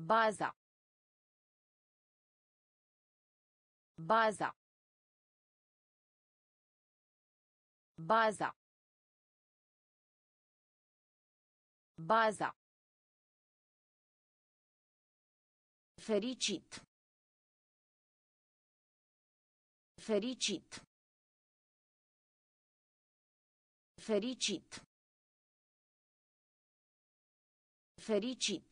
Baza. Baza. Baza. Baza. Fericit. Fericit. Fericit. Fericit.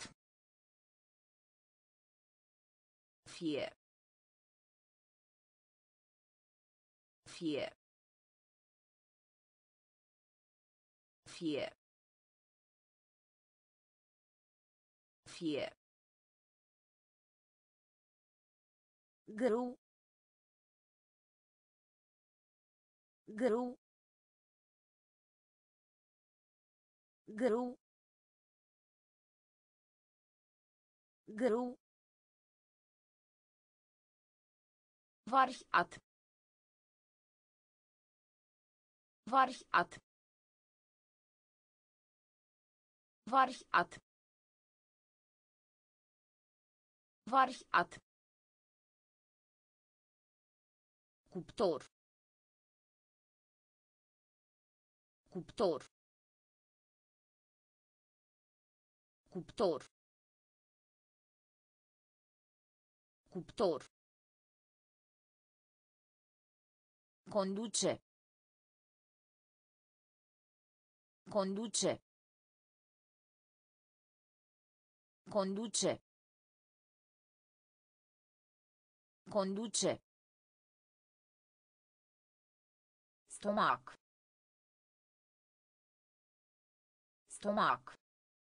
Fie. Fie. Fie. Fie. Grâu. Grâu. Grâu. Grâu. Variat. Variat. Variat. Variat. Cuptor. Cuptor. Cuptor. Cuptor. Conduce. Conduce. Conduce. Conduce. Stomac. Stomac.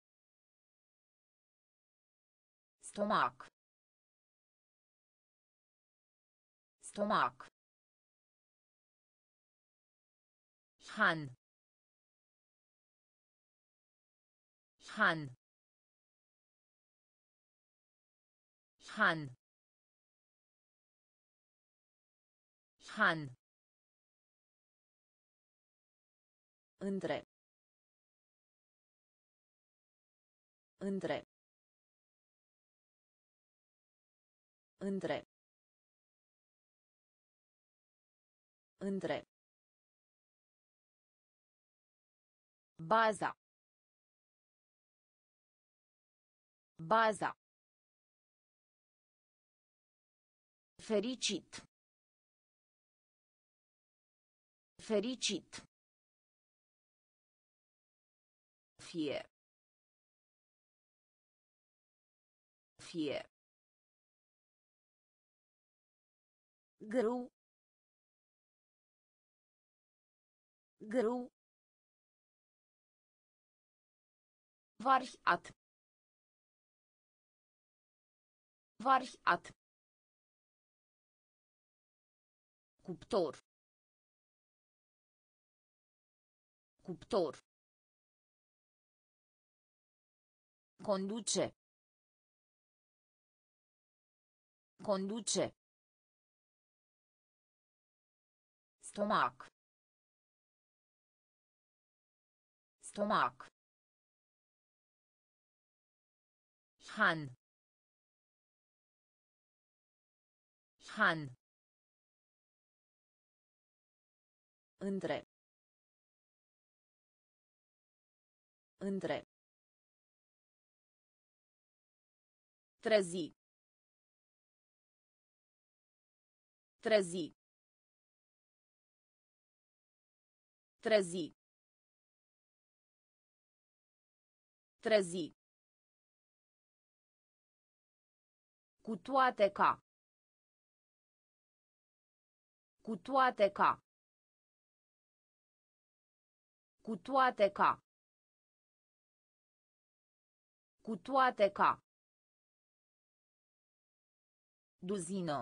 Stomac. Stomac. Han. Han. Han. Han. Între. Între. Între. Între. Baza. Baza. Fericit. Fericit. Fie. Fie. Grâu. Grâu. Variat. Variat. Cuptor. Cuptor. Conduce. Conduce. Stomac. Stomac. Han. Han. Între. Între. Trezi. Trezi. Trezi. Trezi. Cu toate ca. Cu toate ca. Cu toate ca. Cu toate ca. Duzină.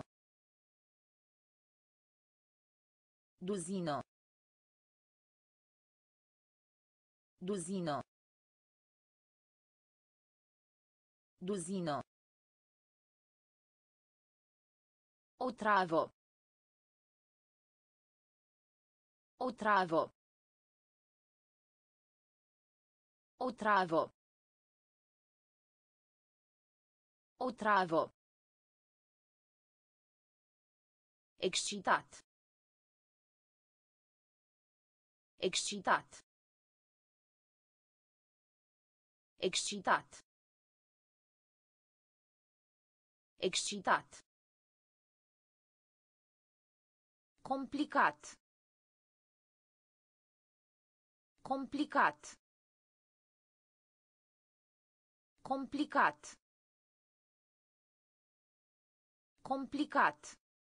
Duzină. Duzină. Duzină. Otravă. Otravă. Otravă. Otravă. Excitat. Excitat. Excitat. Excitat. Complicat. Complicat. Complicat. Complicat.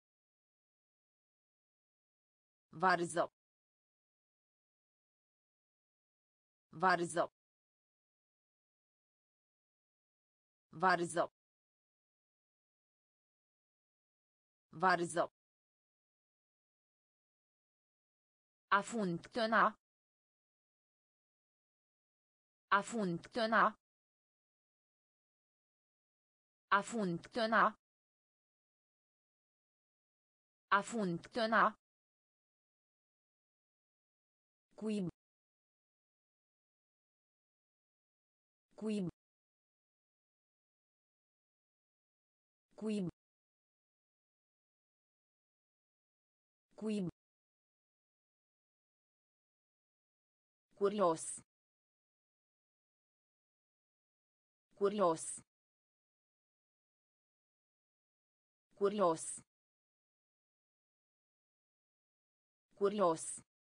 Varză. Varză. Varză. Varză. A funcționa. A funcționa. A funcționa. A funcționa. Cuib. Cuib. Cuib. Cuib. Curios. Curios. Curios. Curios.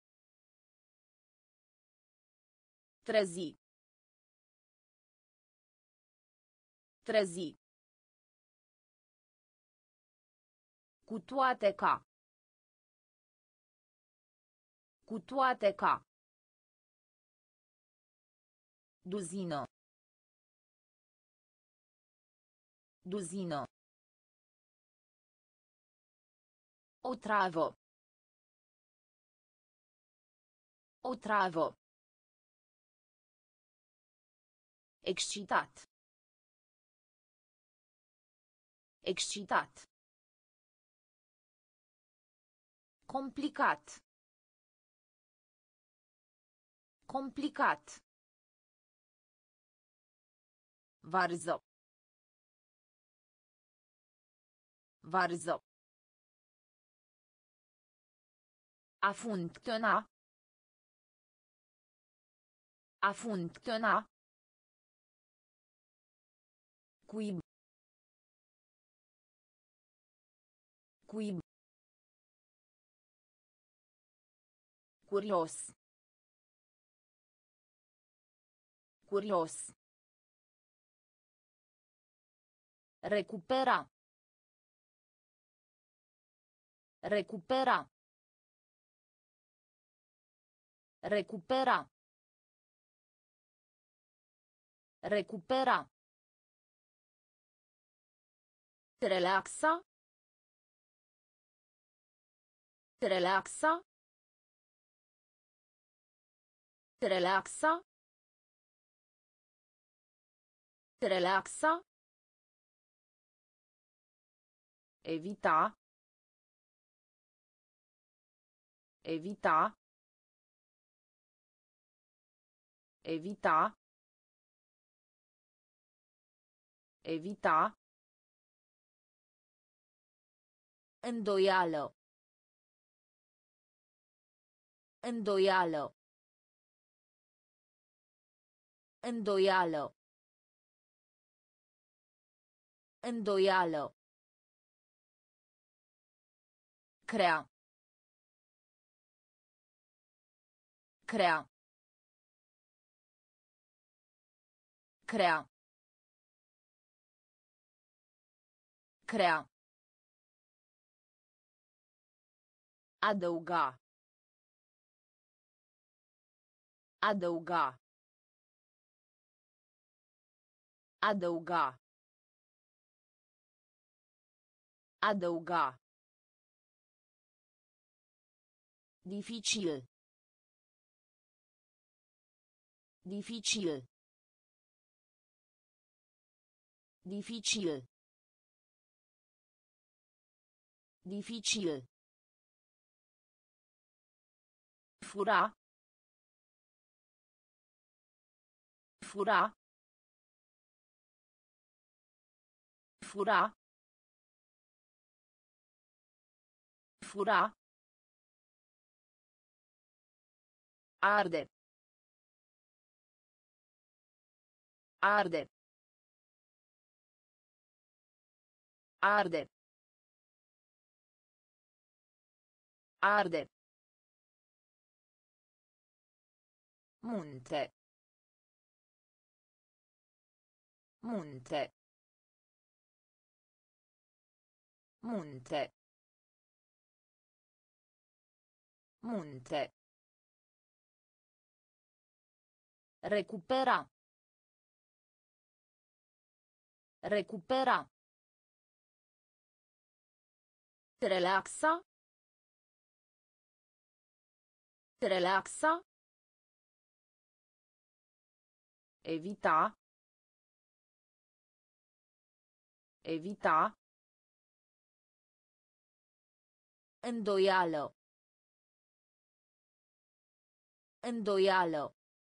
Trezi. Trezi. Cu toate ca. Cu toate ca. Duzină. Duzină. Otravă. Otravă. Excitat. Excitat. Complicat. Complicat. Varză. Varză. A funcționa. A funcționa. Cuib. Cuib. Curios. Curios. Recupera. Recupera. Recupera. Recupera. Relaxa. Relaxa. Relaxa. Relaxa. Evita. Evita. Evita. Evita. Îndoială. Îndoială. Îndoială. Îndoială. Crea. Crea. Crea. Crea. Adăuga. Adăuga. Adăuga. Adăuga. Dificil. Dificil. Dificil. Dificil. Fura. Fura. Fura. Fura. Arde. Arde. Arde. Arde. Munte. Munte. Munte. Munte. Recupera. Recupera. Relaxa. Relaxa. Evita. Evita. Îndoială. Îndoială.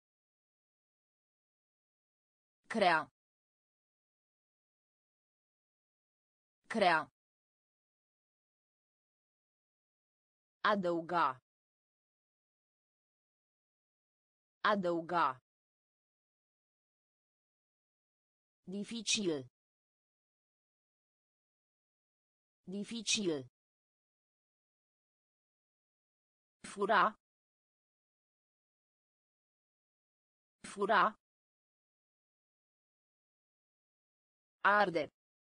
Crea. Crea. Adăuga. Adăuga. Dificil. Dificil. Fura. Fura. Arde.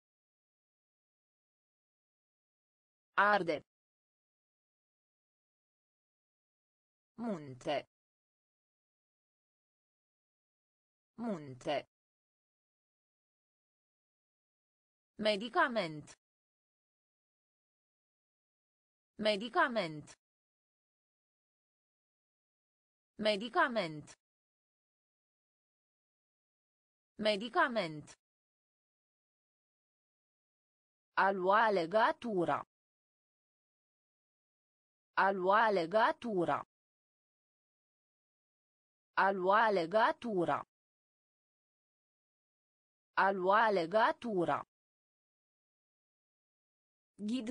Arde. Munte. Munte. Medicament. Medicament. Medicament. Medicament. A lua legatura. A lua legatura. A lua legatura. A lua legatura. Ghid.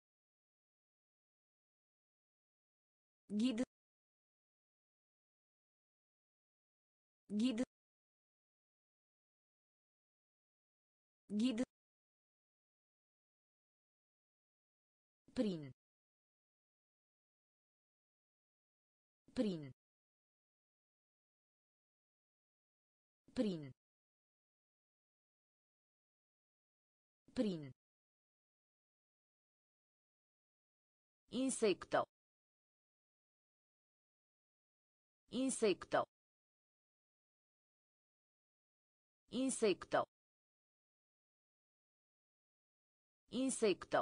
Ghid. Ghid. Ghid. Prin. Prin. Prin. Prin. Insecto. Insecto. Insecto. Insecto.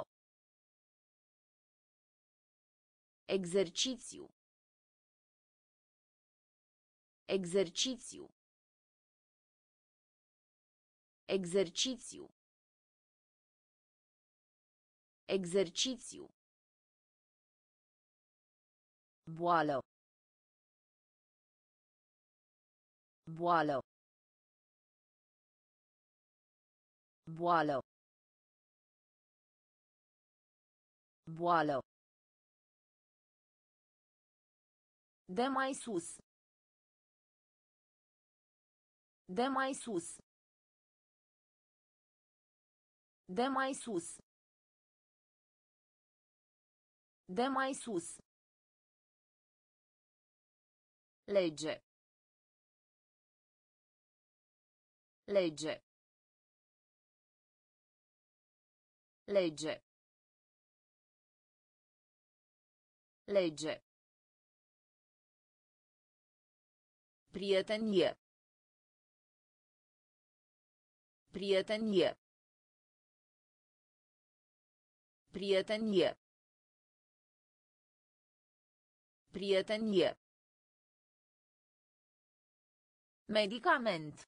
Exercițiu. Exercițiu. Exercițiu. Exercițiu. Boală. Boală. Boală. Boală. De mai sus. De mai sus. De mai sus. De mai sus. Legge. Legge. Legge. Legge. Prietenie. Prietenie. Prietenie. Prietenie. Medicament.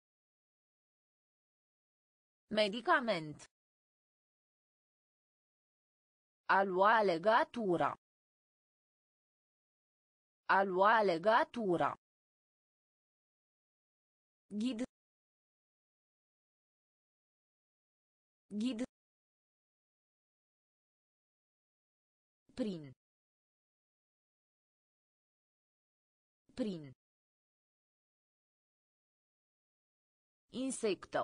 Medicament. A lua legatura. A lua legatura. Ghid. Ghid. Prin. Prin. Insecto.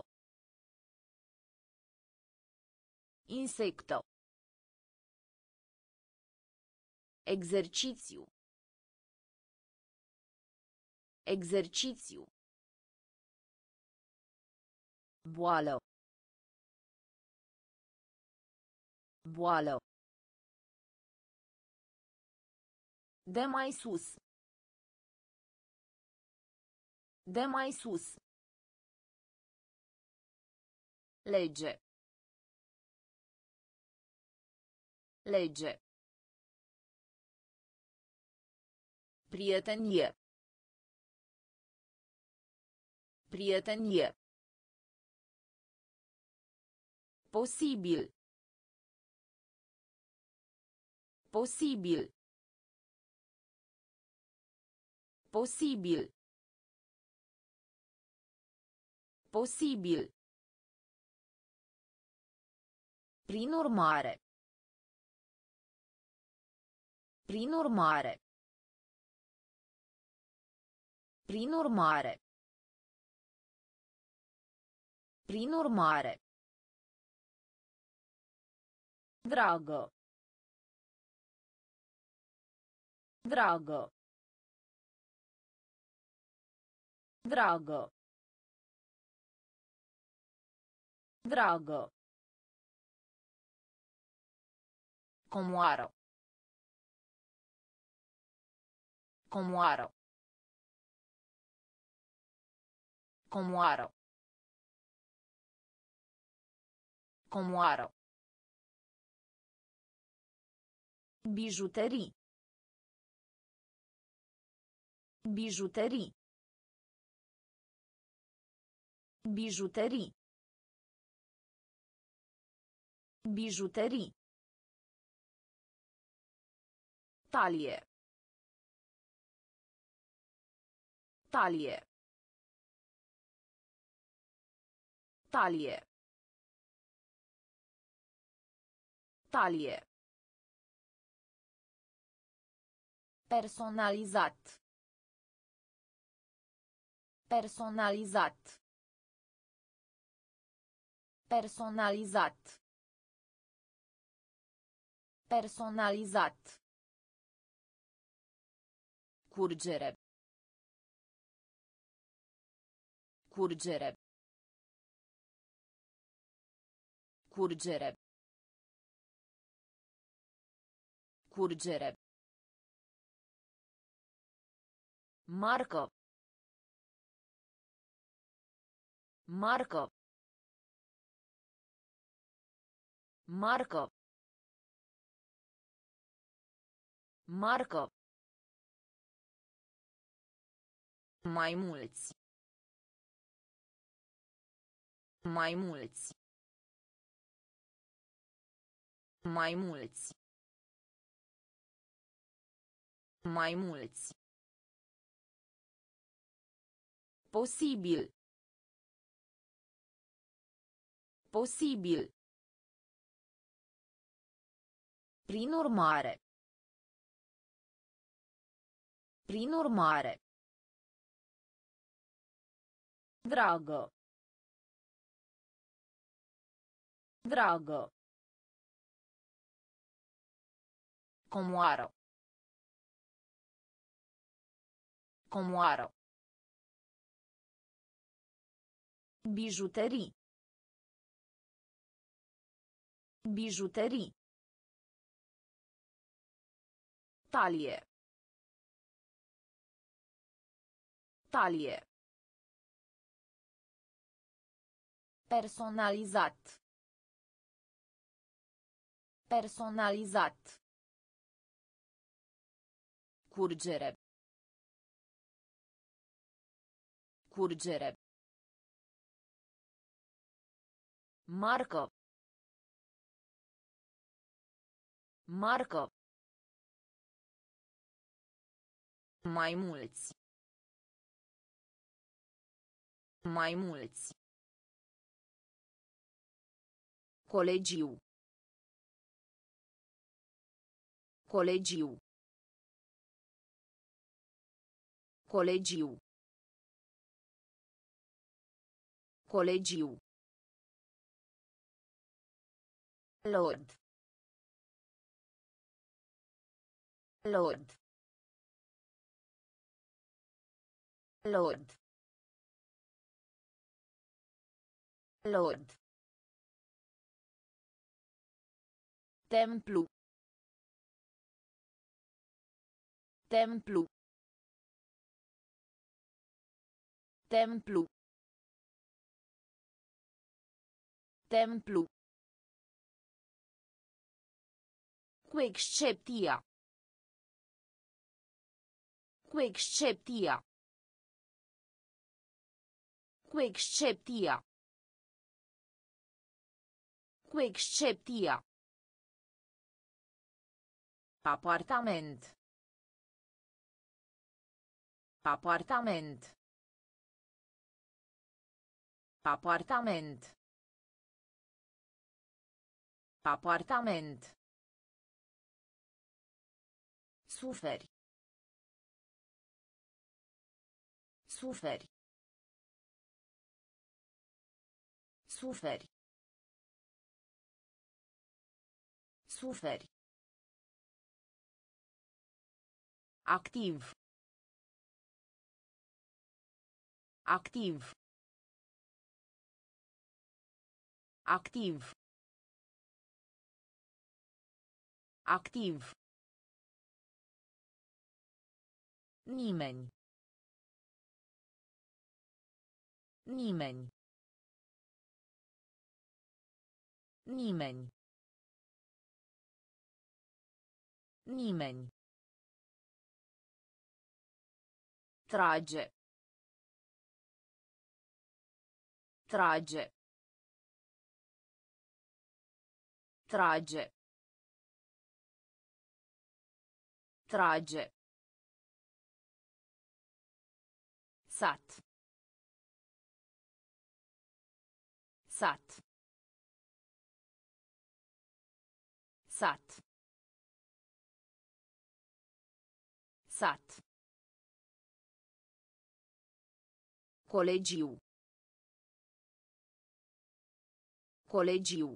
Insecto. Exercițiu. Exercițiu. Boală. Boală. De mai sus. De mai sus. Legge. Legge. Prietenie. Prietenie. Posibil. Posibil. Posibil. Posibil. Prin urmare. Prin urmare. Prin urmare. Prin urmare. Dragă. Dragă. Dragă. Dragă. Comoară. Comoară. Comoară. Comoară. Bijuterii. Bijuterii. Bijuterii. Bijuterii. Talie. Talie. Talie. Talie. Personalizat. Personalizat. Personalizat. Personalizat. Curgere. Curgere. Curgere. Curgere. Marcă. Marcă. Marcă. Marcă. Mai mulți. Mai mulți. Mai mulți. Mai mulți. Posibil. Posibil. Prin urmare. Prin urmare. Dragă. Dragă. Comoară. Comoară. Bijuterii. Bijuterii. Talie. Talie. Personalizat. Personalizat. Curgere. Curgere. Marcă. Marcă. Mai mulți. Mai mulți. Colegiu. Colegiu. Colegiu. Colegiu. Lord. Lord. Lord. Lord. Templu. Templu. Templu. Templu. Cu excepția. Cu excepția. Cu excepția. Cu excepția. Apartament. Apartament. Apartament. Apartament. Suferi. Suferi. Suferi. Suferi. Activ. Activ. Activ. Activ. Nimeni. Nimeni. Nimeni. Nimeni. Trage. Trage. Trage. Trage. Sat. Sat. Sat. Sat. Colegiu. Colegiu.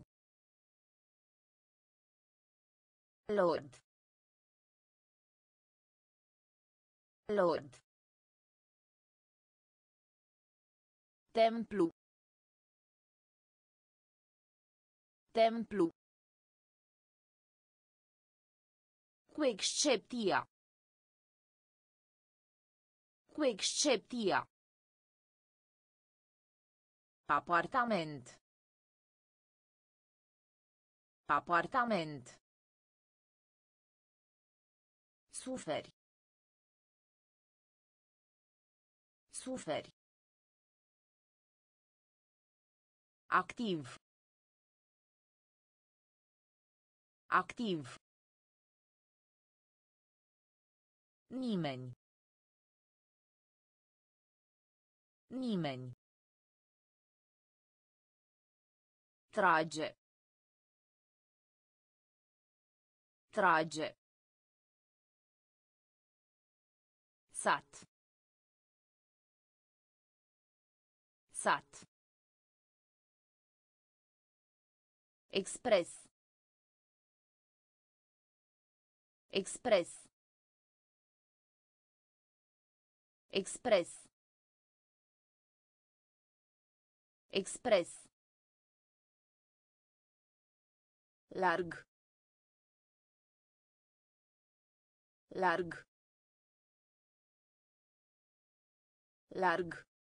Lord. Lord. Templu. Templu. Cu excepția. Cu excepția. Apartament. Apartament. Suferi. Suferi. Activ. Activ. Nimeni. Nimeni. Trage. Trage. Sat. Sat. Express. Express. Express. Express. Larg. Larg. Larg.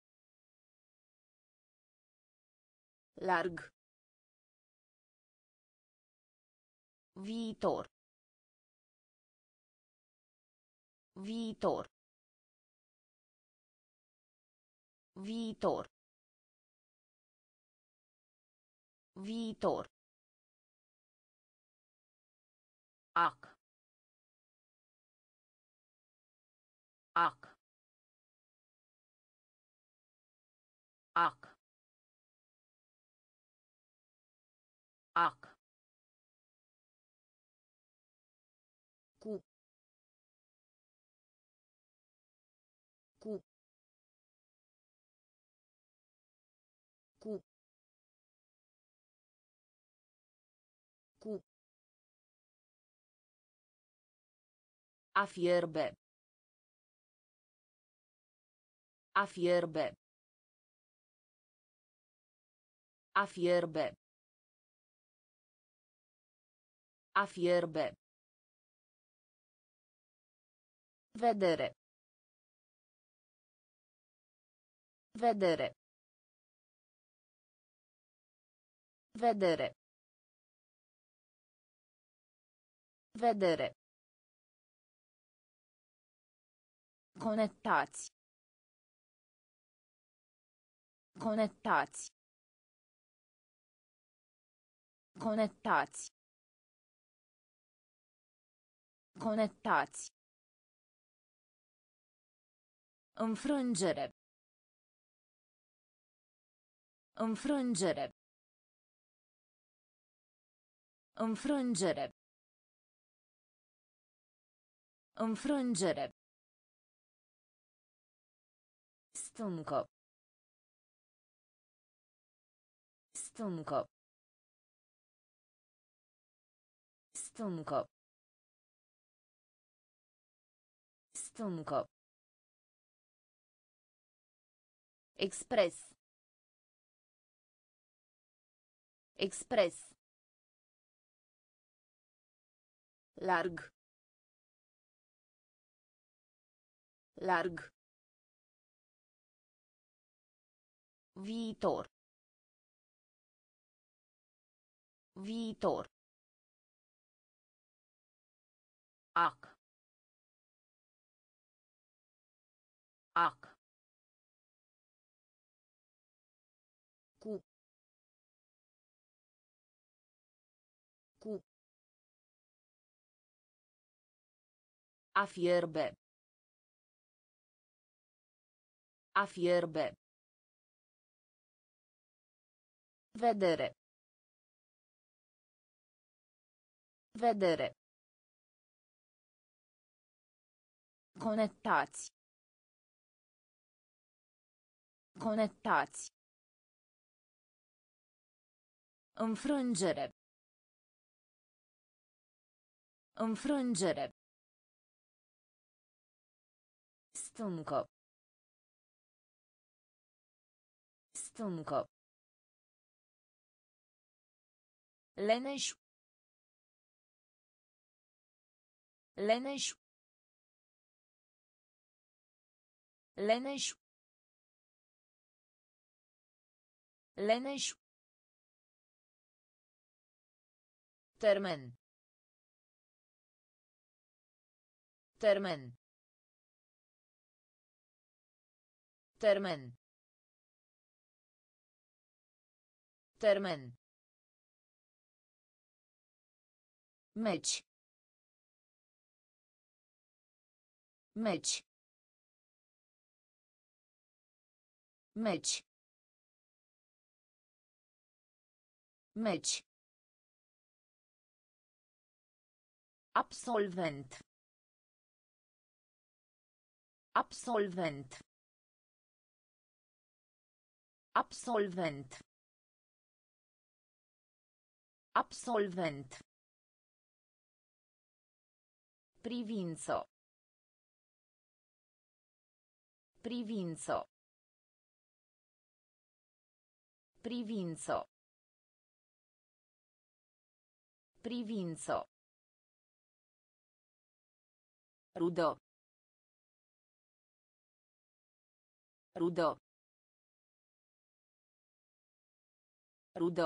Larg. Viitor. Viitor. Viitor. Viitor. Ac. Ac. Ac. Ac. Cu. Cu. Cu. Cu. A fierbe. A fierbe. A fierbe. A fierbe. Vedere. Vedere. Vedere. Vedere. Conectați. Conectați. Conectați. Conectați. Înfrângere. Înfrângere. Înfrângere. Înfrângere. Stâncă. Stâncă. Stâncă. Stâncă. Expres. Expres. Larg. Larg. Viitor. Viitor. Ac. Ac. Cu. Cu. A fierbe. A fierbe. Vedere. Vedere. Conectați. Conectați. Înfrângere. Înfrângere. Stâncă. Stâncă. Leneș. Leneș. Leneș. Leneș. Termen. Termen. Termen. Termen. Meci. Meci. Meci. Meci. Absolvent. Absolvent. Absolvent. Absolvent. Privință. Privință. Privință. Privință. Rudă. Rudă. Rudă.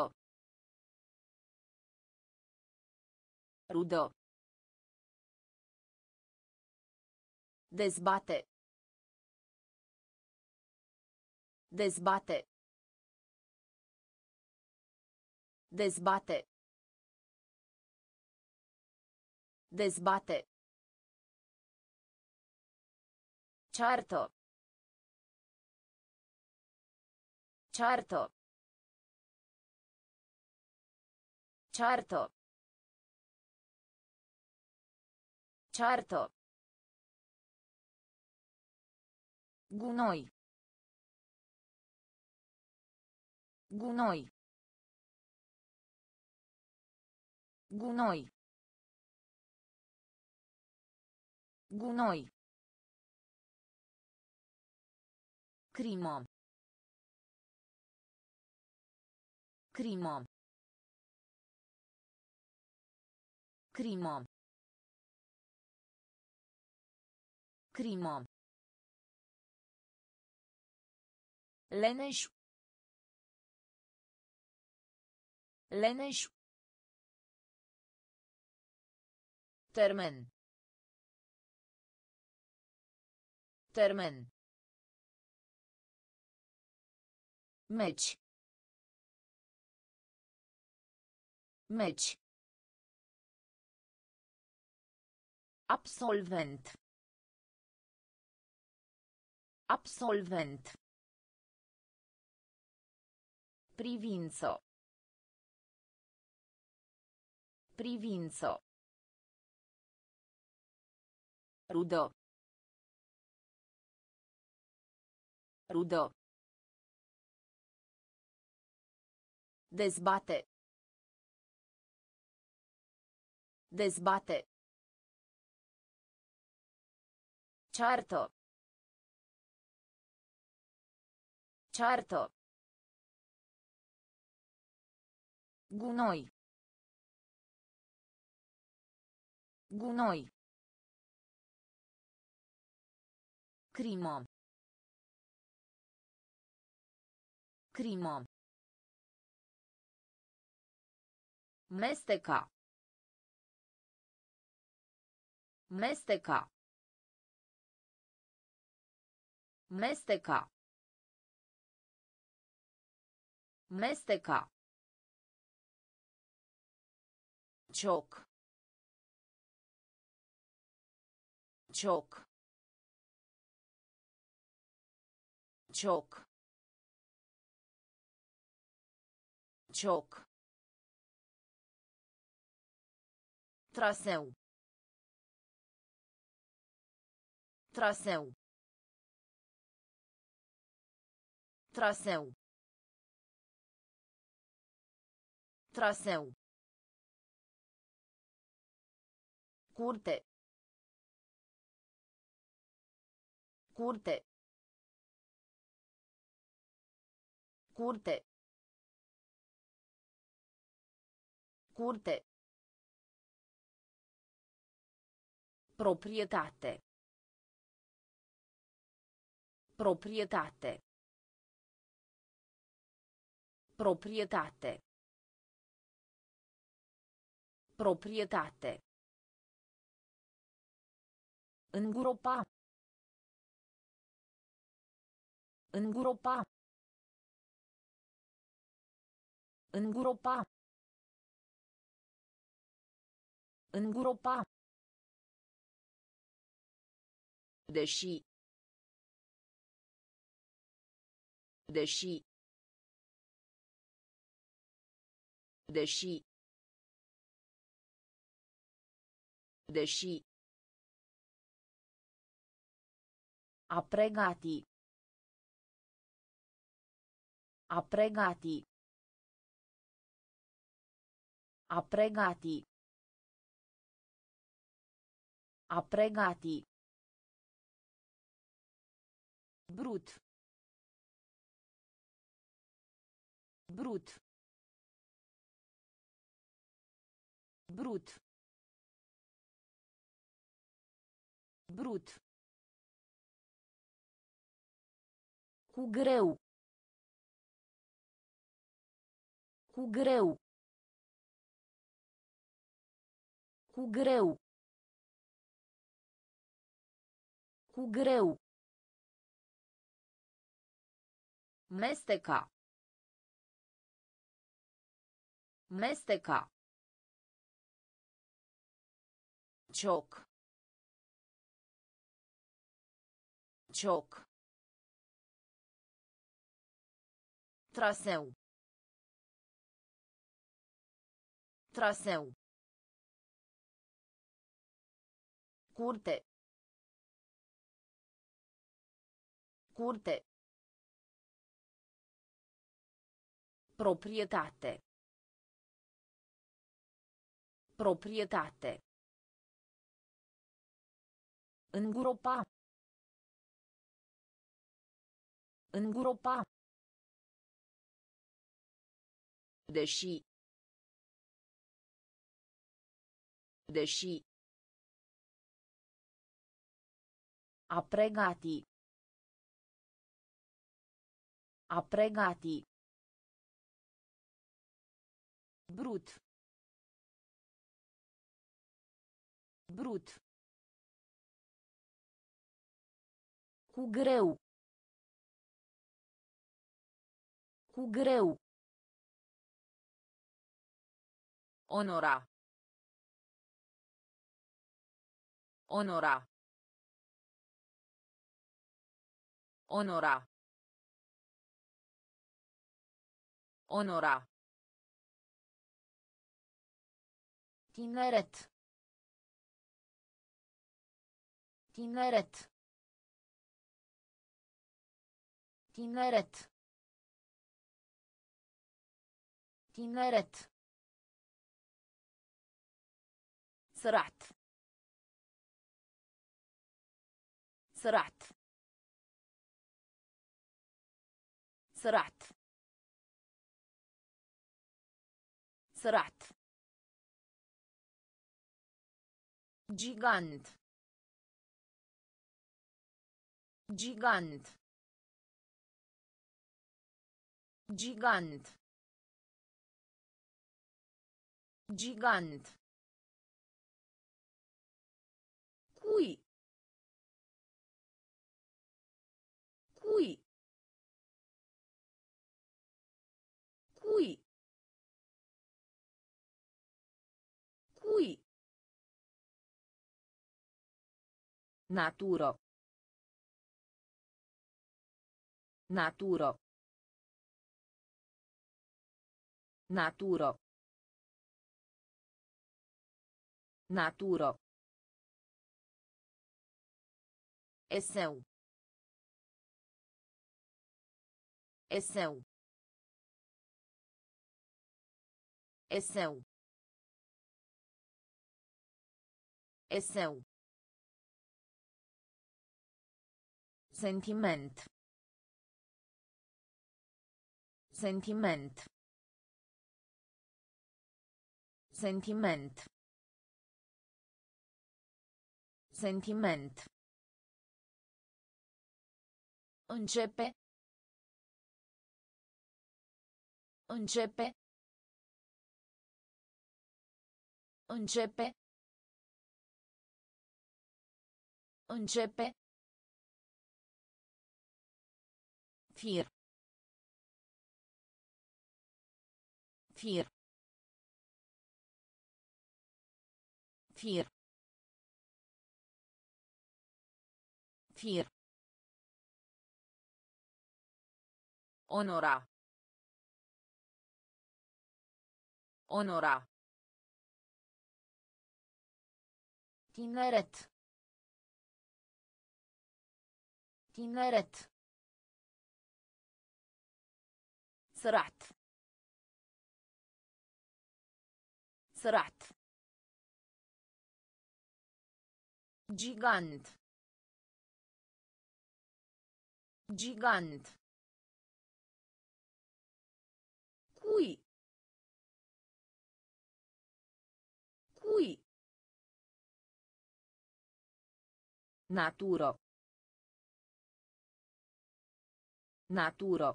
Rudă. Dezbate. Dezbate. Dezbate. Dezbate. Ceartă. Ceartă. Ceartă. Ceartă. Gunoi. Gunoi. Gunoi. Gunoi. Crimă. Crimă. Crimă. Crimă. Leneș. Leneș. Termen. Termen. Meci. Meci. Absolvent. Absolvent. Privință. Privință. Rudă. Rudă. Dezbate. Dezbate. Ceartă. Ceartă. Gunoi. Gunoi. Crimă. Crimă. Mesteca. Mesteca. Mesteca. Mesteca. Cioc. Cioc. Cioc. Cioc. Traseu. Traseu. Traseu. Traseu. Curte. Curte. Curte. Curte. Proprietate. Proprietate. Proprietate. Proprietate. Îngropa. Îngropa. Îngropa. Îngropa. Deși. Deși. Deși. Deși. A pregati. A pregati. A pregati. A pregati. Brut. Brut. Brut. Brut. Cu greu. Cu greu. Cu greu. Cu greu. Mesteca. Mesteca. Cioc. Cioc. Traseu. Traseu. Curte. Curte. Proprietate. Proprietate. Îngropa. Îngropa. Deși. Deși. A pregati. A pregati. Brut. Brut. Cu greu. Cu greu. Onora. Onora. Onora. Onora. Tineret. Tineret. Tineret. Tineret. سرعت. سرعت. سرعت. سرعت. Gigant. Gigant. Gigant. Gigant. Cui. Cui. Cui. Cui. Naturo. Naturo. Naturo. Naturo. Eseu. Eseu. Eseu. Eseu. Sentiment. Sentiment. Sentiment. Sentiment. Începe. Începe. Începe. Începe. Fir. Fir. Fir. Fir. Onora. Onora. Tineret. Tineret. سرعت. سرعت. Gigant. Gigant. Cui. Cui. Naturo. Naturo.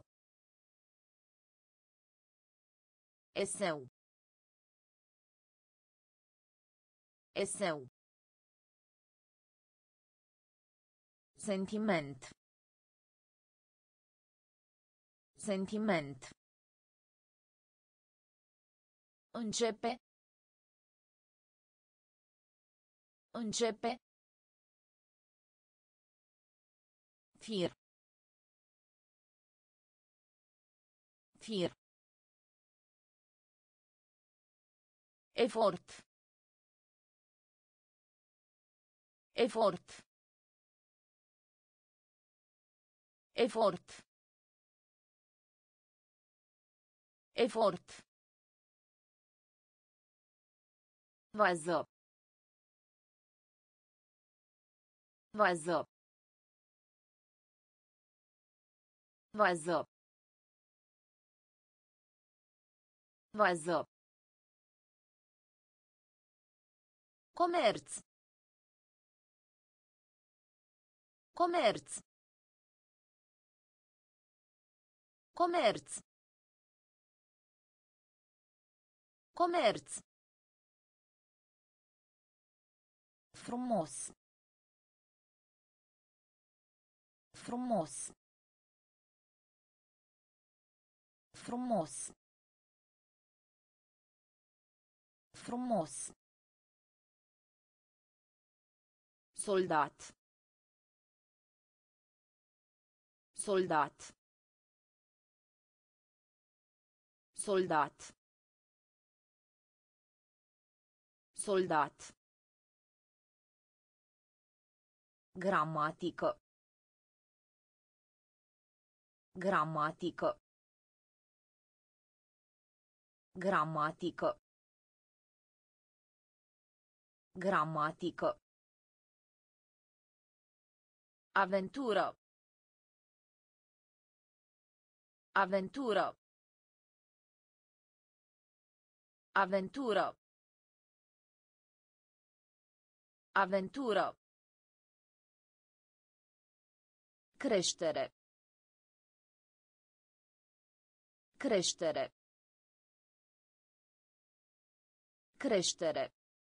Eseu. Eseu. Sentiment. Sentiment. Începe. Începe. Fir. Fir. Efort. Efort. Efort. Efort. Vază. Vază. Vază. Vază. Comerț. Comerț. Comerț. Comerț. Frumos. Frumos. Frumos. Frumos. Soldat. Soldat. Soldat. Soldat. Gramatică. Gramatică. Gramatică. Gramatică. Aventură. Aventură. Aventură. Aventură. Creștere. Creștere. Creștere.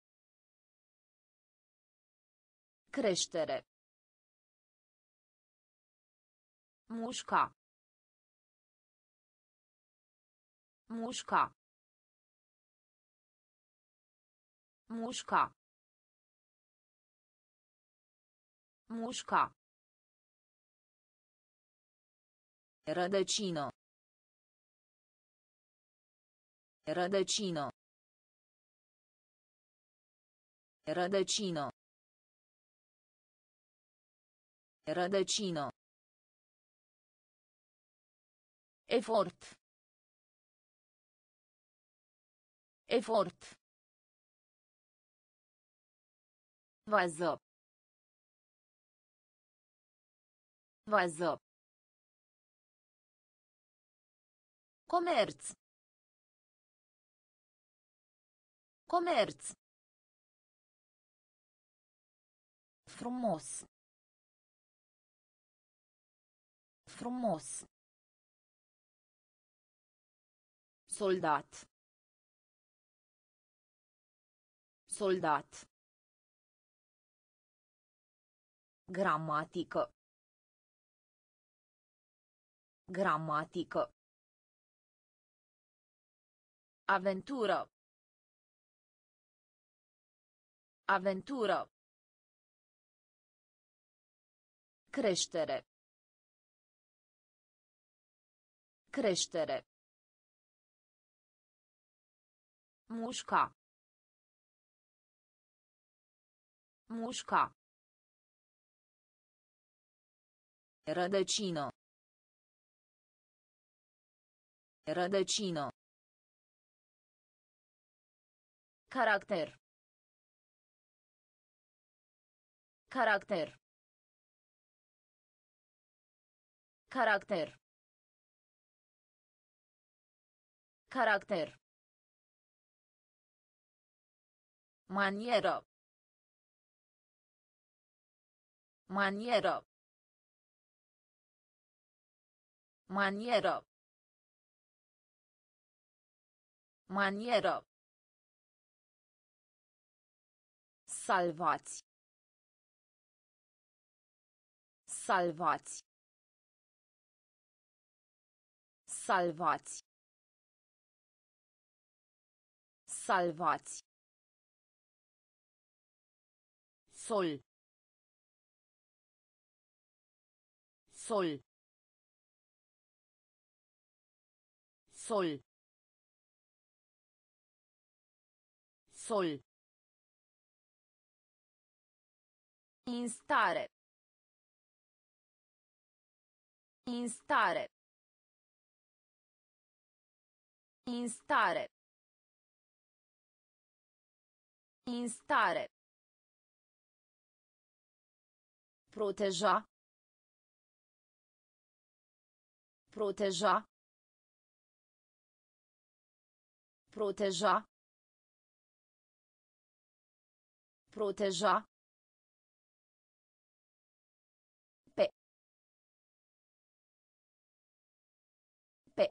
Creștere. Mușca. Mușca. Mușca. Mușca. Rădăcină. Rădăcină. Rădăcină. Rădăcină. Efort. Efort. Vază. Vază. Comerț. Comerț. Frumos. Frumos. Soldat. Soldat. Gramatică. Gramatică. Aventură. Aventură. Creștere. Creștere. Mușca. Mușca. Rădăcină. Rădăcină. Caracter. Caracter. Caracter. Caracter. Manieră. Manieră. Manieră. Manieră. Salvați. Salvați. Salvați. Salvați. Sol. Sol. Sol. Sol. Instare. Instare. Instare. Instare. Proteja. Proteja. Proteja. Proteja. Pe. Pe.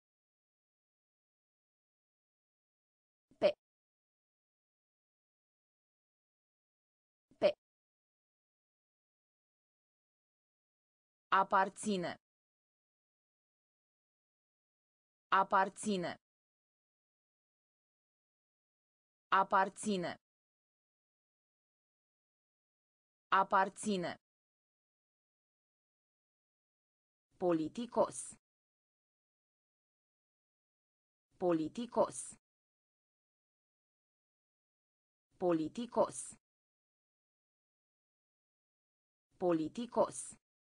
Pe. Pe. Aparține. Aparține. Aparține. Aparține. Politicos. Politicos. Politicos. Politicos.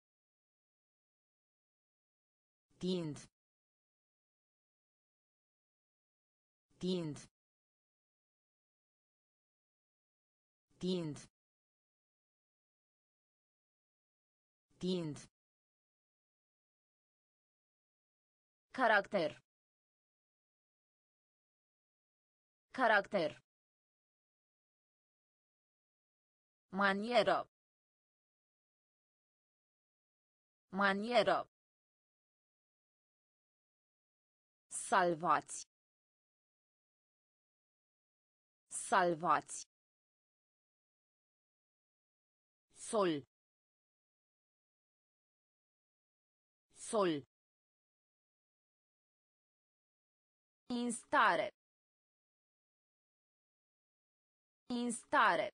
Tind. Tind. Tind. Tind. Caracter. Caracter. Manieră. Manieră. Salvați. Salvați. Sol. Sol. Instare. Instare.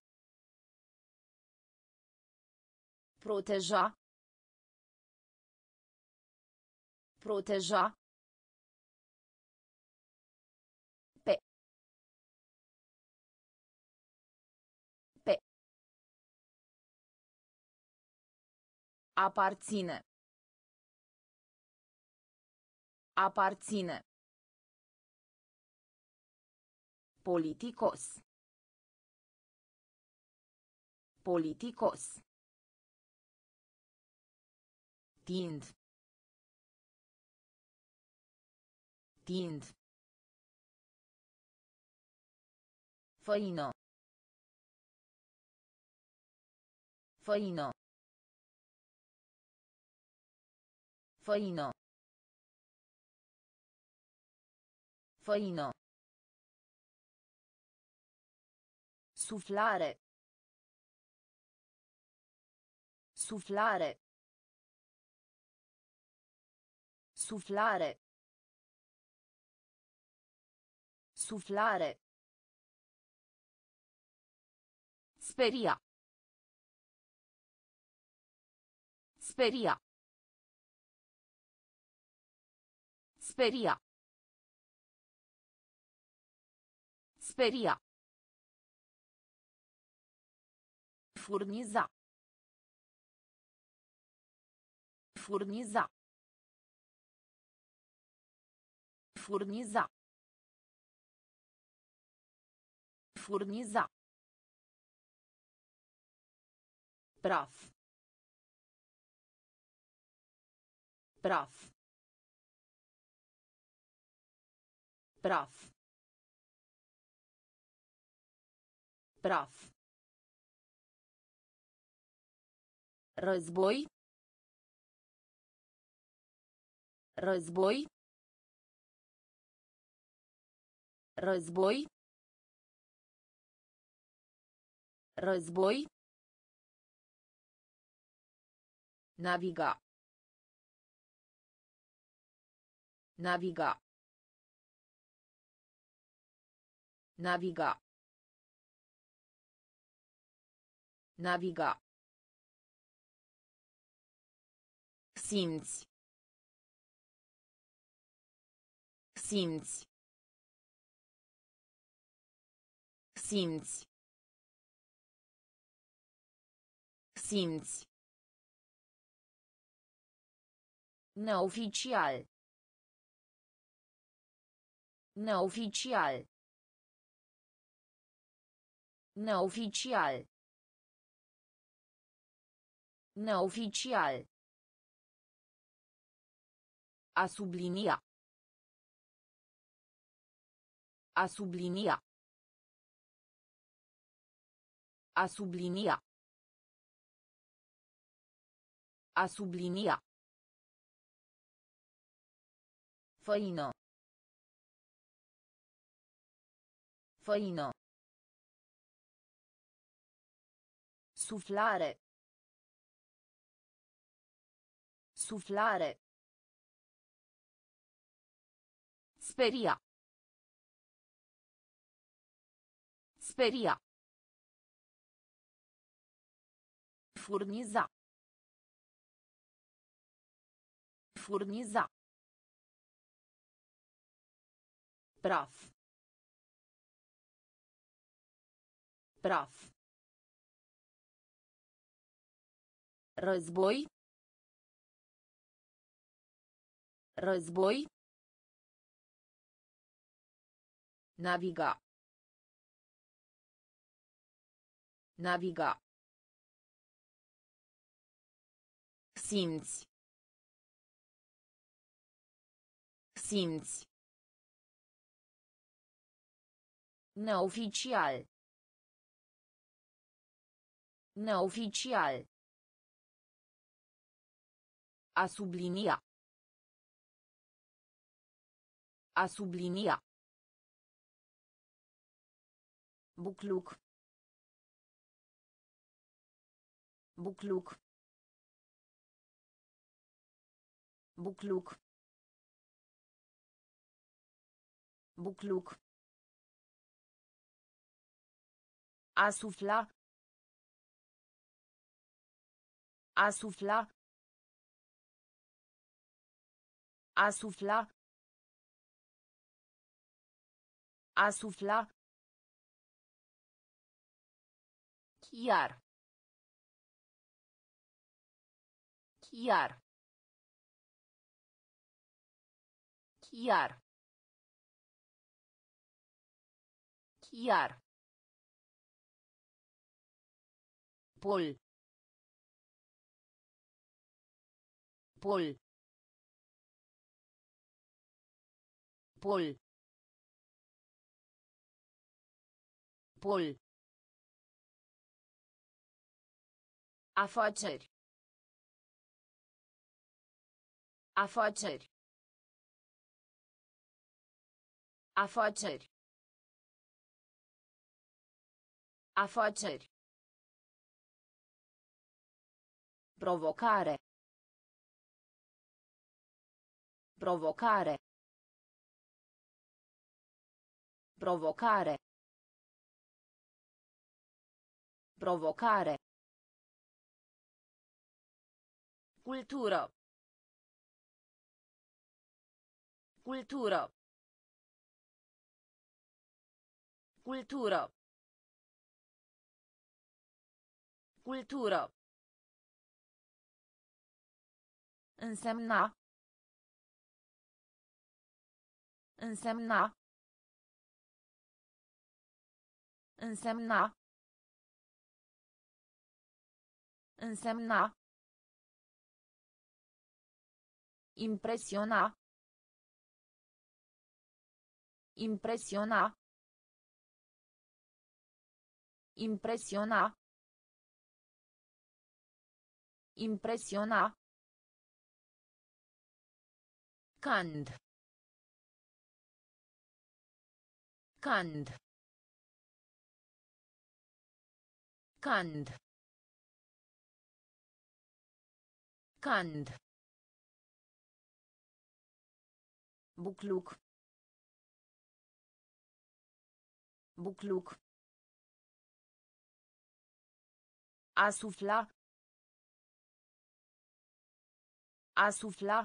Proteja. Proteja. Pe. Pe. Aparține. Aparține. Politicos. Politicos. Tind. Tind. Făină. Făină. Făină. Făină. Suflare. Suflare. Suflare. Suflare. Speria. Speria. Speria. Speria. Furniza. Furniza. Furniza. Furniza. Praf. Praf. Praf. Praf. Război. Război. Război. Război. Naviga. Naviga. Naviga. Naviga. Simți. Simți. Simți. Simți. Neoficial. Neoficial. Neoficial. Neoficial. A sublinia. A sublinia. A sublinia. A sublinia. Făină. Făină. Suflare. Suflare. Speria. Speria. Furniza. Furniza. Praf. Praf. Război. Război. Naviga. Naviga. Simți. Simți. Neoficial. Neoficial. A sublinia. A sublinia. Bucluc. Bucluc. Bucluc. Bucluc. A sufla. A sufla. A sufla. A sufla. Chiar. Chiar. Chiar. Chiar. Pol. Pol. Pol. Pol. Afaceri. Afaceri. Afaceri. Afaceri. Provocare. Provocare. Provocare. Provocare. Cultură. Cultură. Cultură. Cultură. Însemna. Însemna. Însemna. Însemna. Impresiona. Impresiona. Impresiona. Impresiona. Cand. Cand. Cand. Cand. Bucluc. Bucluc. A sufla. A sufla.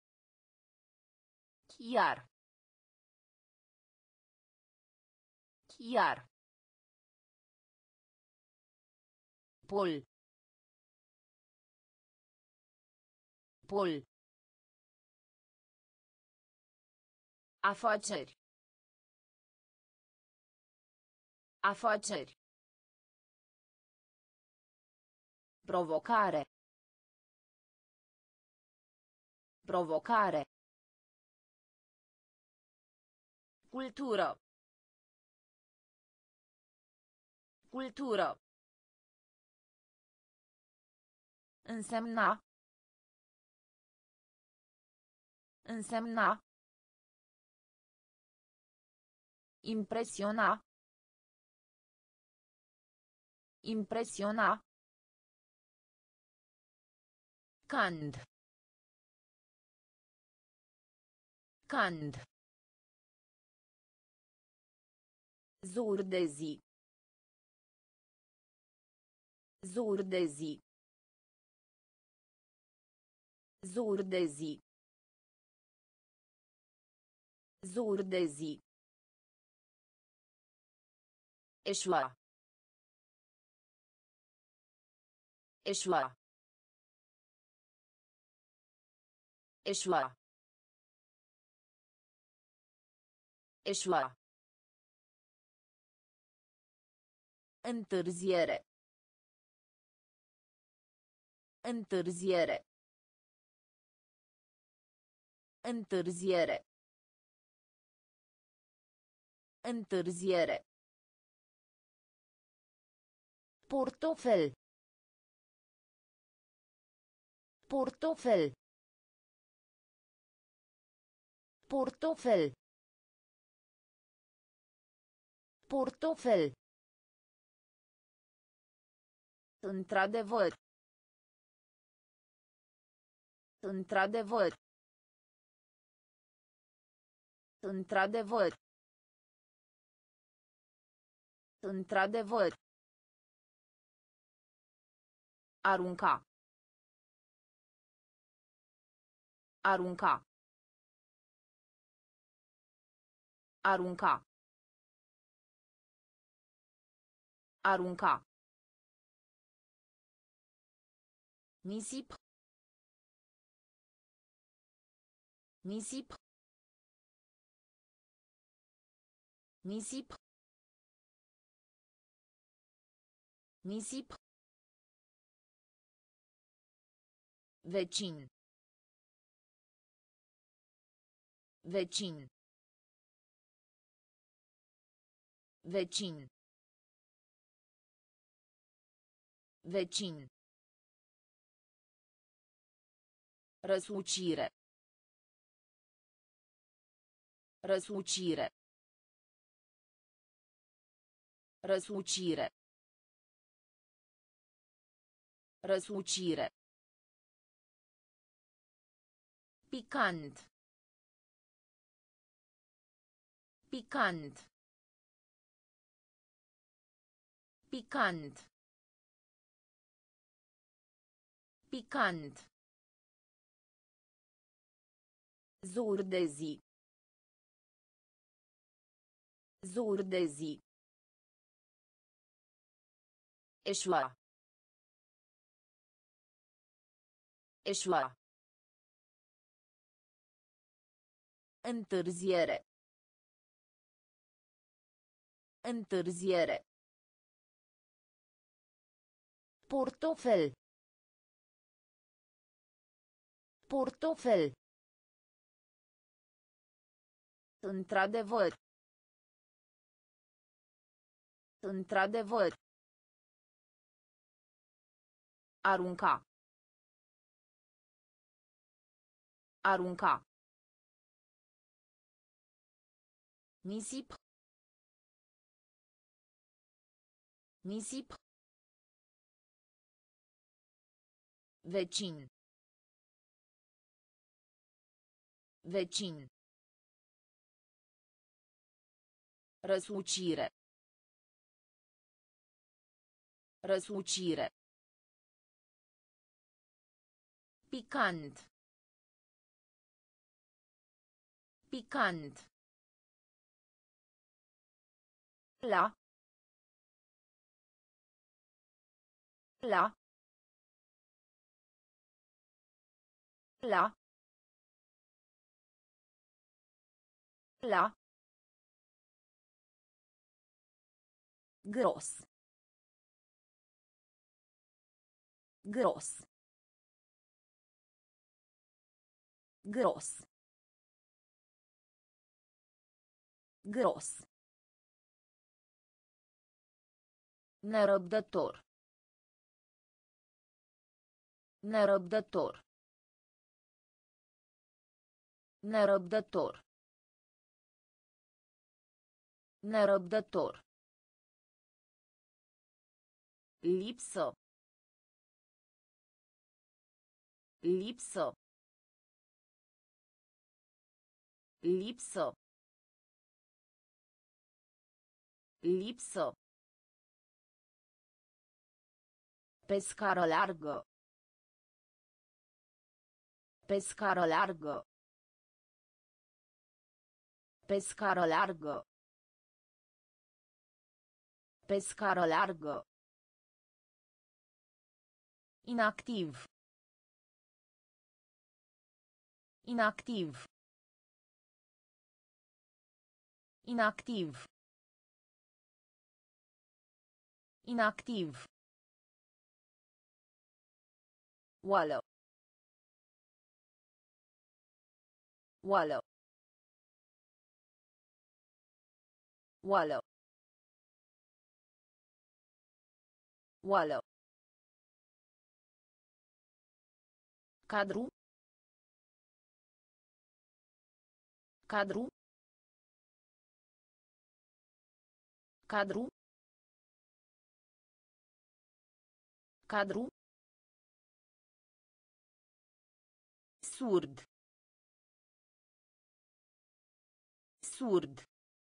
Chiar. Iar. Pol. Pol. Afaceri. Afaceri. Provocare. Provocare. Cultură. Cultură. Însemna. Însemna. Impresiona. Impresiona. Cand. Cand. Zur de zi. Zur de zi. Zur de zi. Zur de zi. Eșua. Eșua. Eșua. Eșua. Întârziere. Întârziere. Întârziere. Întârziere. Portofel. Portofel. Portofel. Portofel. Într-adevăr. Într-adevăr. Într-adevăr. Într-adevăr. Arunca. Arunca. Arunca. Arunca. Nisip. Nisip. Nisip. Nisip. Vecin. Vecin. Vecin. Vecin. Răsucire. Răsucire. Răsucire. Răsucire. Picant. Picant. Picant. Picant. Zur de zi. Zur de zi. Eșua. Eșua. Întârziere. Întârziere. Portofel. Portofel. Într-adevăr. Într-adevăr. Arunca. Arunca. Nisip. Nisip. Vecin. Vecin. Răsucire. Răsucire. Picant. Picant. La. La. La. La. Gros. Gros. Gros. Gros. Nerăbdător. Nerăbdător. Nerăbdător. Nerăbdător. Lipsă. Lipsă. Lipsă. Lipsă. Pe scară largă. Pe scară largă. Pe scară largă. Pe scară largă. Inactiv. Inactiv. Inactiv. Inactiv. Oală. Oală. Oală. Oală. Cadru. Cadru. Cadru. Cadru. Surd. Surd.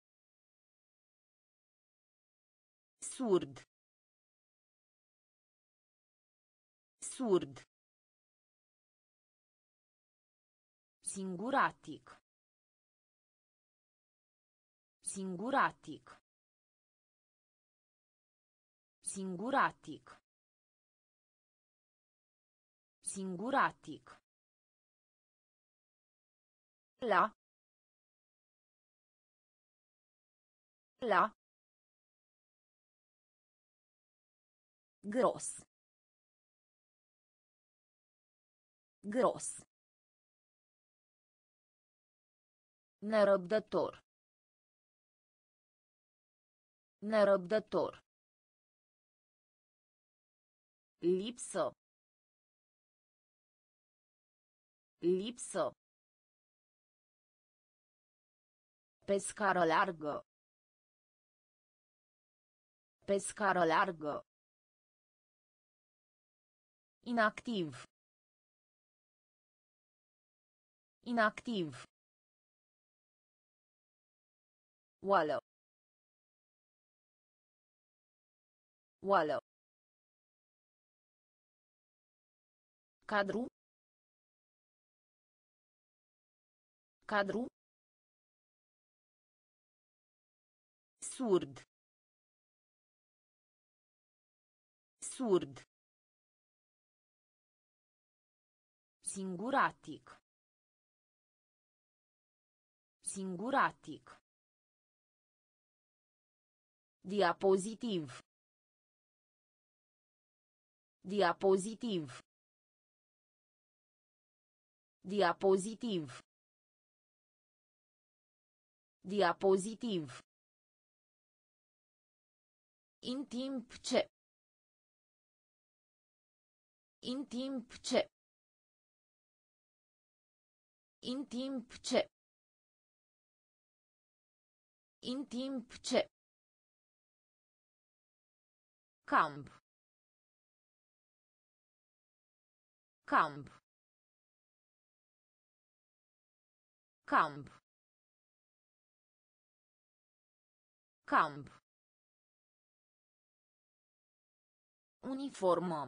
Surd. Surd. Singuratic. Singuratic. Singuratic. Singuratic. La. La. Gros. Gros. Nerăbdător. Nerăbdător. Lipsă. Lipsă. Pe scară largă. Pe scară largă. Inactiv. Inactiv. Oală. Oală. Cadru. Cadru. Surd. Surd. Singuratic. Singuratic. Diapozitiv. Diapozitiv. Diapozitiv. Diapozitiv. In timp ce. In timp ce. In timp ce. In timp ce. Camp. Camp. Camp. Camp. Uniformă.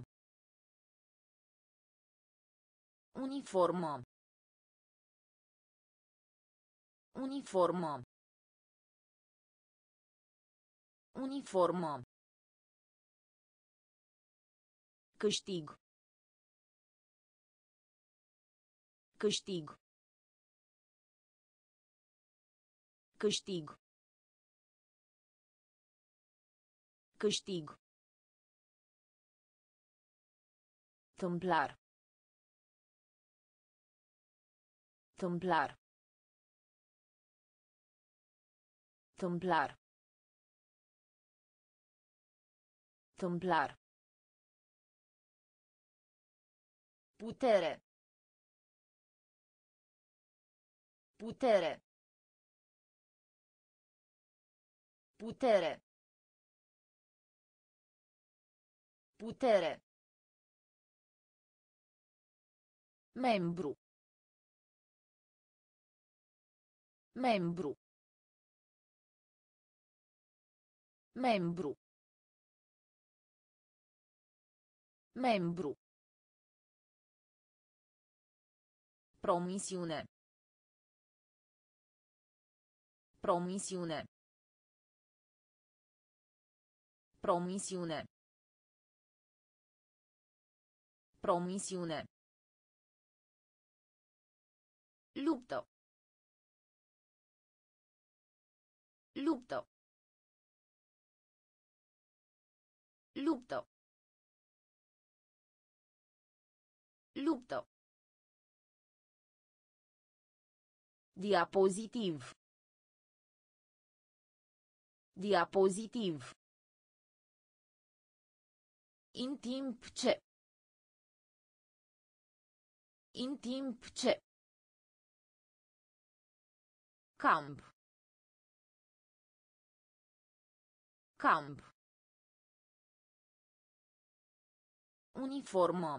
Uniformă. Uniformă. Uniformă. Câștig. Câștig. Câștig. Câștig. Tâmplar. Tâmplar. Tâmplar. Tâmplar. Putere. Putere. Putere. Putere. Membru. Membru. Membru. Membru. Promisiune. Promisiune. Promisiune. Promisiune. Luptă. Luptă. Luptă. Luptă. Diapozitiv. Diapozitiv. În timp ce. În timp ce. Camp. Camp. Uniformă.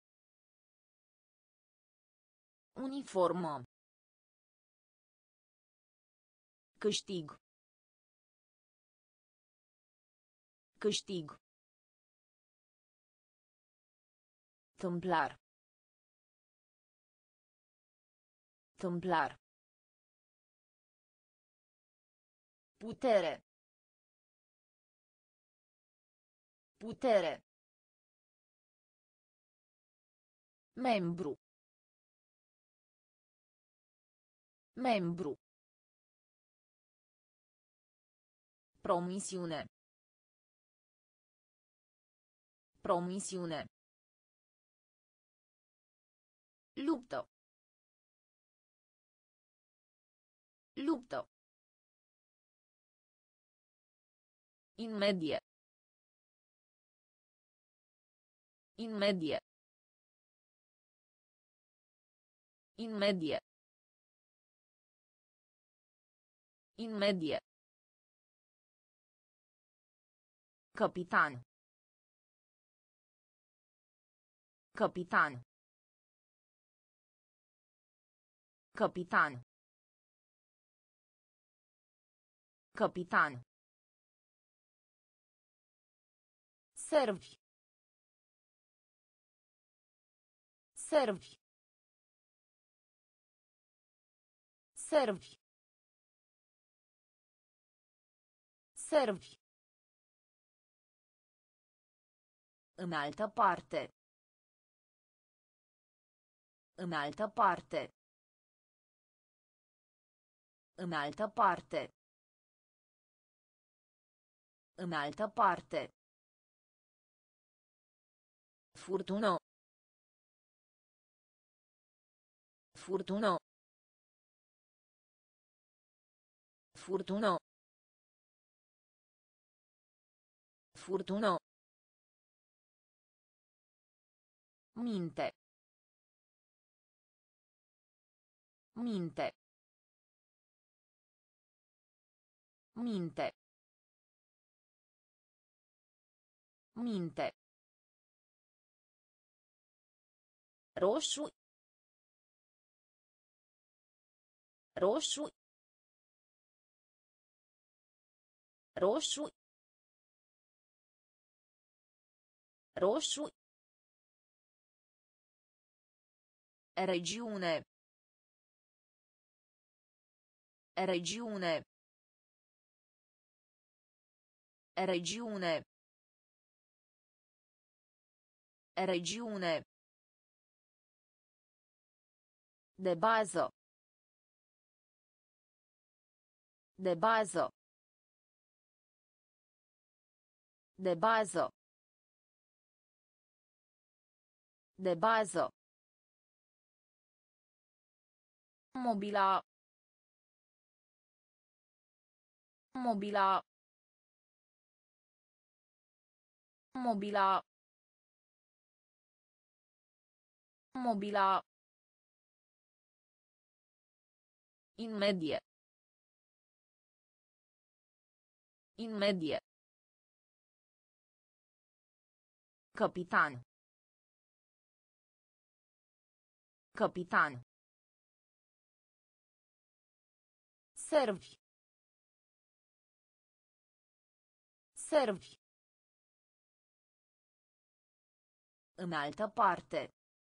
Uniformă. Câștig. Câștig. Tâmplar. Tâmplar. Putere. Putere. Membru. Membru. Promisiune. Promisiune. Luptă. Luptă. In medie. In medie. In medie. In medie. Capitan. Capitan. Capitan. Capitan. Servi. Servi. Servi. Servi. În altă parte. În altă parte. În altă parte. În altă parte. Furtună. Furtună. Furtună. Furtună. Minte. Minte. Minte. Minte. Roșu. Roșu. Roșu. Roșu. Regiune. Regiune. Regiune. Regiune. De bază. De bază. De bază. De bază. Mobila. Mobila. Mobila. Mobila. In medie. In medie. Capitan. Capitan. Servi. Servi. În altă parte.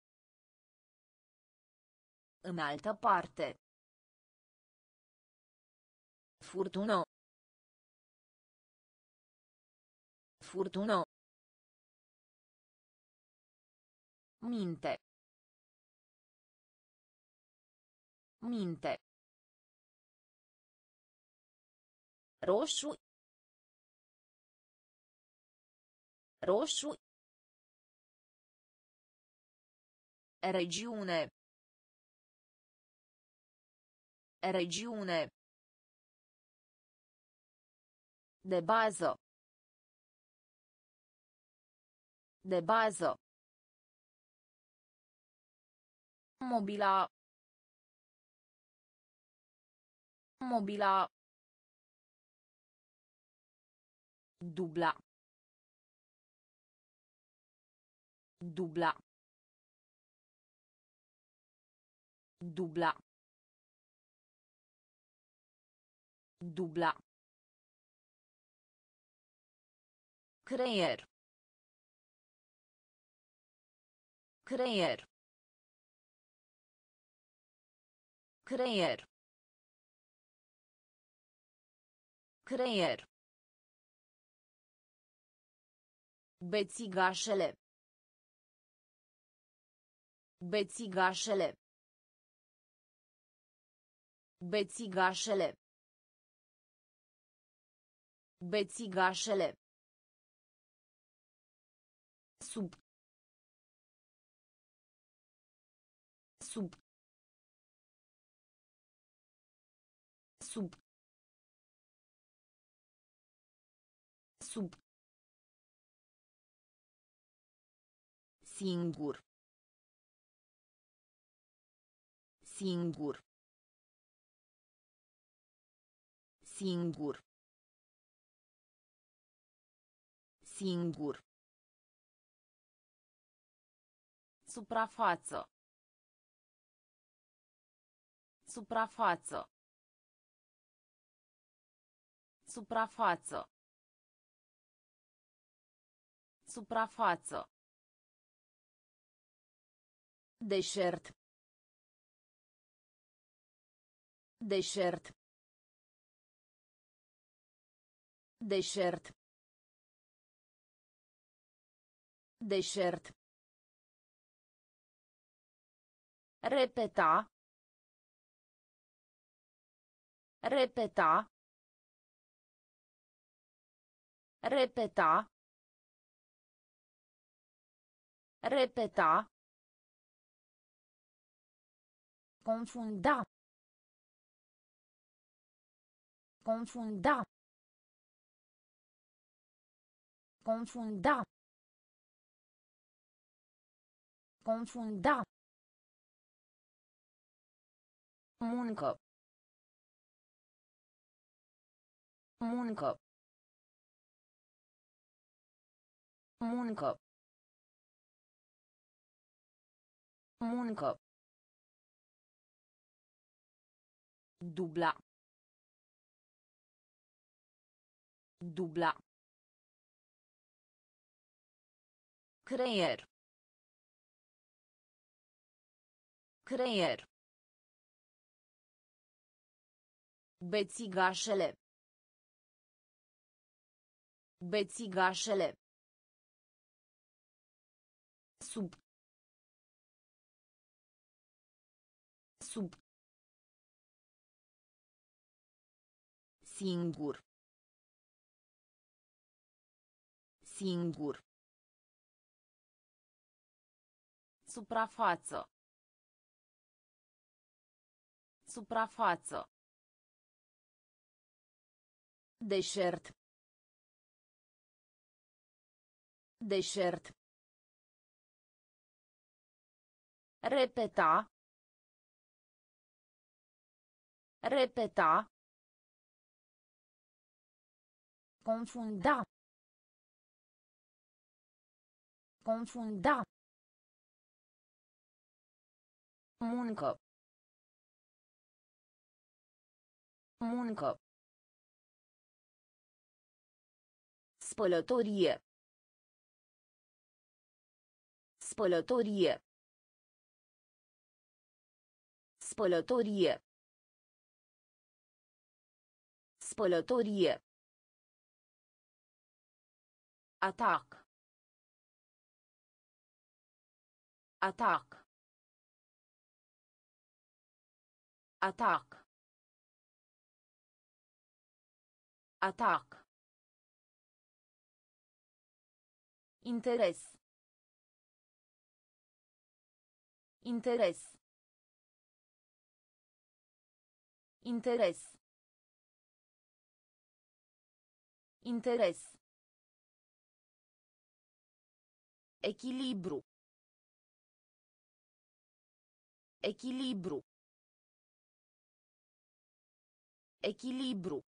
În altă parte. Furtună. Furtună. Minte. Minte. Roșu. Roșu. Regiune. Regiune. De bază. De bază. Mobila. Mobila. Dubla. Dubla. Dubla. Dubla. Creier. Creier. Creier. Creier. Bețigașele. Bețigașele. Bețigașele. Bețigașele. Sub. Sub. Sub. Sub. Singur. Singur. Singur. Singur. Suprafață. Suprafață. Suprafață. Suprafață. Deșert. Deșert. Deșert. Deșert. Repeta. Repeta. Repeta. Repeta. Confunda. Confunda. Confunda. Confunda. Muncă. Muncă. Muncă. Muncă. Dubla. Dubla. Creier. Creier. Bețigașele. Bețigașele. Sub. Sub. Singur. Singur. Suprafață. Suprafață. Deșert. Deșert. Repeta. Repeta. Confunda. Confunda. Muncă. Muncă. Spălătorie. Spălătorie. Spălătorie. Spălătorie. Atac. Atac. Atac. Atac. Interes. Interes. Interes. Interes. Echilibru. Echilibru. Echilibru.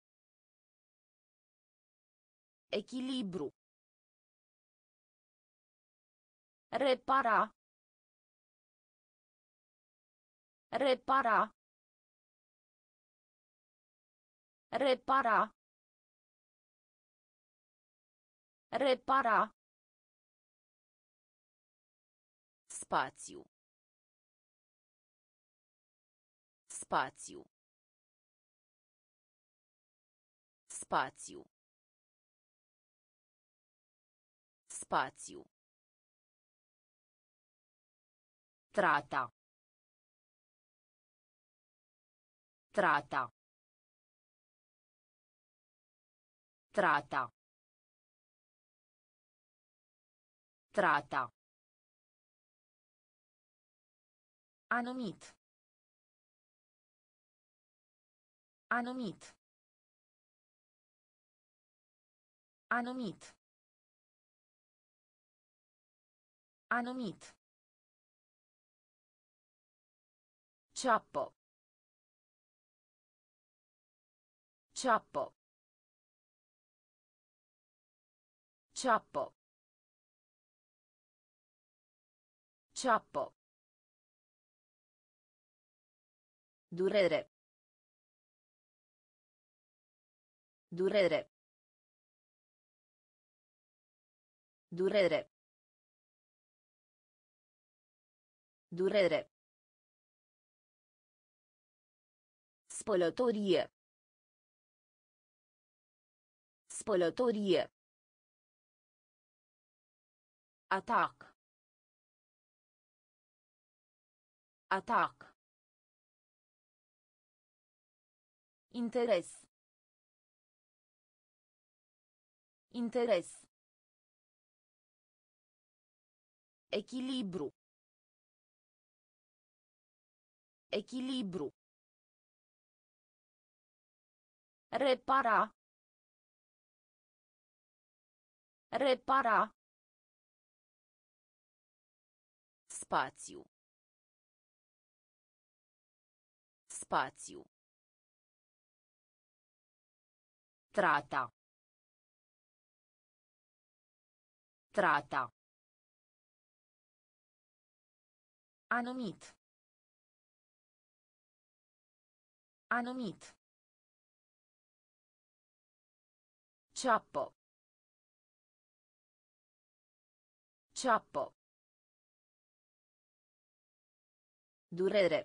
Echilibru. Repara. Repara. Repara. Repara. Spațiu. Spațiu. Spațiu. Spațiu. Trata. Trata. Trata. Trata. Anumit. Anumit. Anumit. Anumit. Ceapă. Ceapă. Ceapă. Ceapă. Durere. Durere. Durere. Durere. Spălătorie. Spălătorie. Atac. Atac. Interes. Interes. Echilibru. Echilibru. Repara. Repara. Spațiu. Spațiu. Trata. Trata. Anumit. Anumit. Ceapă. Ceapă. Durere.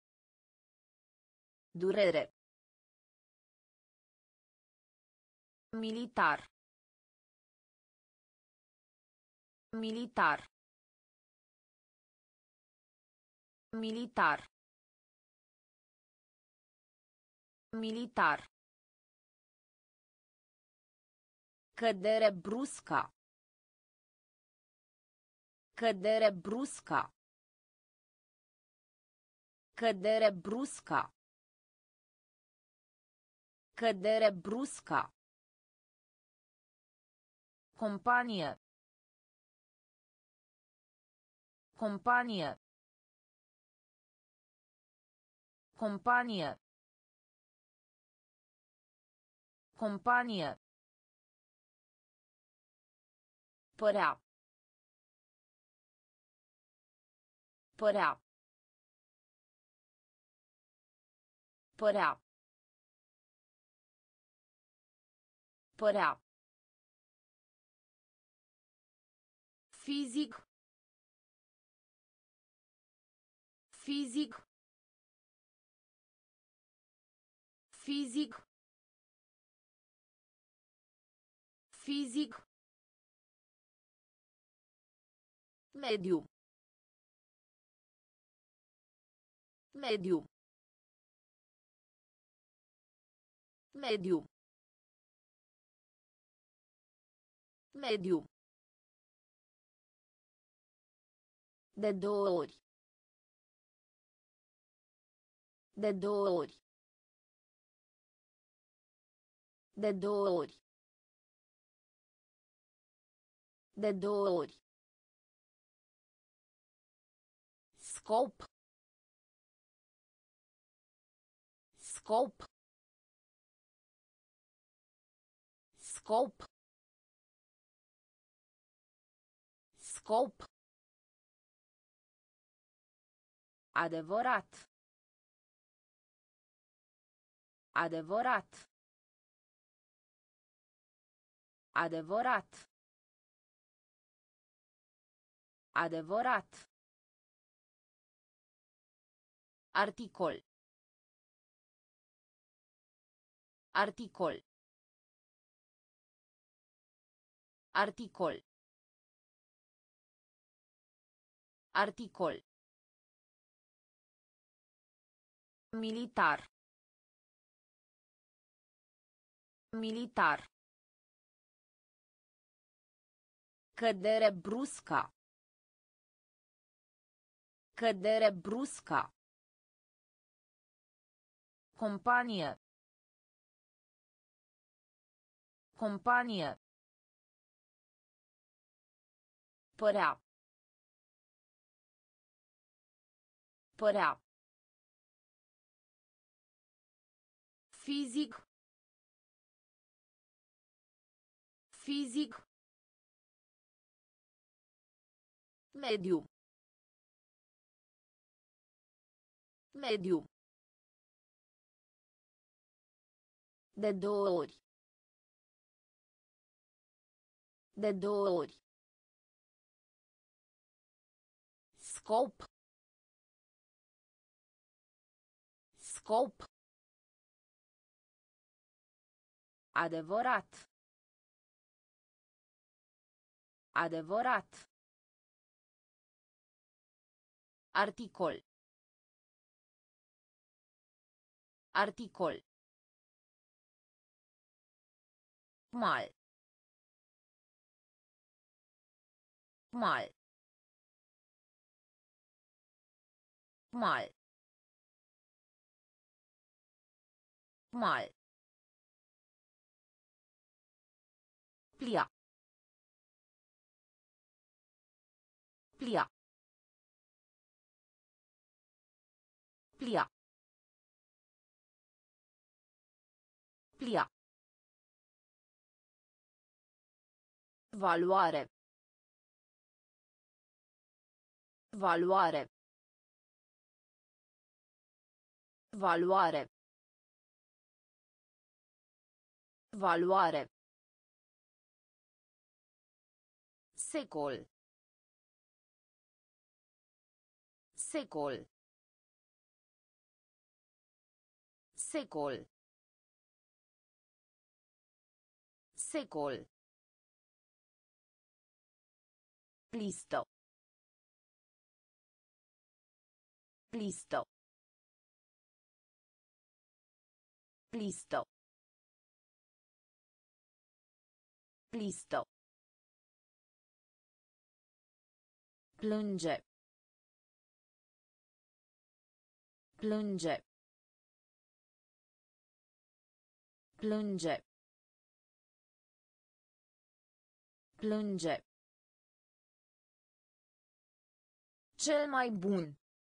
Durere. Militar. Militar. Militar. Militar. Cădere brusca. Cădere brusca. Cădere brusca. Cădere brusca. Companie. Companie. Companie. Companie. Părea. Părea. Părea. Părea. Fizic. Fizic. Fizic. Fizic. Mediu. Mediu. Mediu. Mediu. De două ori. De două ori. De două ori. De două ori. Scop. Scop. Scop. Scop. Adevărat. Adevărat. Adevărat. Adevărat. Articol. Articol. Articol. Articol. Militar. Militar. Cădere brusca. Cădere brusca. Companie. Companie. Părea. Părea. Fizic. Fizic. Mediu. Mediu. De două ori. De două ori. Scop. Scop. Adevărat. Adevărat. Articol. Articol. Mal. Mal. Mal. Mal. Plia. Plia. Plia. Plia. Valoare. Valoare. Valoare. Valoare. Secol. Secol. Secol. Secol. Listă. Listă. Listă. Listă. Plânge. Plânge. Plânge. Plânge. Cel mai bun.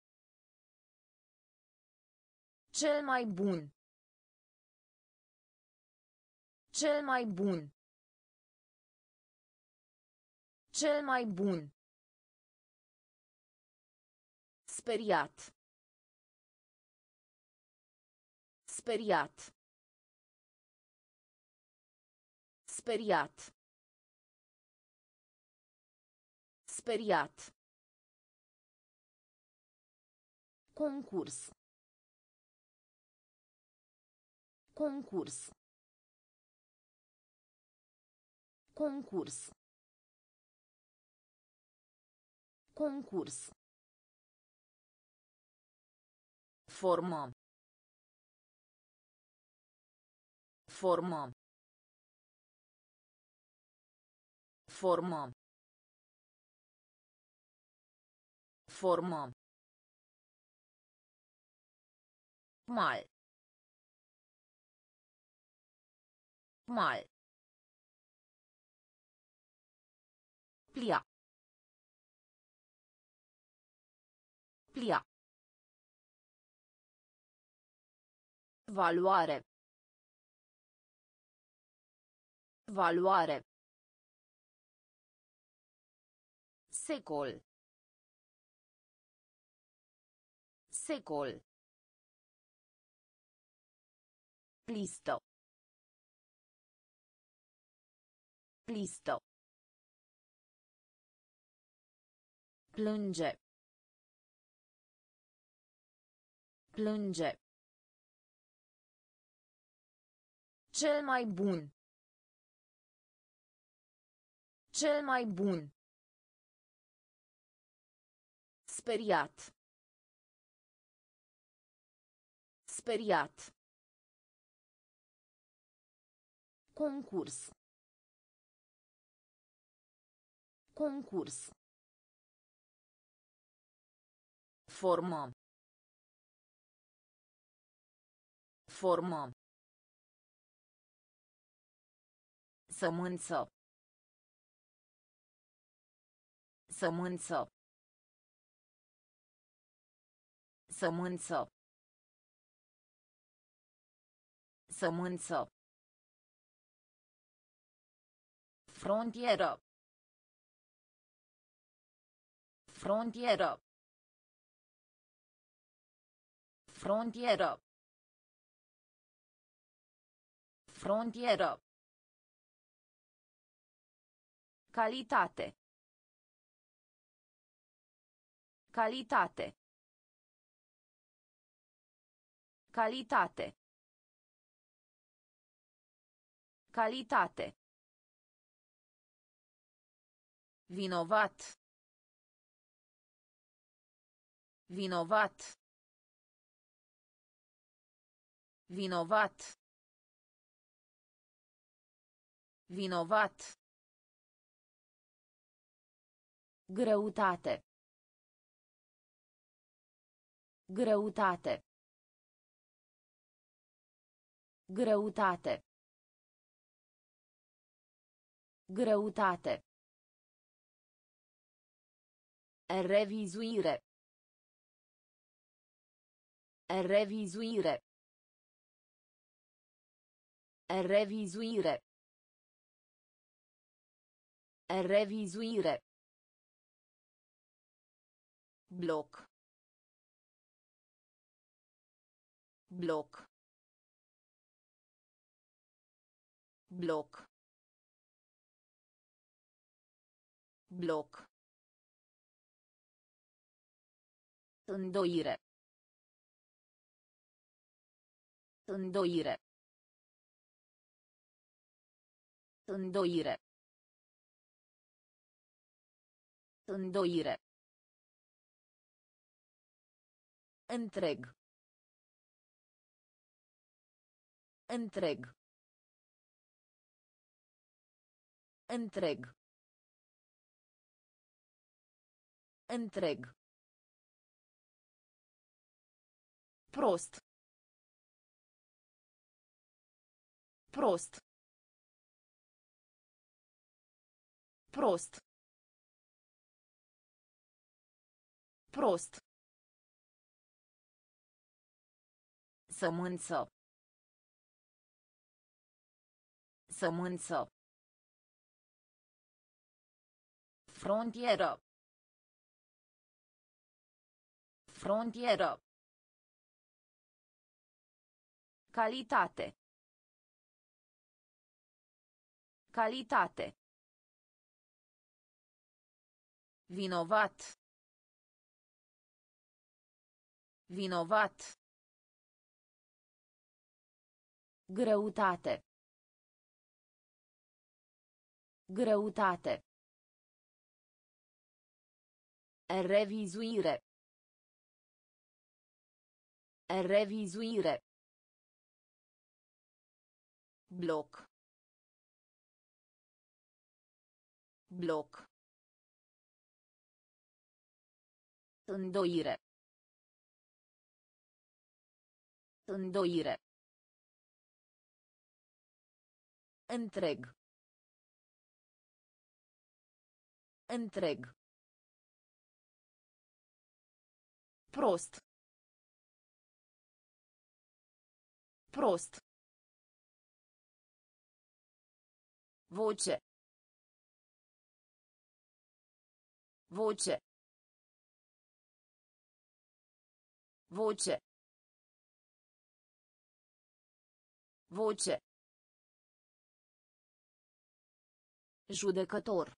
Cel mai bun. Cel mai bun. Cel mai bun. Speriat. Speriat. Speriat. Speriat. Concurs. Concurs. Concurs. Concurs. Formă. Formă. Formă. Formă. Mal. Mal. Plia. Plia. Valoare. Valoare. Secol. Secol. Listă. Listă. Plânge. Plânge. Cel mai bun. Cel mai bun. Speriat. Speriat. Concurs. Concurs. Formă. Formă. Sămânță. Sămânță. Sămânță. Sămânță. Frontieră. Frontieră. Frontieră. Frontieră. Calitate. Calitate. Calitate. Calitate. Vinovat. Vinovat. Vinovat. Vinovat. Greutate. Greutate. Greutate. Greutate. Revizuire. Revizuire. Revizuire. Revizuire. Bloc. Bloc. Bloc. Bloc. Îndoire. Îndoire. Îndoire. Îndoire. Întreg. Întreg. Întreg. Întreg. Prost. Prost. Prost. Prost. Sămânță. Sămânță. Frontieră. Frontieră. Calitate. Calitate. Vinovat. Vinovat. Greutate. Greutate. Revizuire. Revizuire. Bloc. Bloc. Îndoire. Îndoire. Întreg. Întreg. Prost. Prost. Voce. Voce. Voce. Voce. Judecător.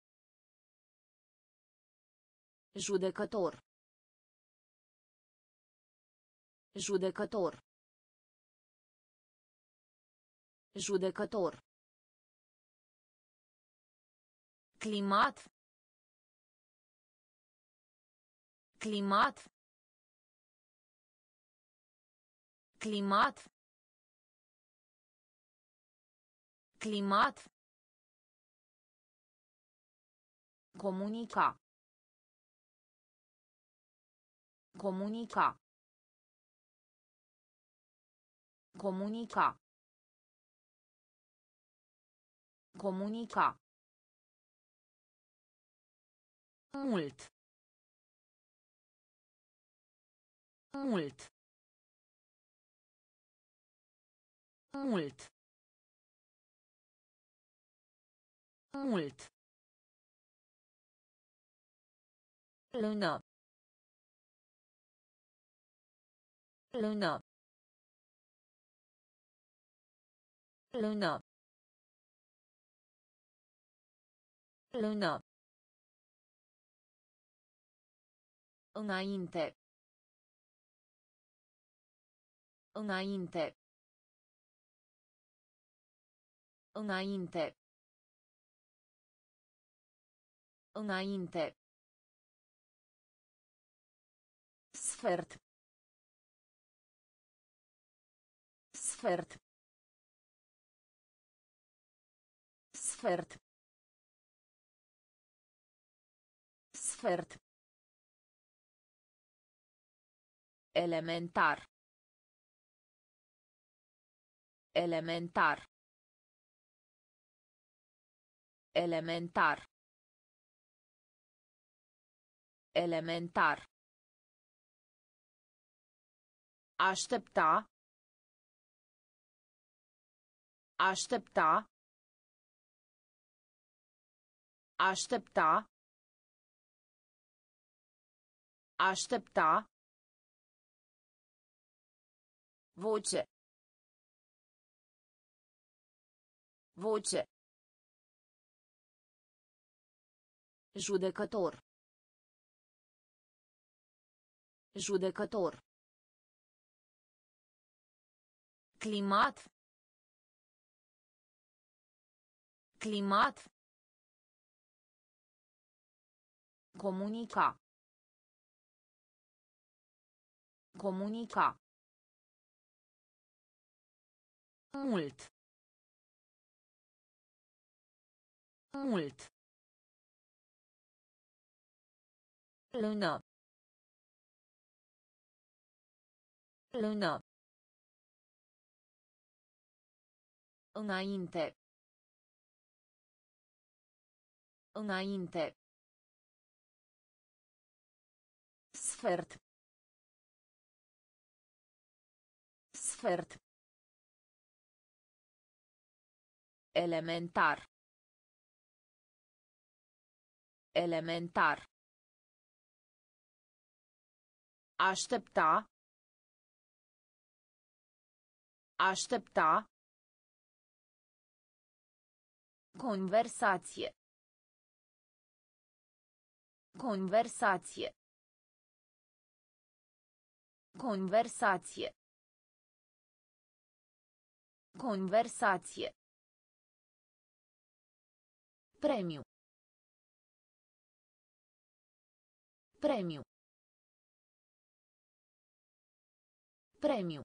Judecător. Judecător. Judecător. Climat. Climat. Climat. Climat. Comunica. Comunica. Comunica. Comunica. Mult. Mult. Mult. Mult. Lună. Lună. Lună. Lună. Înainte. Înainte. Înainte. Înainte. Sfert. Sfert. Sfert. Sfert. Elementar. Elementar. Elementar. Elementar. Aștepta. Aștepta. Aștepta. Aștepta. Voce. Voce. Judecător. Judecător. Climat. Climat. Comunica. Comunica. Mult. Mult. Lună. Lună. Înainte. Înainte. Sfert. Sfert. Elementar. Elementar. Aștepta. Aștepta. Conversație. Conversație. Conversație. Conversație. Premiu. Premiu. Premiu.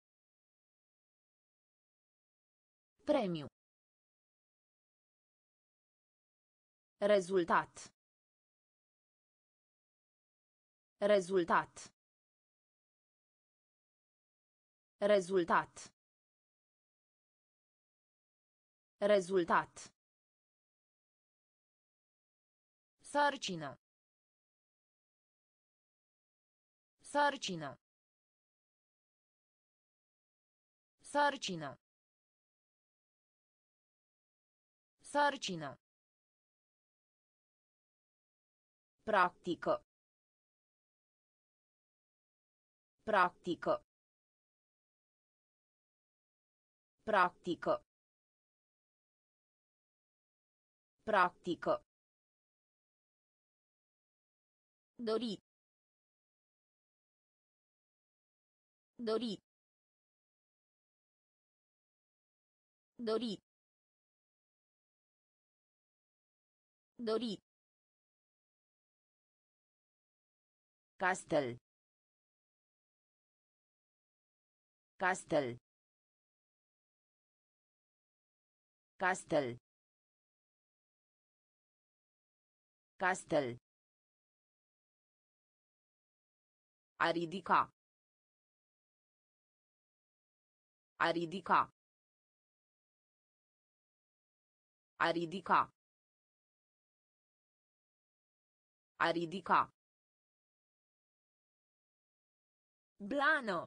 Premiu. Rezultat. Rezultat. Rezultat. Rezultat. Sarcină. Sarcină. Sarcină. Sarcină. Practică. Practică. Practică. Practică. Dori. Dori. Dori. Dori. Castel. Castel. Castel. Castel. A ridica. A ridica. A ridica. A ridica. Blană.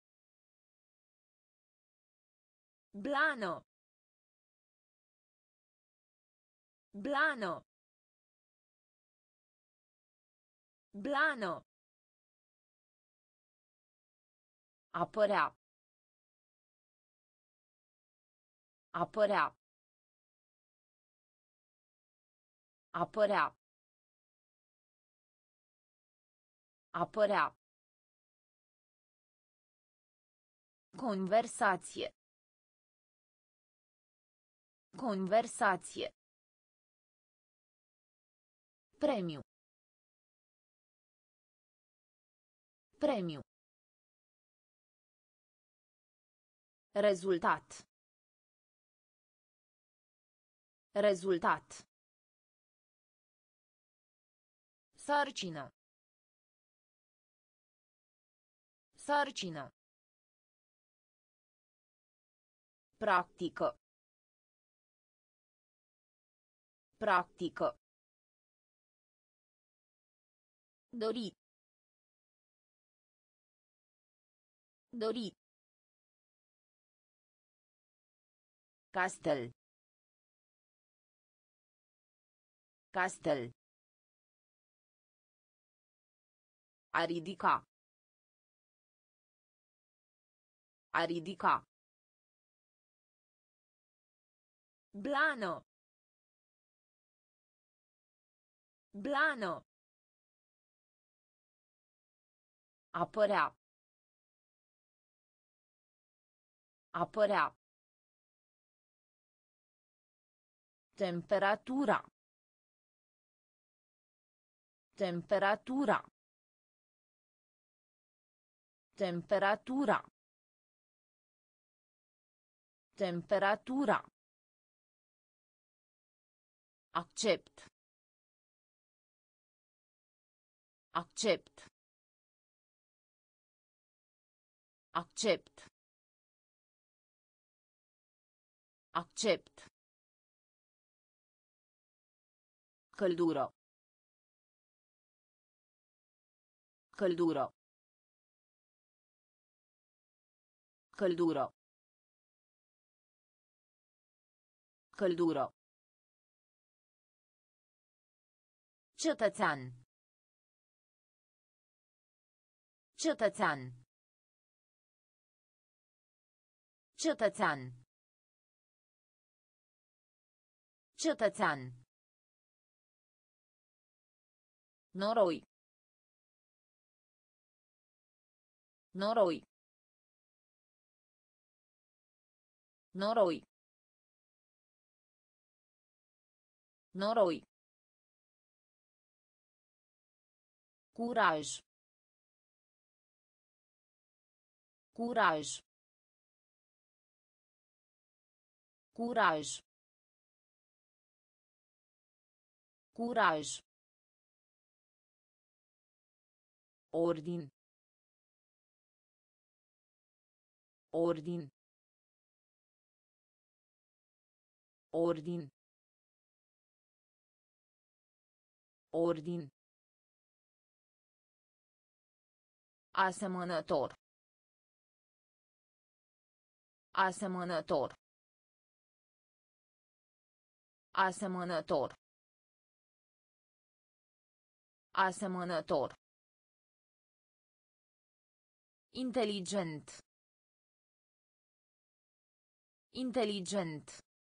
Blană. Blană. Blană. Apărea. Apărea. Apărea. Apărea. Conversație. Conversație. Premiu. Premiu. Rezultat. Rezultat. Sarcină. Sarcină. Practică. Practică. Dori. Dori. Castel. Castel. A ridica. A ridica. Blană. Blană. Apărea. Apărea. Temperatura. Temperatura. Temperatura. Temperatura. Accept. Accept. Accept. Accept. Căldură. Căldură. Căldură. Căldură. Cetățean. Cetățean. Cetățean. Cetățean. Noroi. Noroi. Noroi. Noroi. Curaj. Curaj. Curaj. Curaj. Ordin. Ordin. Ordin. Ordin. Asemănător. Asemănător. Asemănător. Asemănător. Inteligent. Inteligent.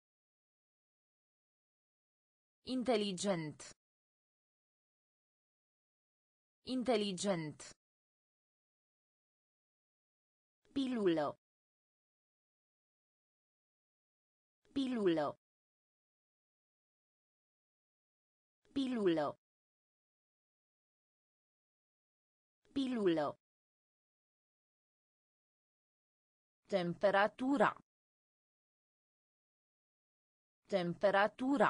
Inteligent. Inteligent. Pilulă. Pilulă. Pilulă. Pilulă. Temperatura. Temperatura.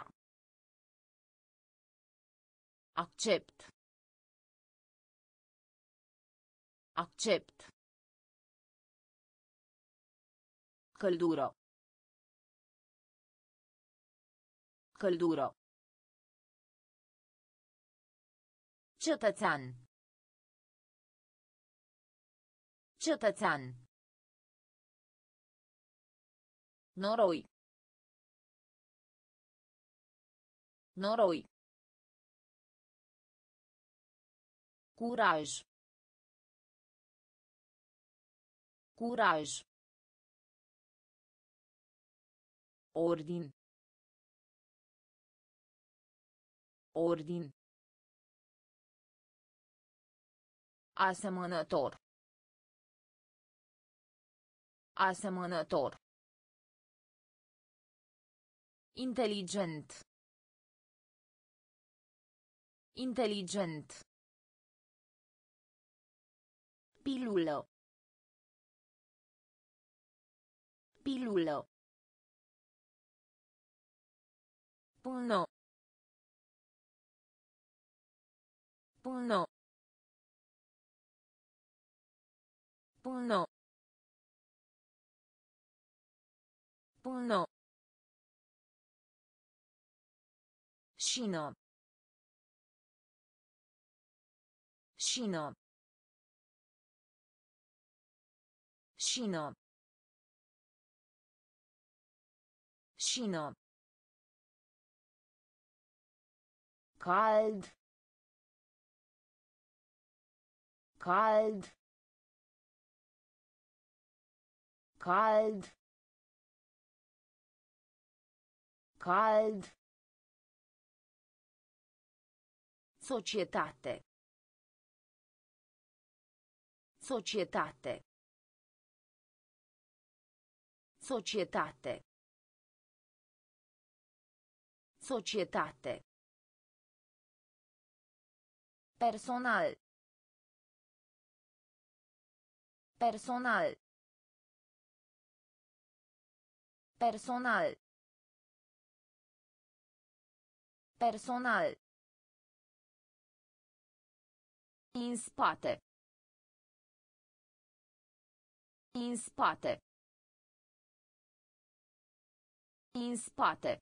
Accept. Accept. Căldură. Căldură. Cetățean. Cetățean. Noroi. Noroi. Curaj. Curaj. Ordin. Ordin. Asemănător. Asemănător. Inteligent. Inteligent. Pilulă. Pilulă. Până. Până. Până. Până. Șină. Șină. Șină. Șină. Cald. Cald. Cald. Cald. Societate. Societate. Societate. Societate. Personal. Personal. Personal. Personal. În spate. În spate. În spate.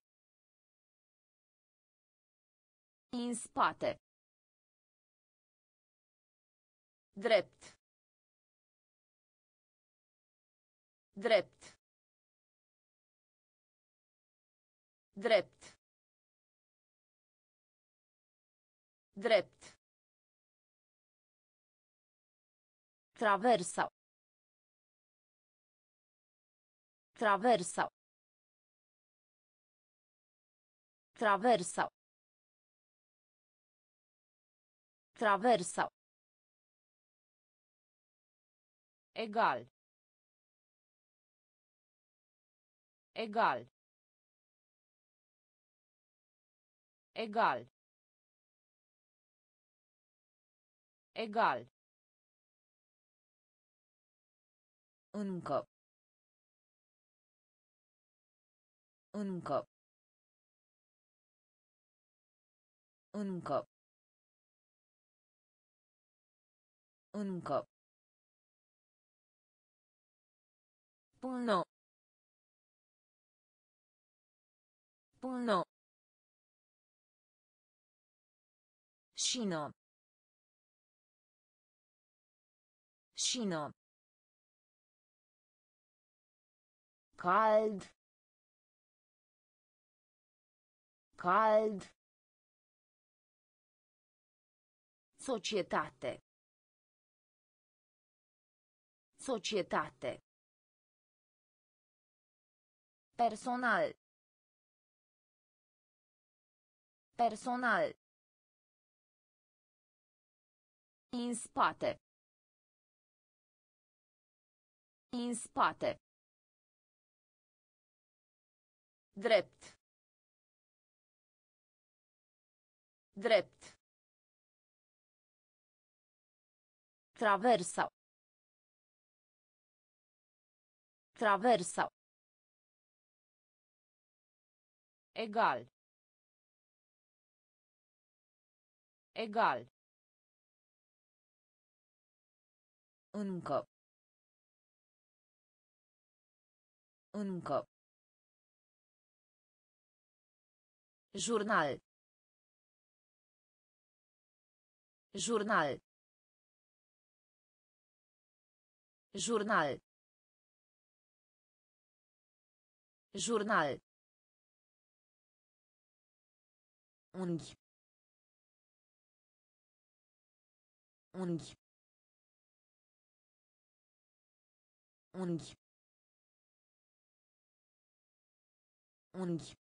În spate. Drept. Drept. Drept. Drept. Traversa. Traversa. Traversa. Traversa. Egal. Egal. Egal. Egal. Încă. Încă. Încă. Încă. Până. Până. Șină. Șină. Cald. Cald. Societate. Societate. Personal. Personal. În spate. În spate. Drept. Drept. Traversa. Traversa. Egal. Egal. Încă. Încă. Jurnal. Jurnal. Jurnal. Jurnal. Unghi. Unghi. Unghi. Unghi.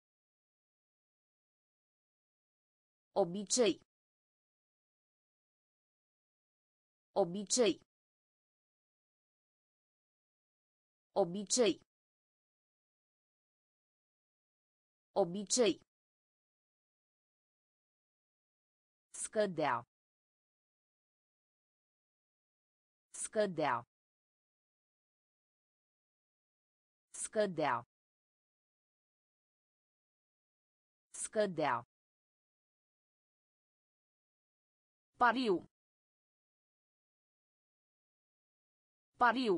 Obicei. Obicei. Obicei. Obicei. Scădea. Scădea. Scădea. Scădea. Pariu. Pariu.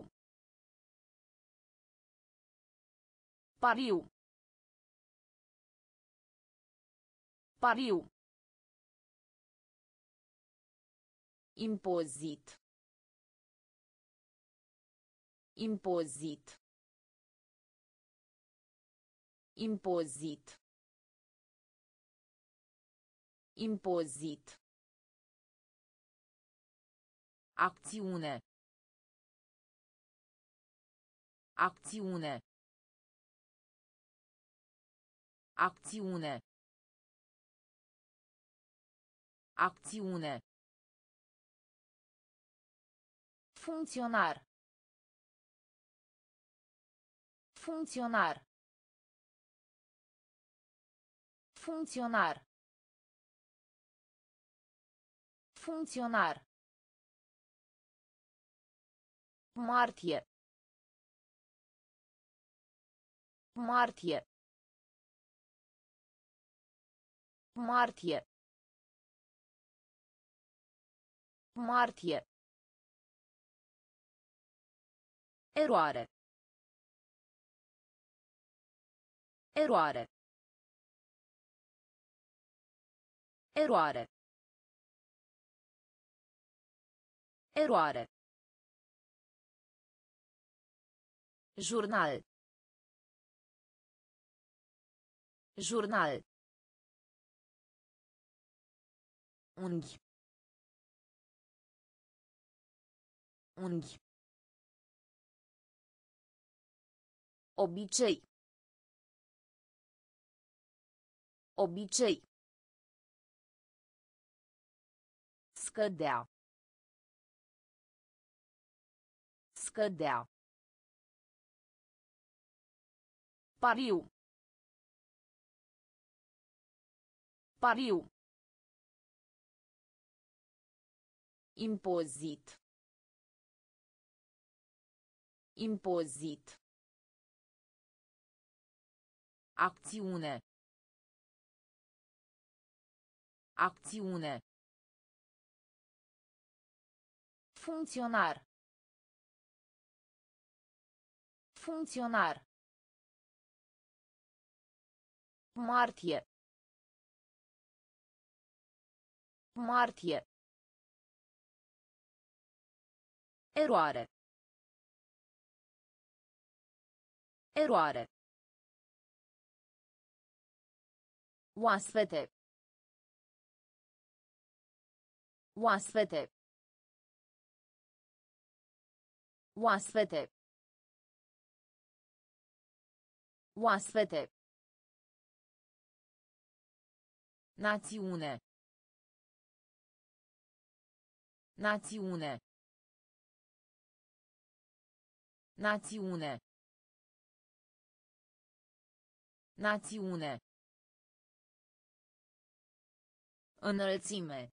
Pariu. Pariu. Impozit. Impozit. Impozit. Impozit. Acțiune. Acțiune. Acțiune. Acțiune. Funcționar. Funcționar. Funcționar. Funcționar. Martie. Martie. Martie. Martie. Eroare. Eroare. Eroare. Eroare. Jurnal. Jurnal. Unghi. Unghi. Obicei. Obicei. Scădea. Scădea. Pariu. Pariu. Impozit. Impozit. Acțiune. Acțiune. Funcționar. Funcționar. Martie. Martie. Eroare. Eroare. Oaspete. Oaspete. Oaspete. Oaspete. Națiune. Națiune. Națiune. Națiune. Înălțime.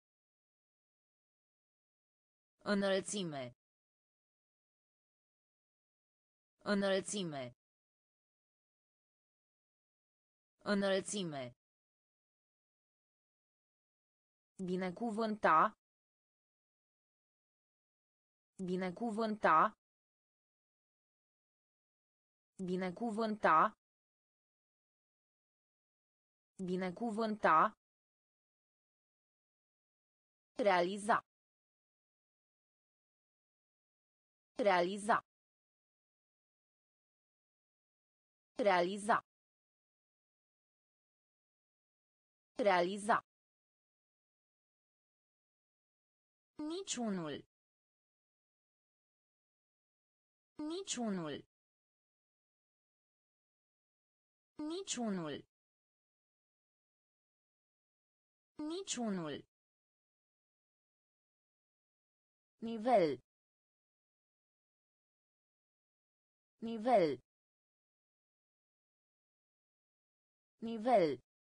Înălțime. Înălțime. Înălțime. Binecuvânta. Binecuvânta. Binecuvânta. Binecuvânta. Realiza. Realiza. Realiza. Realiza. Niciunul. Niciunul. Niciunul. Niciunul. Nivel. Nivel. Nivel.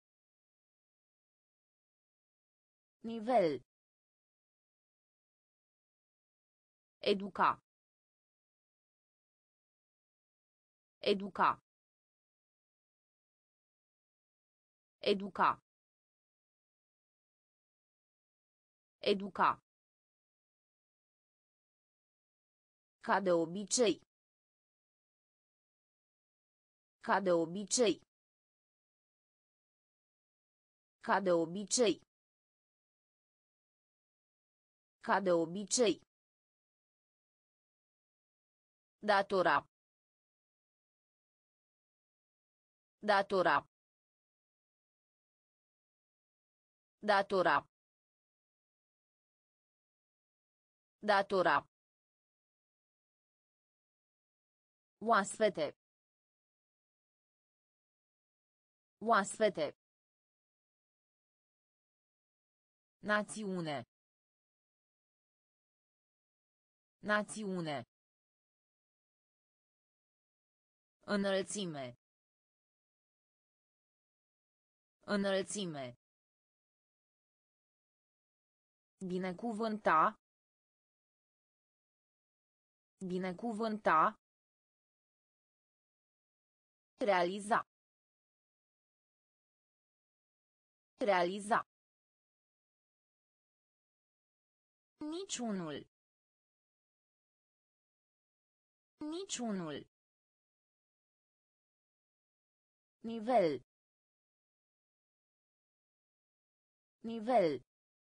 Nivel. Educa. Educa. Educa. Educa. Ca de obicei. Ca de obicei. Ca de obicei. Ca de obicei. Datora. Datora. Datora. Datora. Oaspete. Oaspete. Națiune. Națiune. Înălțime. Înălțime. Binecuvânta. Binecuvânta. Realiza. Realiza. Niciunul. Niciunul. Nivel. Nivel.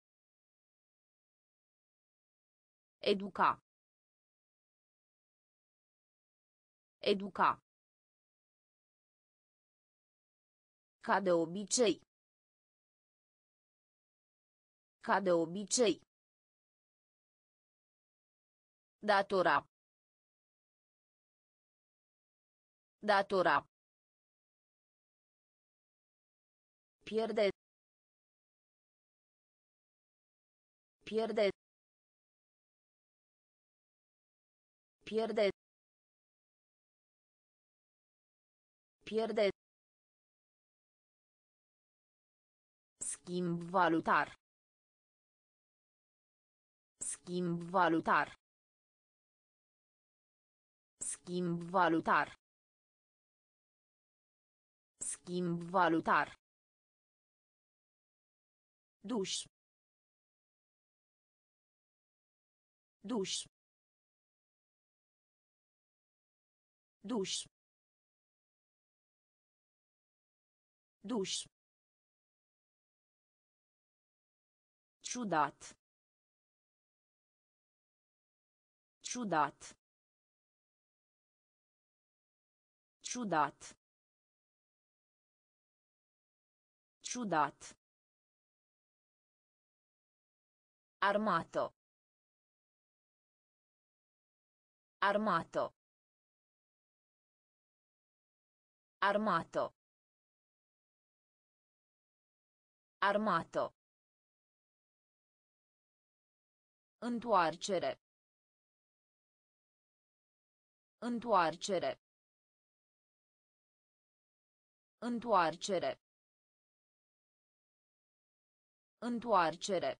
Educa. Educa. Ca de obicei. Ca de obicei. Datora. Datora. Pierde. Pierde. Pierde. Pierde. Schimb valutar. Schimb valutar. Schimb valutar. Schimb valutar. Duș. Duș. Duș. Duș. Ciudat. Ciudat. Ciudat. Ciudat. Armato. Armato. Armato. Armato. Întoarcere. Întoarcere. Întoarcere. Întoarcere.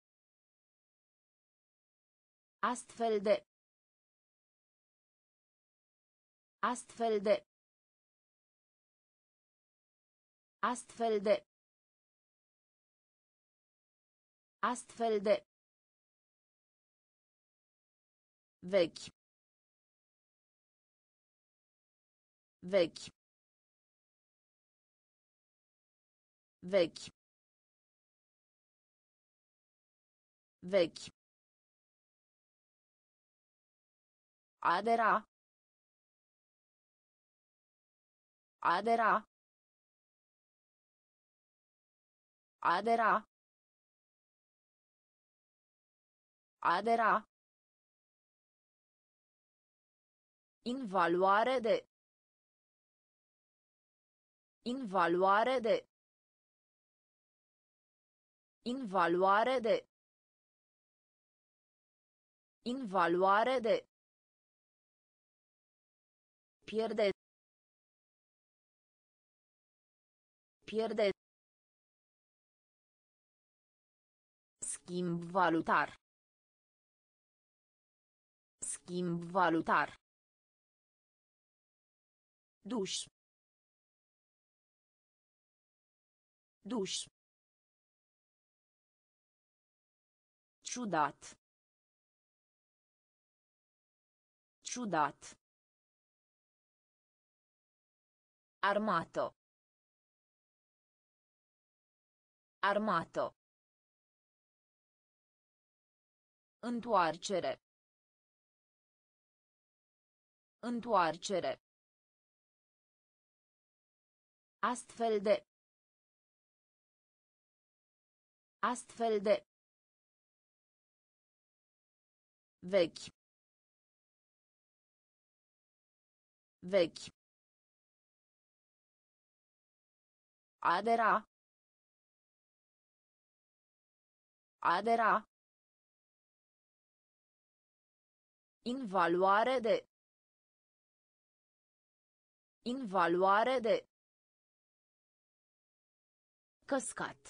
Astfel de. Astfel de. Astfel de. Astfel de. Vechi. Vechi. Vechi. Vechi. Adera. Adera. Adera. Adera. Invaluare de. Invaluare de. Invaluare de. Invaluare de. Pierde. Pierde. Schimb valutar. Schimb valutar. Duș. Duș. Ciudat. Ciudat. Armato. Armato. Întoarcere. Întoarcere. Astfel de. Astfel de. Vechi. Vechi. Adera. Adera. Invaluare de. Invaluare de. Căscat.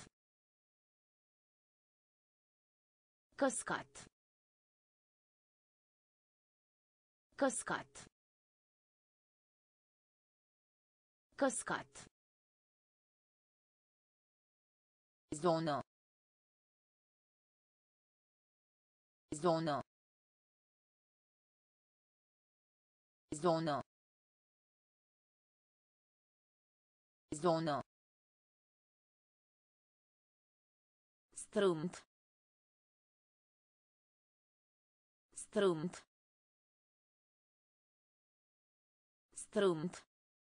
Căscat. Căscat. Căscat. Zonă. Zonă. Zonă. Zonă. Strâmt. Strâmt. Strâmt.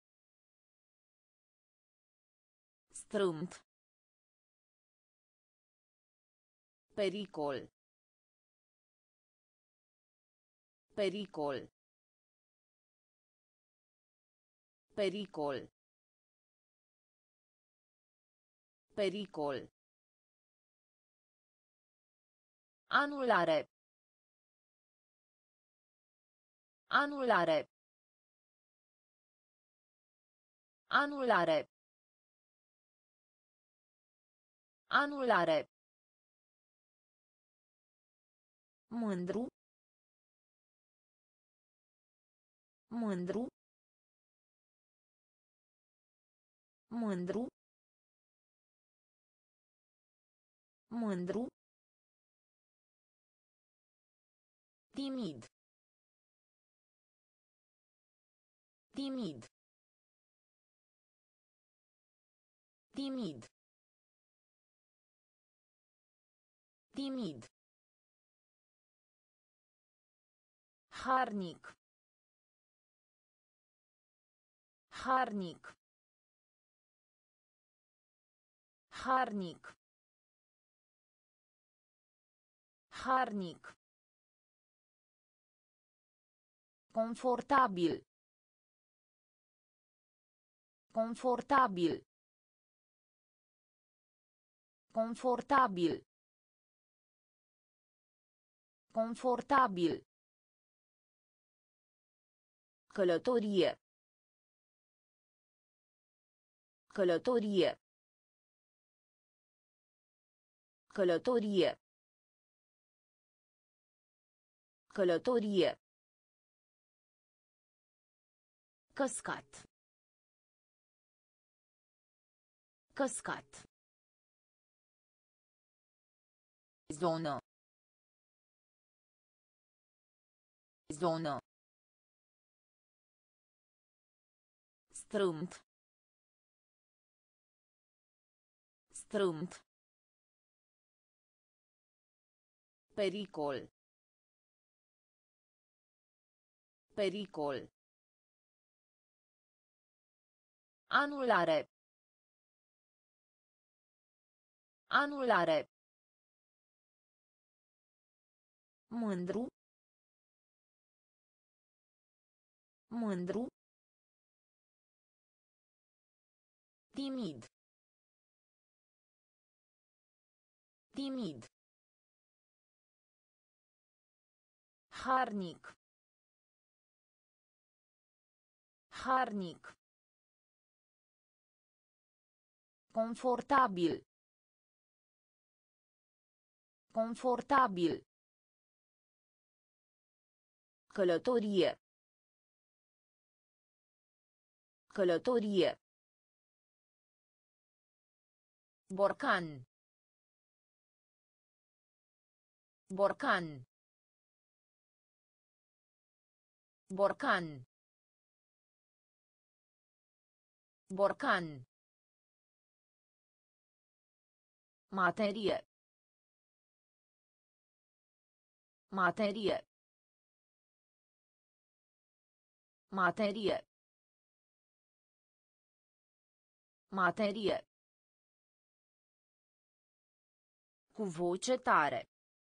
Strâmt. Pericol. Pericol. Pericol. Pericol. Anulare. Anulare. Anulare. Anulare. Mândru. Mândru. Mândru. Mândru. Timid. Timid. Timid. Timid. Harnic. Harnic. Harnic. Harnic. Confortabil. Confortabil. Confortabil. Confortabil. Călătorie. Călătorie. Călătorie. Călătorie. Căscat. Căscat. Zonă. Zonă. Strâmt. Strâmt. Pericol. Pericol. Anulare. Anulare. Mândru. Mândru. Timid. Timid. Harnic. Harnic. Confortabil. Confortabil. Călătorie. Călătorie. Borcan. Borcan. Borcan. Borcan. Materie. Materie. Materie. Materie. Cu voce tare.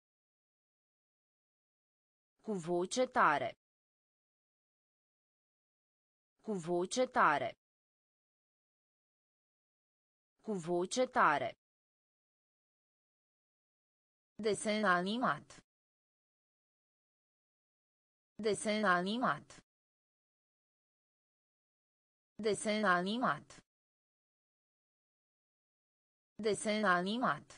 Cu voce tare. Cu voce tare. Cu voce tare. Desen animat. Desen animat. Desen animat. Desen animat.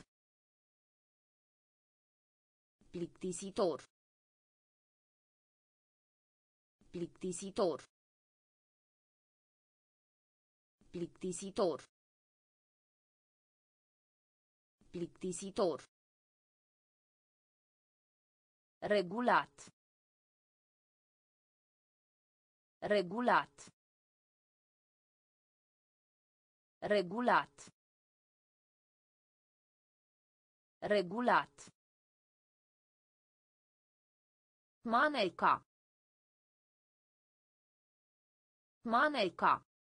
Plictisitor. Plictisitor. Plictisitor. Plictisitor. Regulat. Regulat. Regulat. Regulat. Maneca. Maneca.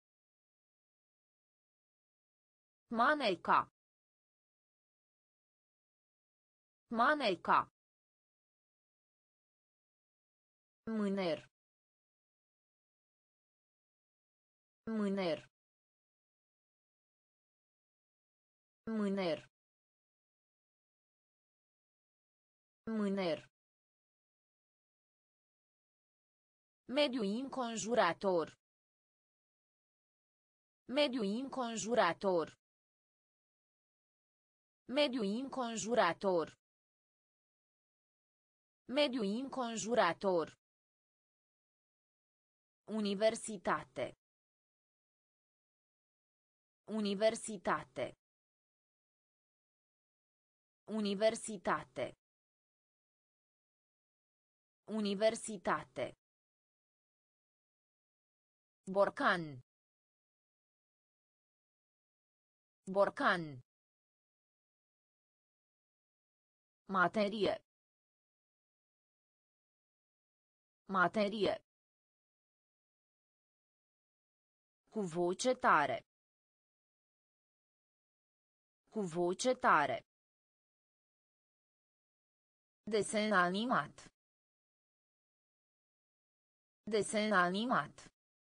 Maneca. Maneca. Mâner. Mâner. Mâner. Mâner. Mediu înconjurător. Mediu înconjurător. Mediu înconjurător. Mediu înconjurător. Universitate. Universitate. Universitate. Universitate. Borcan. Borcan. Materie. Materie. Cu voce tare. Cu voce tare. Desen animat. Desen animat.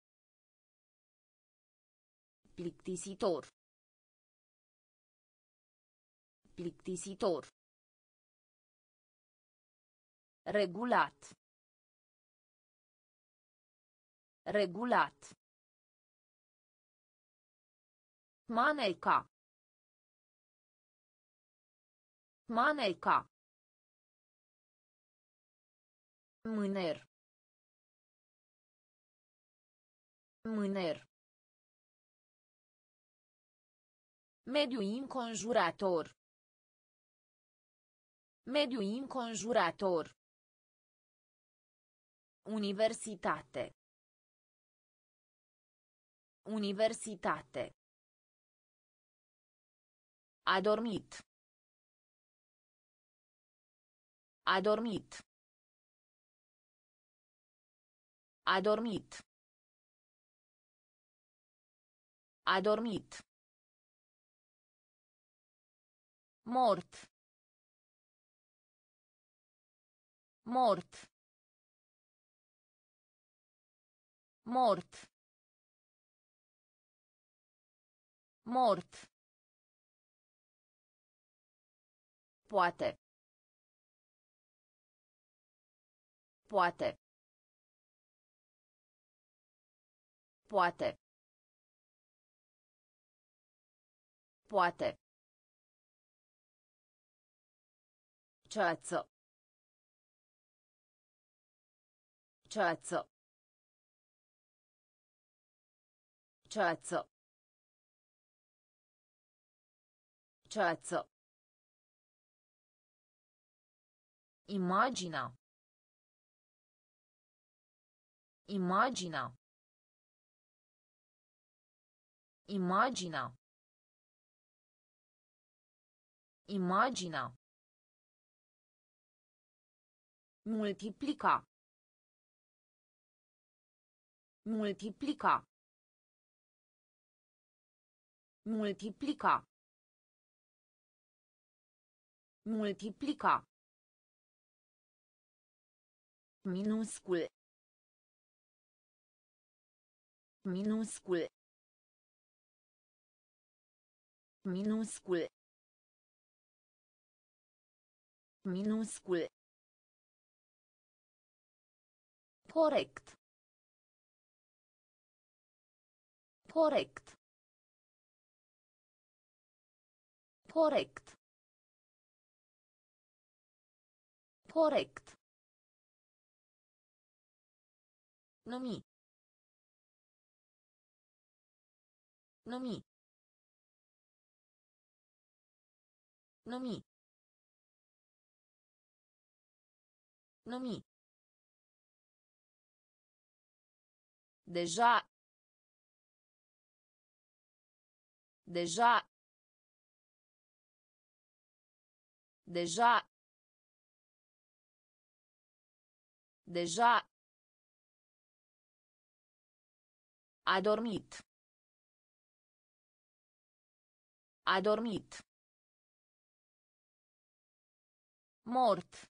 Plictisitor. Plictisitor. Regulat. Regulat. Maneca. Maneca. Mâner. Mâner. Mediu înconjurător. Mediu înconjurător. Universitate. Universitate. A dormit. A dormit. A dormit. A dormit. Mort. Mort. Mort. Mort. Poate. Poate. Poate. Poate. Ceață. Ceață. Ceață. Ceață. Imagina. Imagina. Imagina. Imagina. Multiplica. Multiplica. Multiplica. Multiplica. Minuscul. Minuscul. Minuscul. Minuscul. Corect. Corect. Corect. Corect. Numi. Numi. Numi. Numi. Deja. Deja. Deja. Deja. A dormit. A dormit. Mort.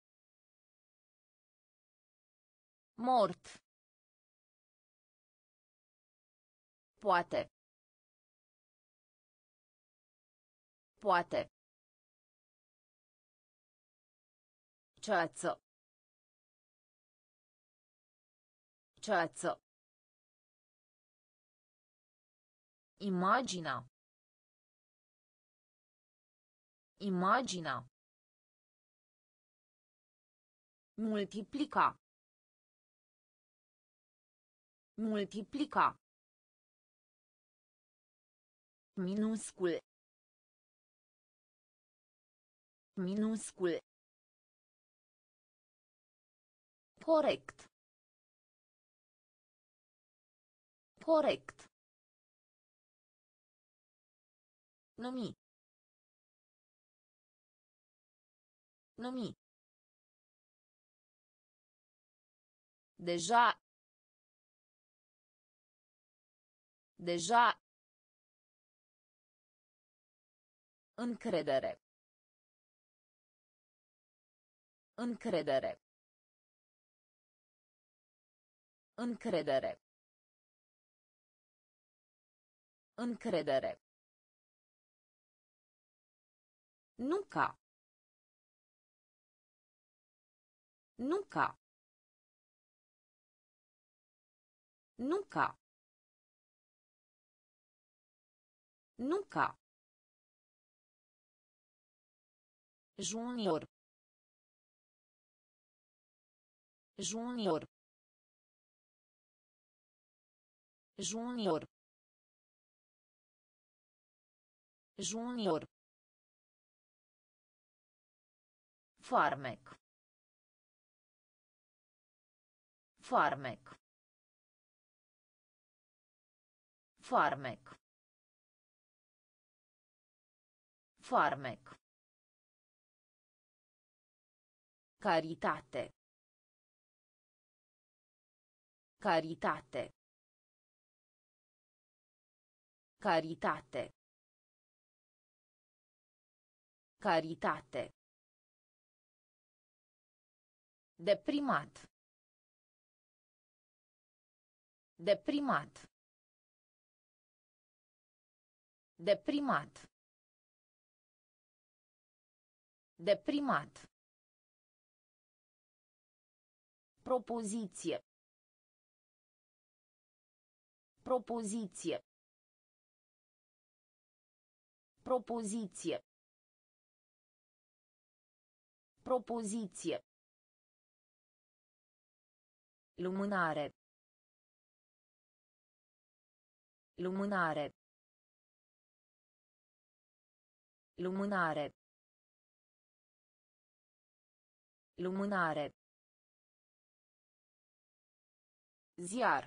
Mort. Poate. Poate. Ceață. Ceață. Imagina. Imagina. Multiplica. Multiplica. Minuscul. Minuscul. Corect. Corect. Numi. Numi. Deja. Deja. Încredere. Încredere. Încredere. Încredere. Nunca. Nunca. Nunca. Nunca. Junior. Junior. Junior. Junior. Farmec. Farmec. Farmec. Farmec. Caritate. Caritate. Caritate. Caritate. Deprimat. Deprimat. Deprimat. Deprimat. Propoziție. Propoziție. Propoziție. Propoziție. Lumânare. Lumânare. Lumânare. Lumânare. Ziar.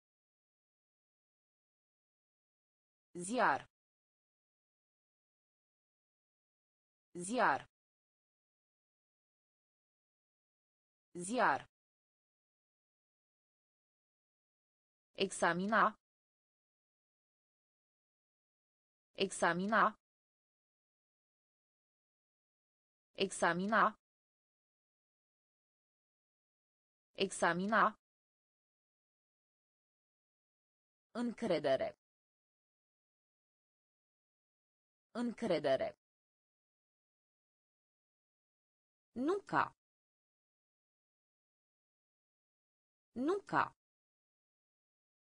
Ziar. Ziar. Ziar. Examina. Examina. Examina. Examina. Încredere. Încredere. Nunca. Nunca.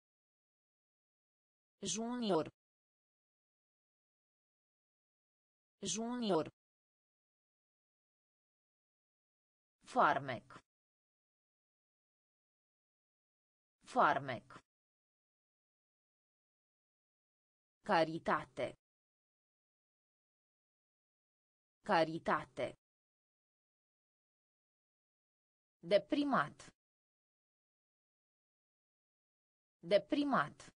Junior. Junior. Farmec. Farmec. Caritate. Caritate. Deprimat. Deprimat.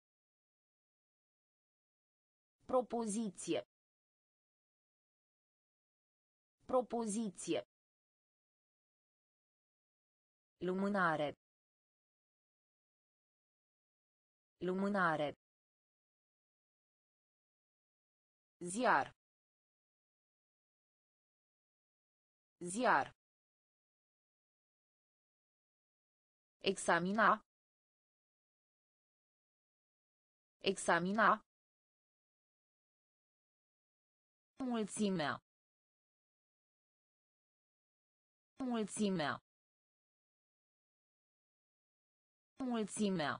Propoziție. Propoziție. Lumânare. Lumânare. Ziar. Ziar. Examina. Examina. Mulțimea. Mulțimea. Mulțimea.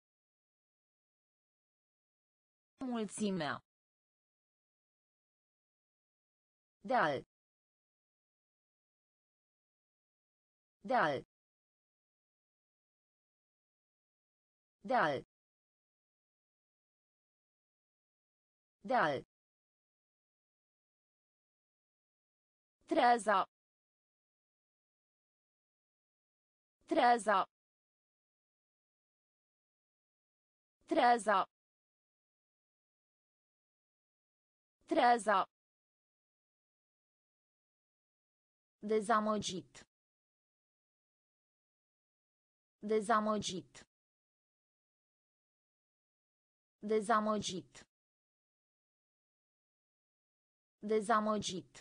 Mulțimea. Deal. Deal. Deal. Deal. Treeza. Treeza. Treeza. Treeza. Dezamăgit. Dezamăgit. Dezamăgit. Dezamăgit.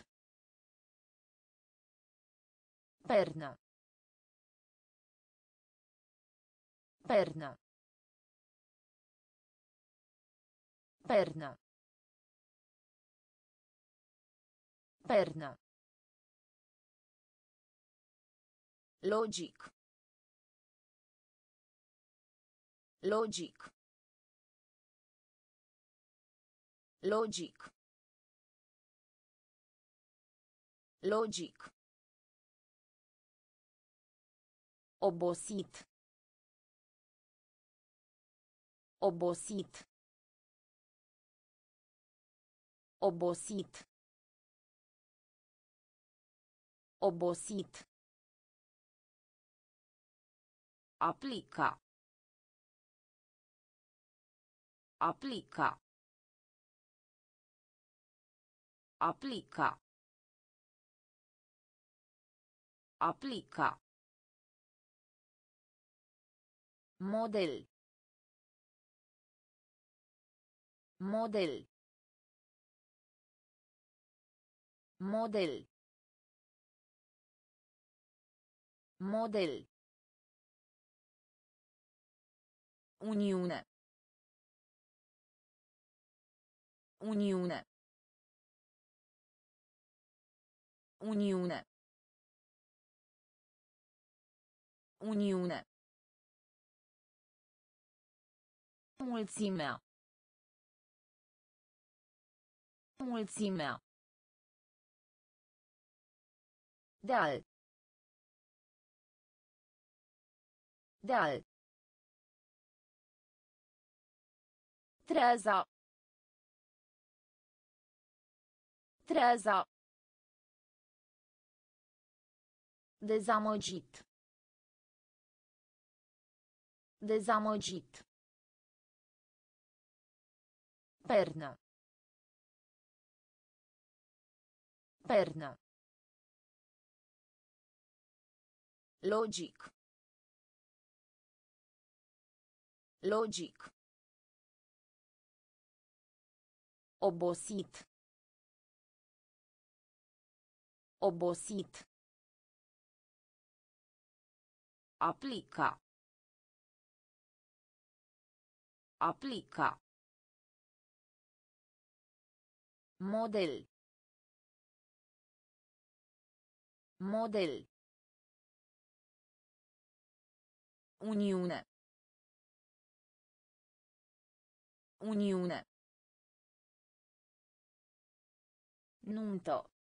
Pernă. Pernă. Pernă. Pernă. Logic. Logic. Logic. Logic. Obosit. Obosit. Obosit. Obosit. Aplica. Aplica. Aplica. Aplica. Model. Model. Model. Model. Uniune. Uniune. Uniune. Uniune. Mulțimea. Mulțimea. Deal. Deal. Treeza. Treeza. Dezamăgit. Dezamăgit. Pernă. Pernă. Logic. Logic. Obosit. Obosit. Aplica. Aplica. Model. Model. Uniune. Uniune. Nuntă.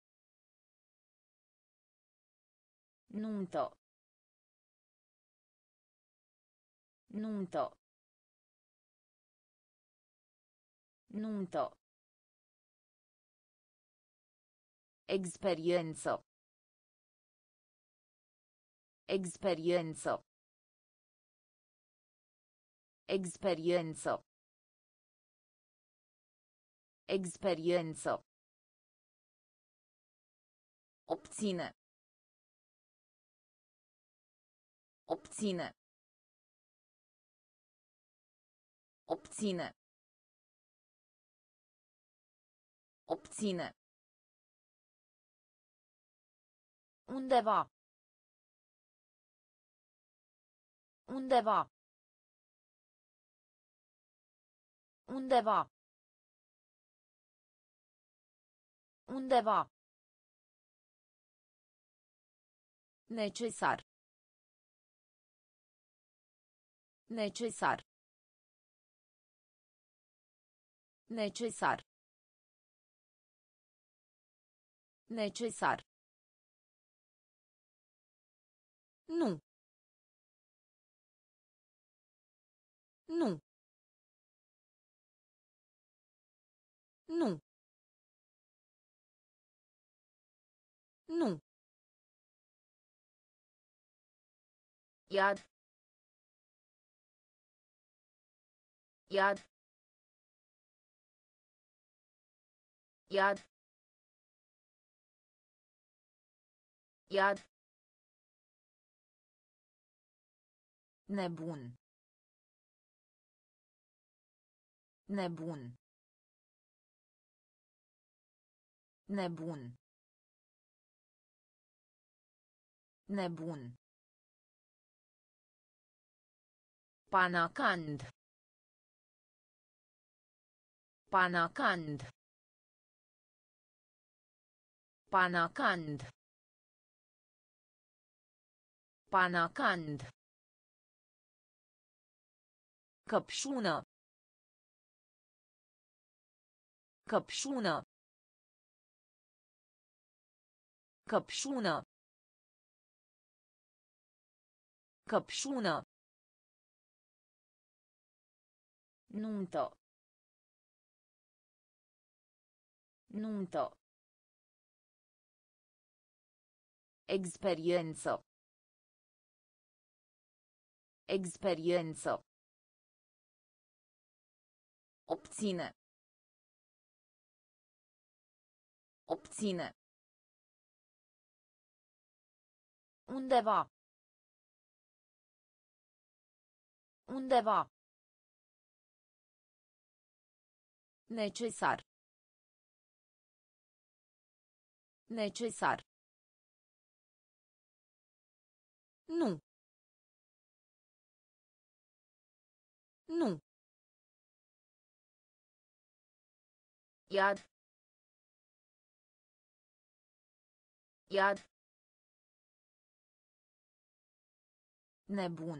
Nuntă. Nuntă. Nuntă. Experiență. Experiență. Experiență. Experiență. Obține. Obține. Obține. Obține. Undeva. Undeva. Undeva. Undeva. Necesar. Necesar. Necesar. Necesar. Nu. Nu. Nu. Nu. Iad. Iad. Iad. Iad. Nebun. Nebun. Nebun. Nebun. Panacand. Panacand. Panacand. Panacand. Căpșună. Căpșună. Căpșună. Căpșună. Nuntă. Nuntă. Experiență. Experiență. Obține. Obține. Undeva. Undeva. Necesar. Necesar. Nu. Nu. Iad. Iad. Nebun.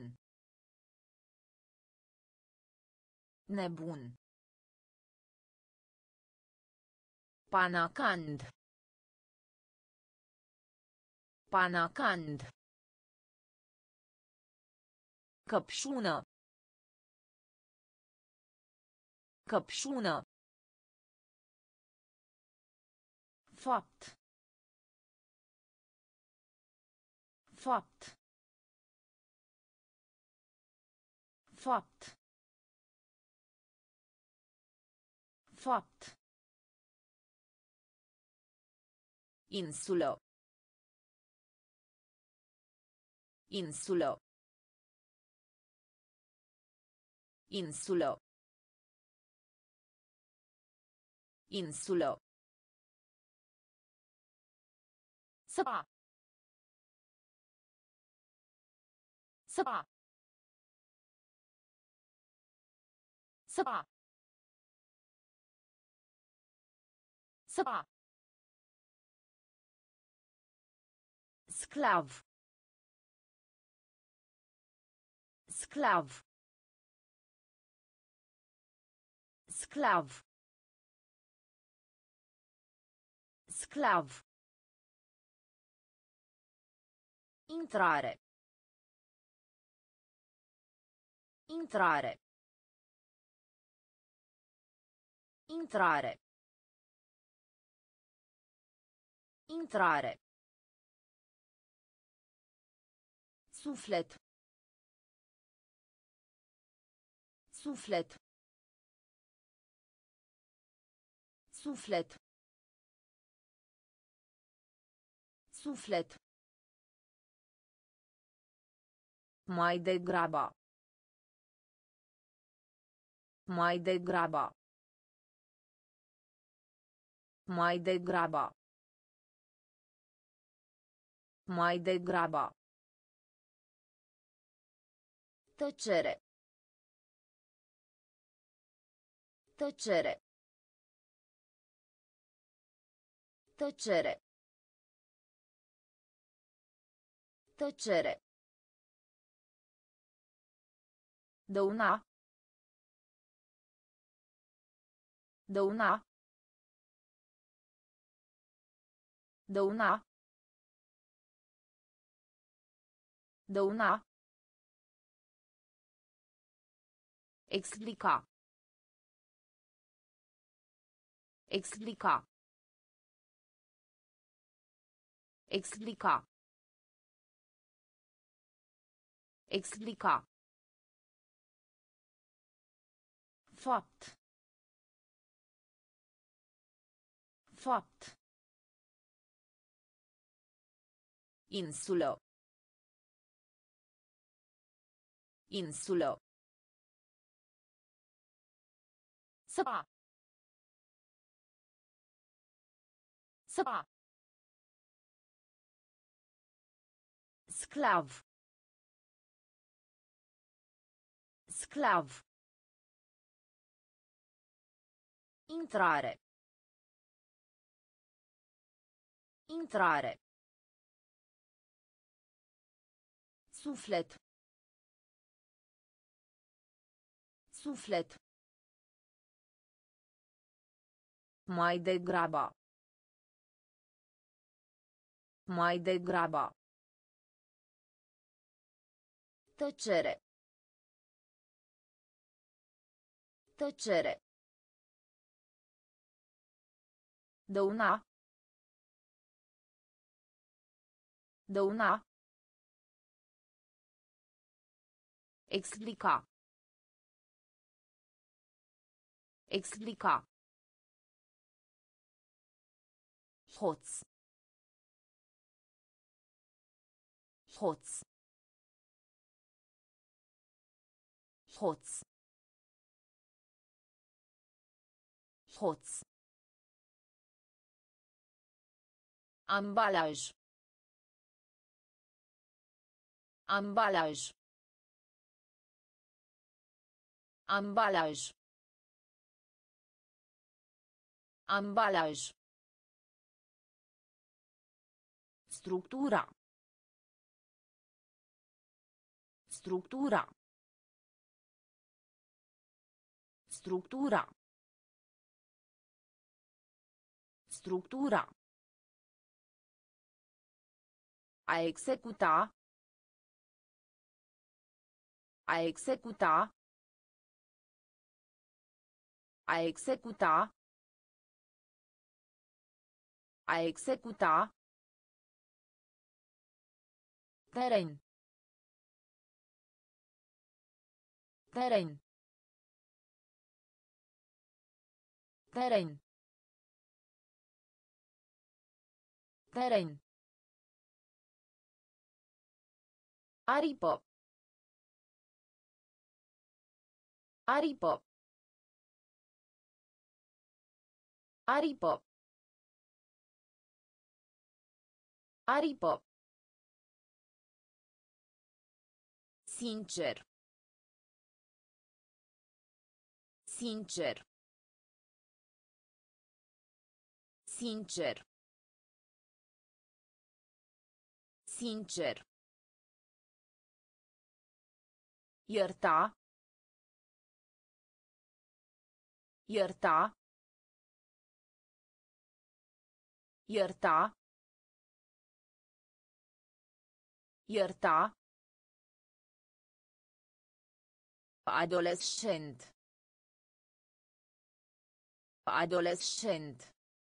Nebun. Panacand. Panacand. Căpșună. Căpșună. Fapt. Fapt. Fapt. Fapt. Insulă. Insulă. Insulă. Insulă. Săpa. Săpa. Săpa. Săpa. Sclav. Sclav. Sclav. Sclav. Intrare. Intrare. Intrare. Intrare. Suflet. Suflet. Suflet. Suflet. Mai degrabă. Mai degrabă. Mai degrabă. Mai degrabă. Tăcere. Tăcere. Tăcere. Tăcere. Dăuna. Dăuna. Dăuna. Dăuna. Explica. Explica. Explica. Explica. Fapt. Fapt. Insulă. Insulă. Săpa. Săpa. Sclav. Sclav. Intrare. Intrare. Suflet. Suflet. Mai degrabă. Mai degrabă. Tăcere. Tăcere. Dăuna. Dăuna. Explica. Explica. Hoț. Hoț. Hoț. Hoț. Ambalaj. Ambalaj. Ambalaj. Ambalaj. Structura. Structura. Structura. Structura. A executa. A executa. A executa. A executa. Teren. Teren. Teren. Teren. Aripă. Aripă. Aripă. Aripă. Sincer. Sincer. Sincer. Sincer. Ierta. Ierta. Ierta. Ierta. Adolescent. Adolescent.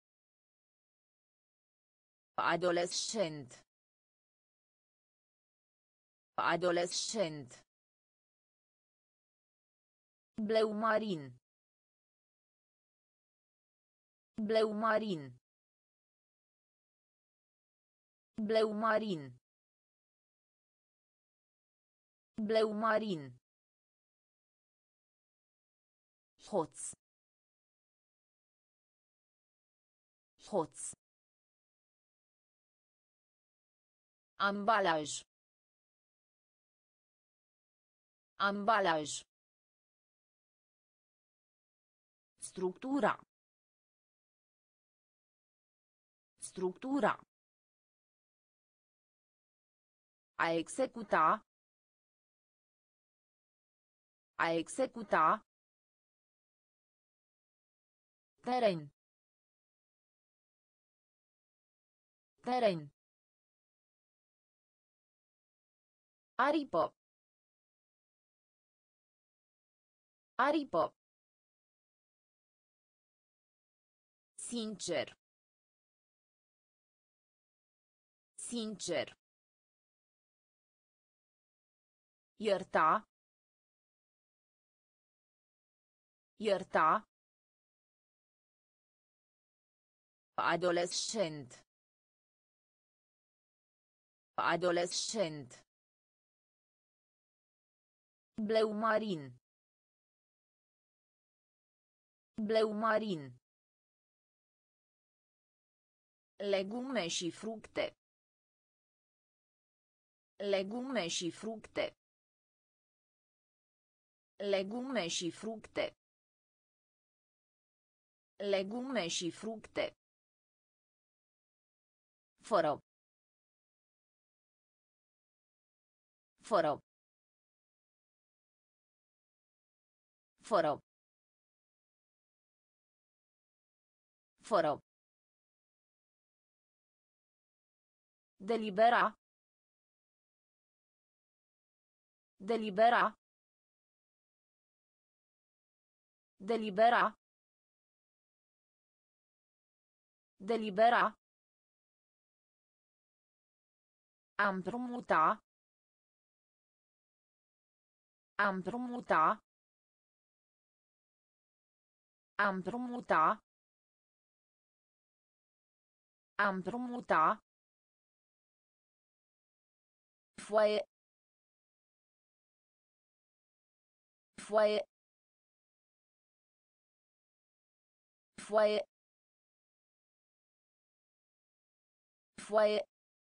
Adolescent. Adolescent. Bleu marin. Bleu marin. Bleu marin. Bleu marin. Hoț. Hoț. Ambalaj. Ambalaj. Structura. Structura. A executa. A executa. Teren. Teren. Aripă. Aripă. Sincer. Sincer. Ierta. Ierta. Adolescent. Adolescent. Bleu marin. Bleu marin. Legume și fructe. Legume și fructe. Legume și fructe. Legume și fructe. Fără. Fără. Fără. Fără. Delibera. Delibera. Delibera. Delibera. A împrumuta. A împrumuta. A împrumuta. A împrumuta. Foaie. Foaie. Foaie. Foaie.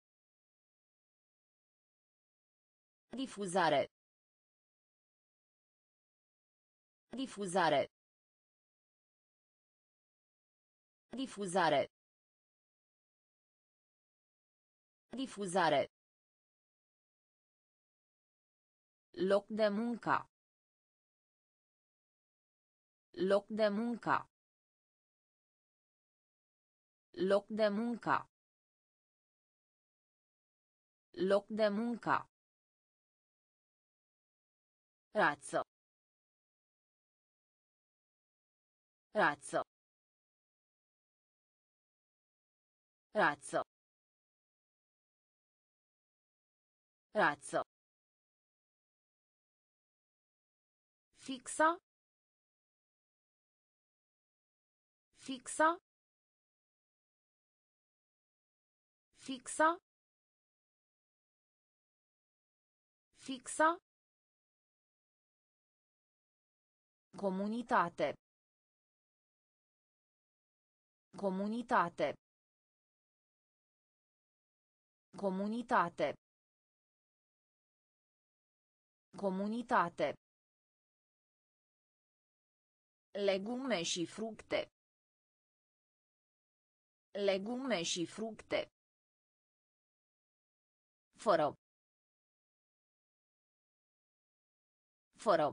Difuzare. Difuzare. Difuzare. Difuzare. Loc de muncă. Loc de muncă. Loc de muncă. Loc de muncă. Rață. Rață. Rață. Rață. Fixa. Fixa. Fixa. Fixa. Comunitate. Comunitate. Comunitate. Comunitate. Legume și fructe. Legume și fructe. Fără. Fără.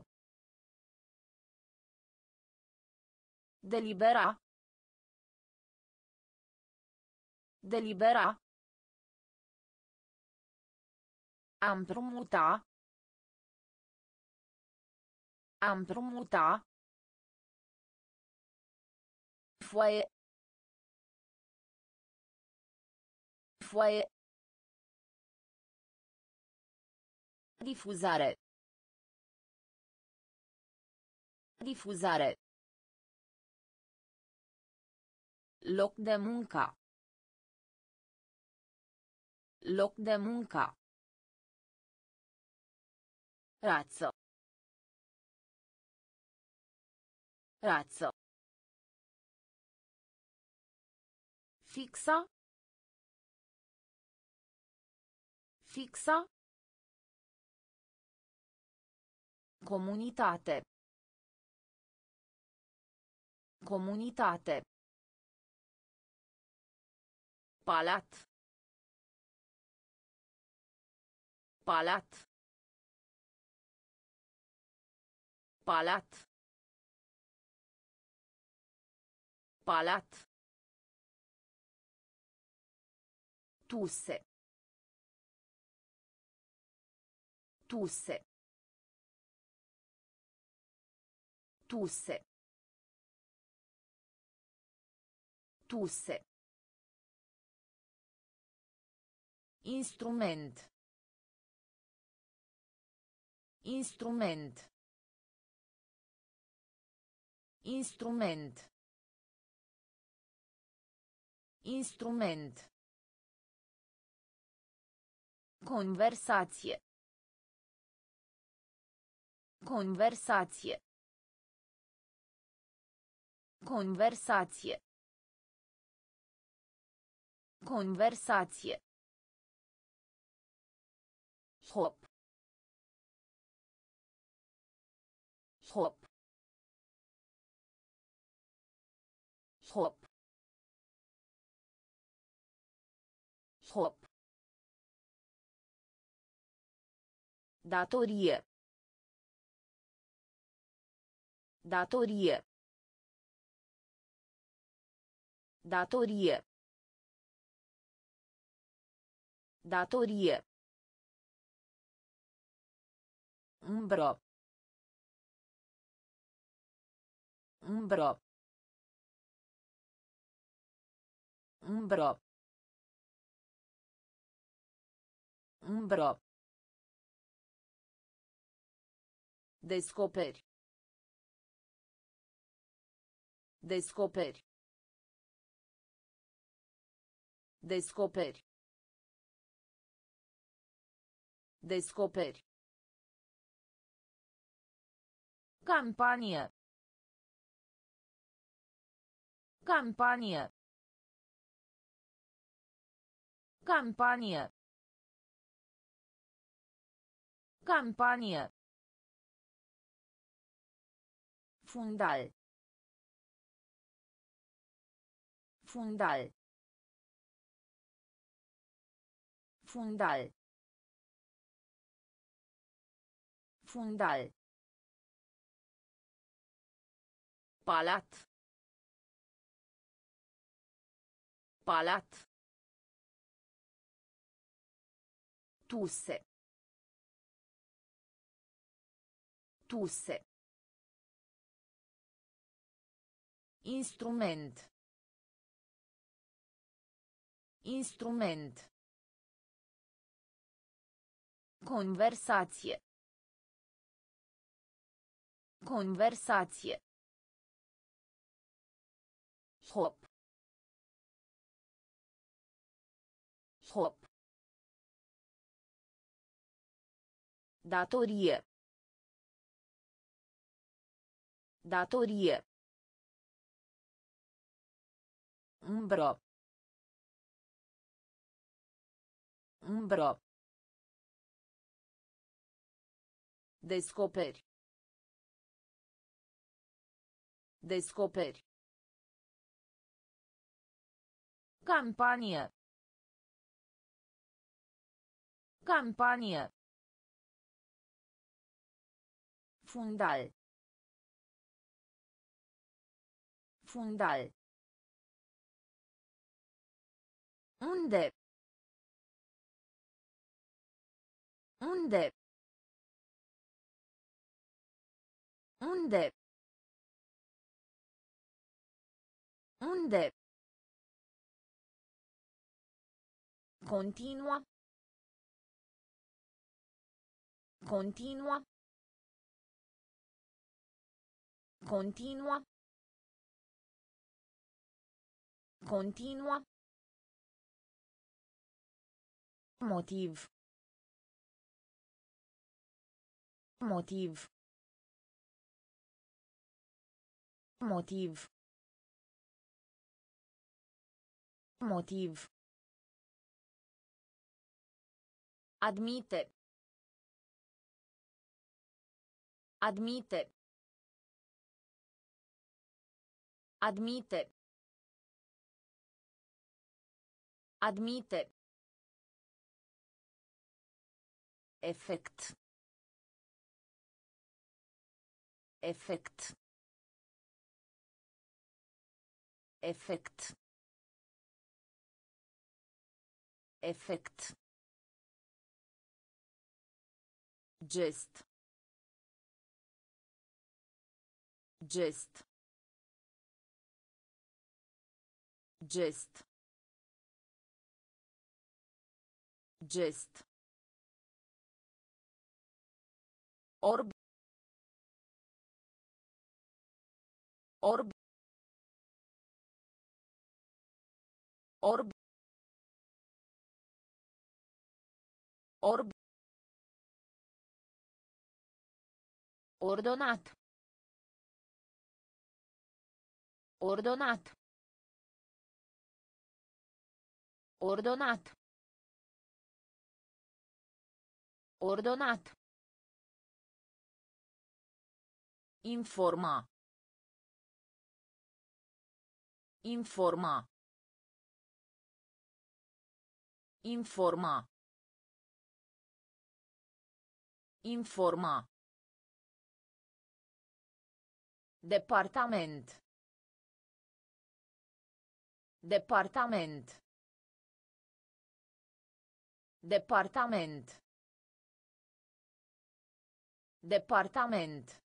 Delibera. Delibera. A împrumuta. A împrumuta. Foaie. Foaie. Difuzare. Difuzare. Loc de muncă. Loc de muncă. Razzo. Razzo. Fixa. Fixa. Comunitate. Comunitate. Palat. Palat. Palat. Palat. Tusse. Tusse. Tusse. Tusse. Instrument. Instrument. Instrument. Instrument. Conversație. Conversație. Conversație. Conversație. Hop. Hop. Hop. Hop. Datorie. Datorie. Datorie. Datorie. Umbro. Umbro. Umbro. Umbro. Descoperi. Descoperi. Descoperi. Descoperi. Campanie. Campanie. Campanie. Campanie. Fundal. Fundal. Fundal. Fundal. Palat. Palat. Tusse. Tusse. Instrument. Instrument. Conversație. Conversație. Hop. Hop. Datorie. Datorie. Umbro. Umbro. Descoperi. Descoperi. Campanie. Campanie. Fundal. Fundal. Unde? Unde? Unde? Unde? Continua. Continua. Continua. Continua. Motiv. Motiv. Motiv. Motiv. Admite. Admite. Admite. Admite. Efect. Efect. Efect. Efect. Gest. Gest. Gest. Gest. Orb. Orb. Orb. Orb. Ordonat. Ordonat. Ordonat. Ordonat. Informa. Informa. Informa. Informa. Departament. Departament. Departament. Departament.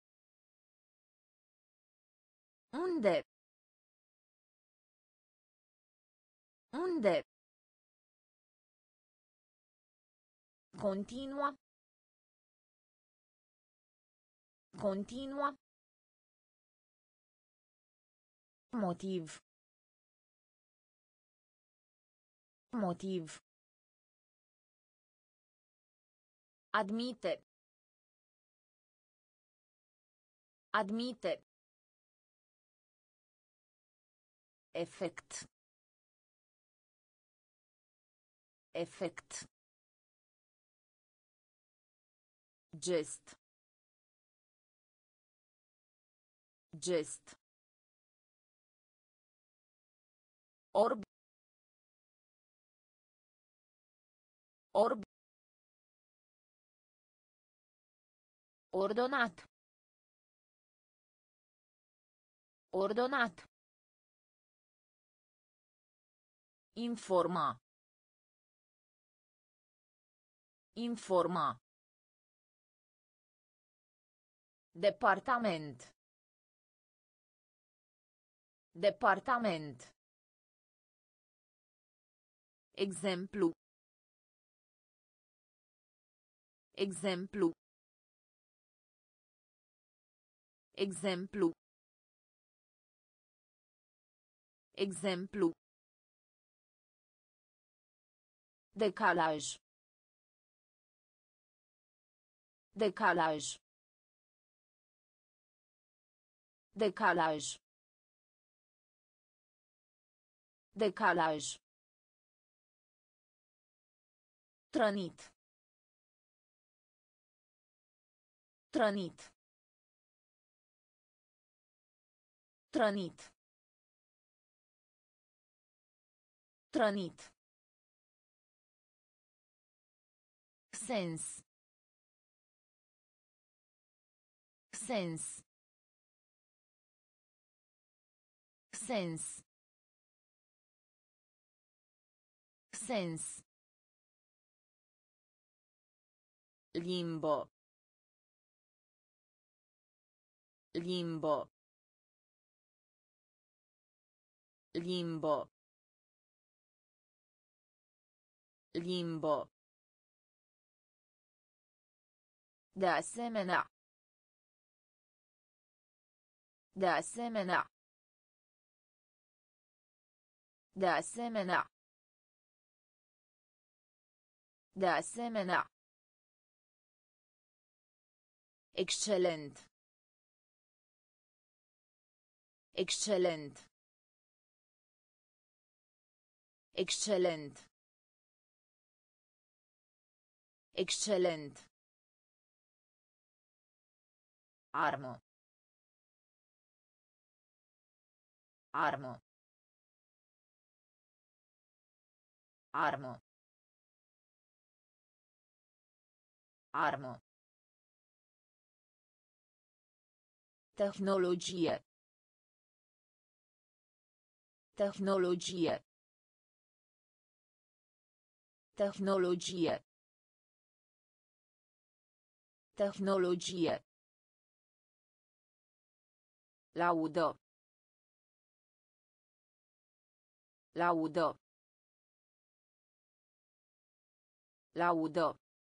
Unde? Unde? Continua. Continua. Motiv. Motiv. Admite. Admite. Efect. Efect. Gest. Gest. Orb. Orb. Ordonat. Ordonat. Informa. Informa. Departament. Departament. Exemplu. Exemplu. Exemplu. Exemplu. Decalaj. Decalaj. Decalaj. Decalaj. Trănit. Trănit. Trănit. Trănit. Sens. Sens. Sens. Sens. Limbo. Limbo. Limbo. Limbo. De asemenea. De asemenea. De asemenea. De asemenea. Excelent. Excelent. Excelent. Excelent. Armă. Armă. Armă. Armă. Tehnologie. Tehnologie. Tehnologie. Tehnologie. Laudă. Laudă. Laudă.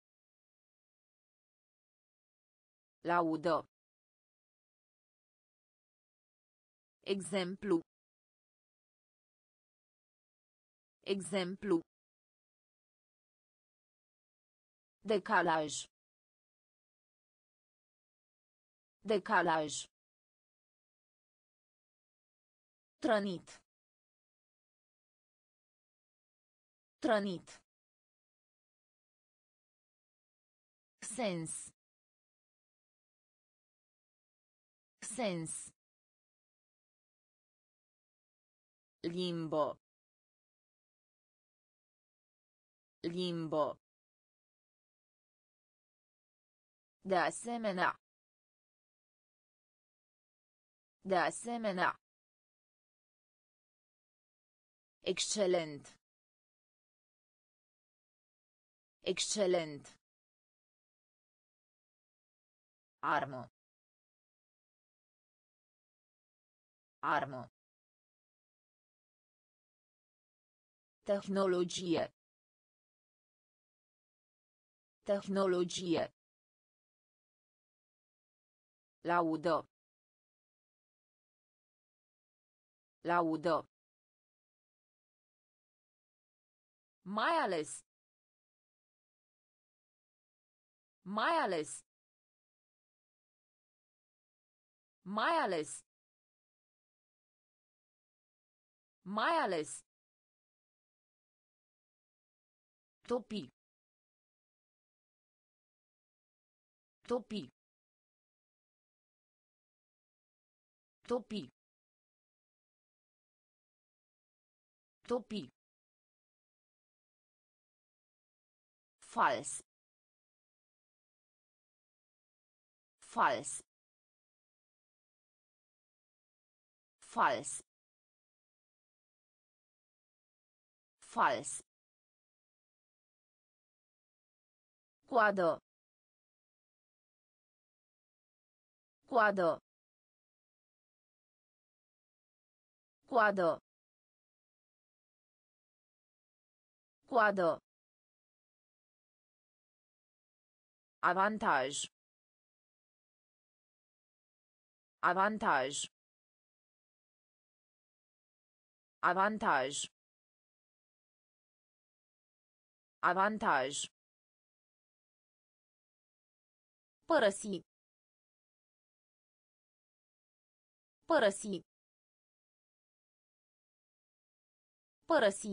Laudă. Exemplu. Exemplu. Decalaj. Decalaj. Trănit. Trănit. Sens. Sens. Limbo. Limbo. De asemenea. De asemenea. Excelent. Excelent. Armă. Armă. Tehnologie. Tehnologie. Laudă. Laudă. Mai ales. Mai ales. Mai ales. Mai ales. Topi. Topi. Topi. Topi. Fals. Fals. Fals. Fals. Coadă. Coadă. Coadă. Coadă. Avantaj. Avantaj. Avantaj. Avantaj. Părăsi. Părăsi. Părăsi.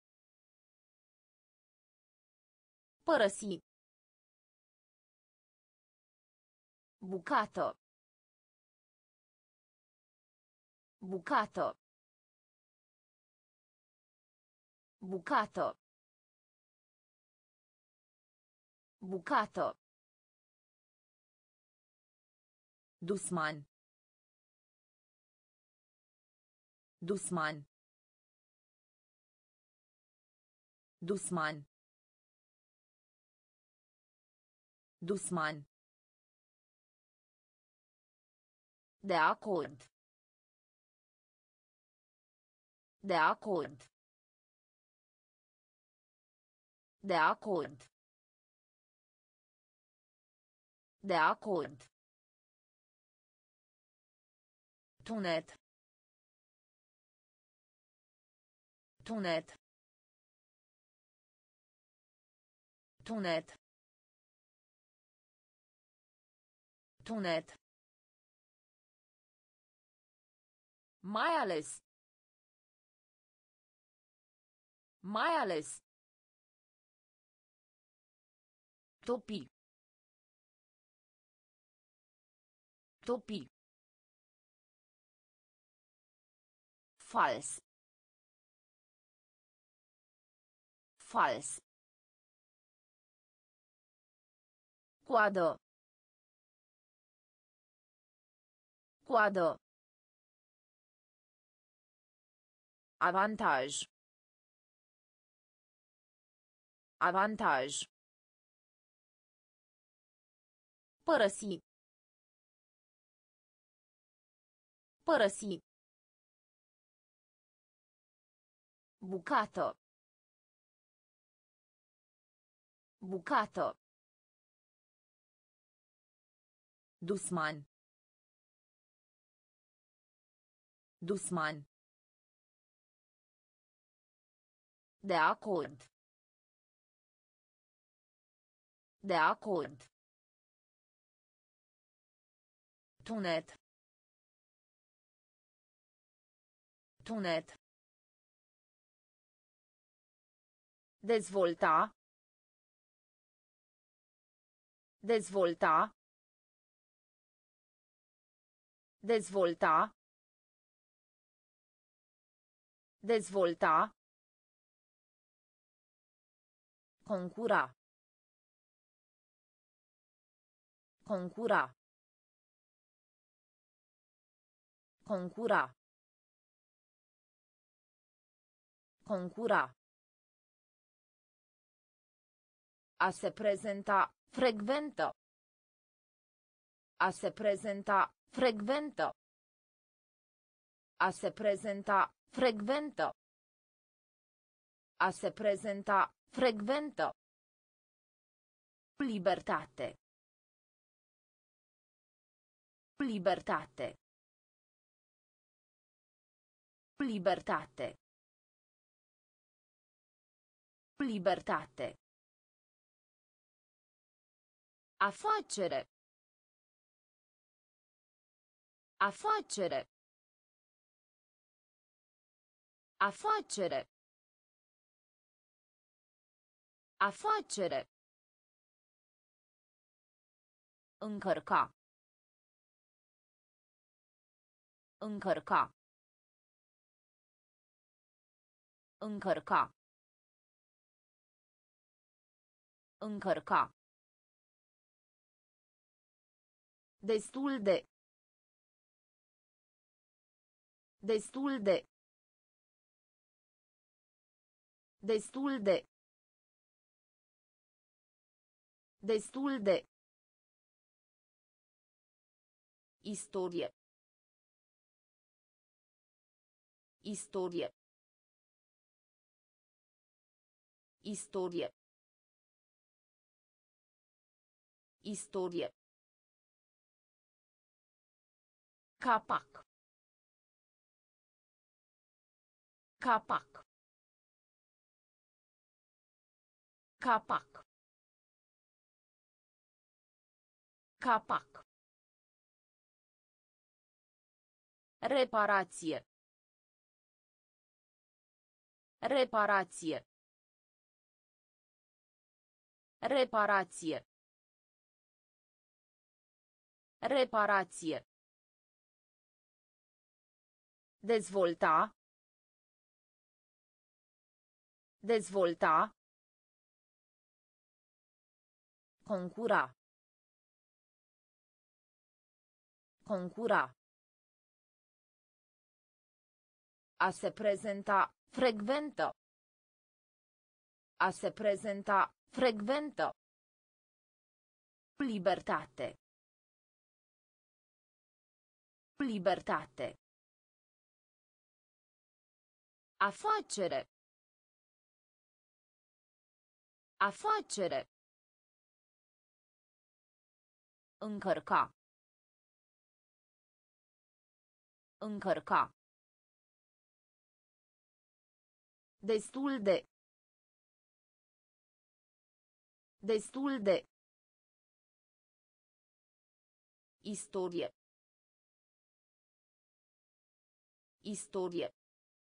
Părăsi. Bucată. Bucată. Bucată. Bucată. Dusman. Dusman. Dusman. Dusman. De acord. De acord. De acord. De acord. Tunet. Tunet. Tunet. Tunet. Mai ales. Mai ales. Topi. Topi. Fals. Fals. Coadă. Coadă. Avantaj. Avantaj. Părăsi. Părăsi. Bucată. Bucată. Dusman. Dusman. De acord. De acord. Tunet. Tunet. Dezvolta. Dezvolta. Dezvolta. Dezvolta. Concura. Concura. Concura. Concura. A se prezenta, frecventă. A se prezenta, frecventă. A se prezenta, frecventă. A se prezenta, frecventă. Libertate. Libertate. Libertate. Libertate. Afacere. Afacere. Afacere. Afacere. Încărca. Încărca. Încărca. Încărca. Destul de. Destul de. Destul de. Destul de. Istorie. Istorie. Istorie. Istorie. Capac. Capac. Capac. Capac. Reparație. Reparație. Reparație. Reparație. Dezvolta. Dezvolta. Concura. Concura. A se prezenta, frecventă. A se prezenta, frecventă. Libertate. Libertate. Afacere. Afacere. Încărca. Încărca. Destul de. Destul de. Istorie. Istorie.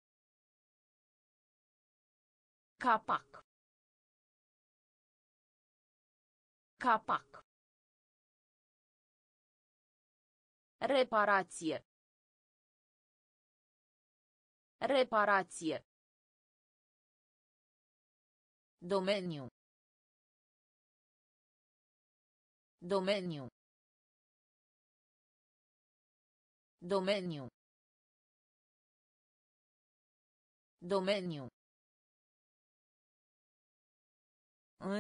Capac. Capac. Reparație. Reparație. Domeniu. Domeniu. Domeniu. Domeniu. În.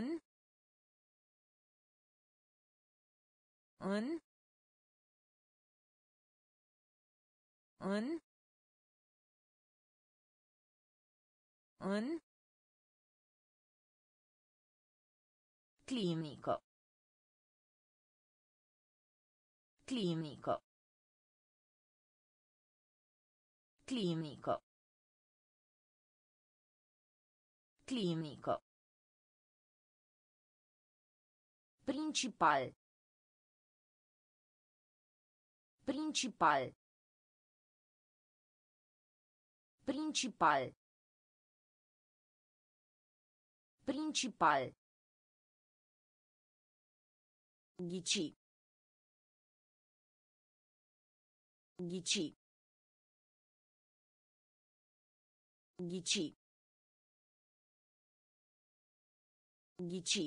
În. În. În. Clinică. Clinică. Clinică. Clinică. Principal. Principal. Principal. Principal. Ghici. Ghici. Ghici. Ghici.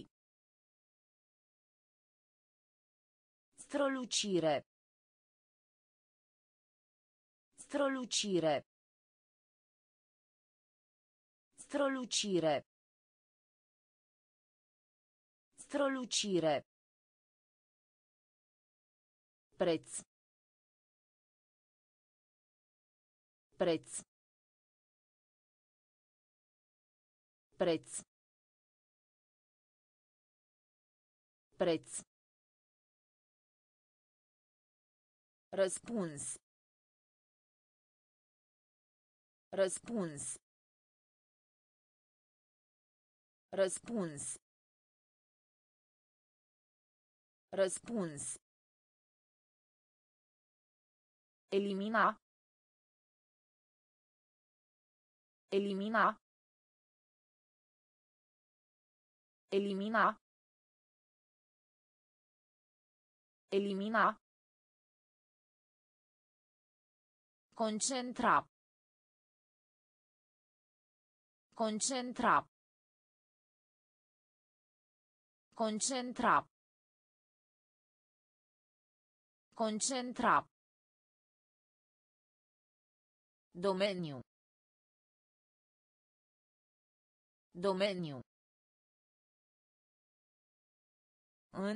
Strălucire. Strălucire. Strălucire. Strălucire. Preț. Preț. Preț. Preț. Răspuns. Răspuns. Răspuns. Răspuns. Elimina. Elimina. Elimina. Elimina. Concentra. Concentra. Concentra. Concentra. Domeniu. Domeniu. În.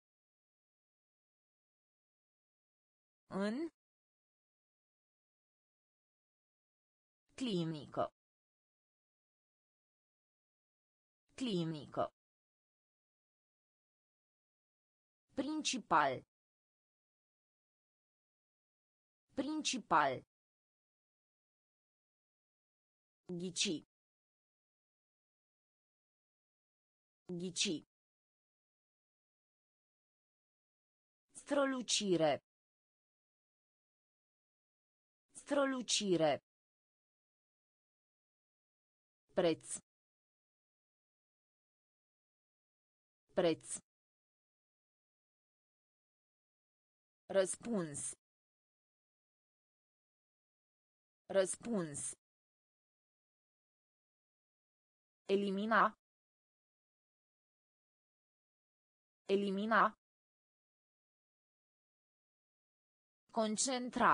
În. Clinică. Clinică. Principal. Principal. Ghici. Ghici. Strălucire. Strălucire. Preț. Preț. Răspuns. Răspuns. Elimina. Elimina. Concentra.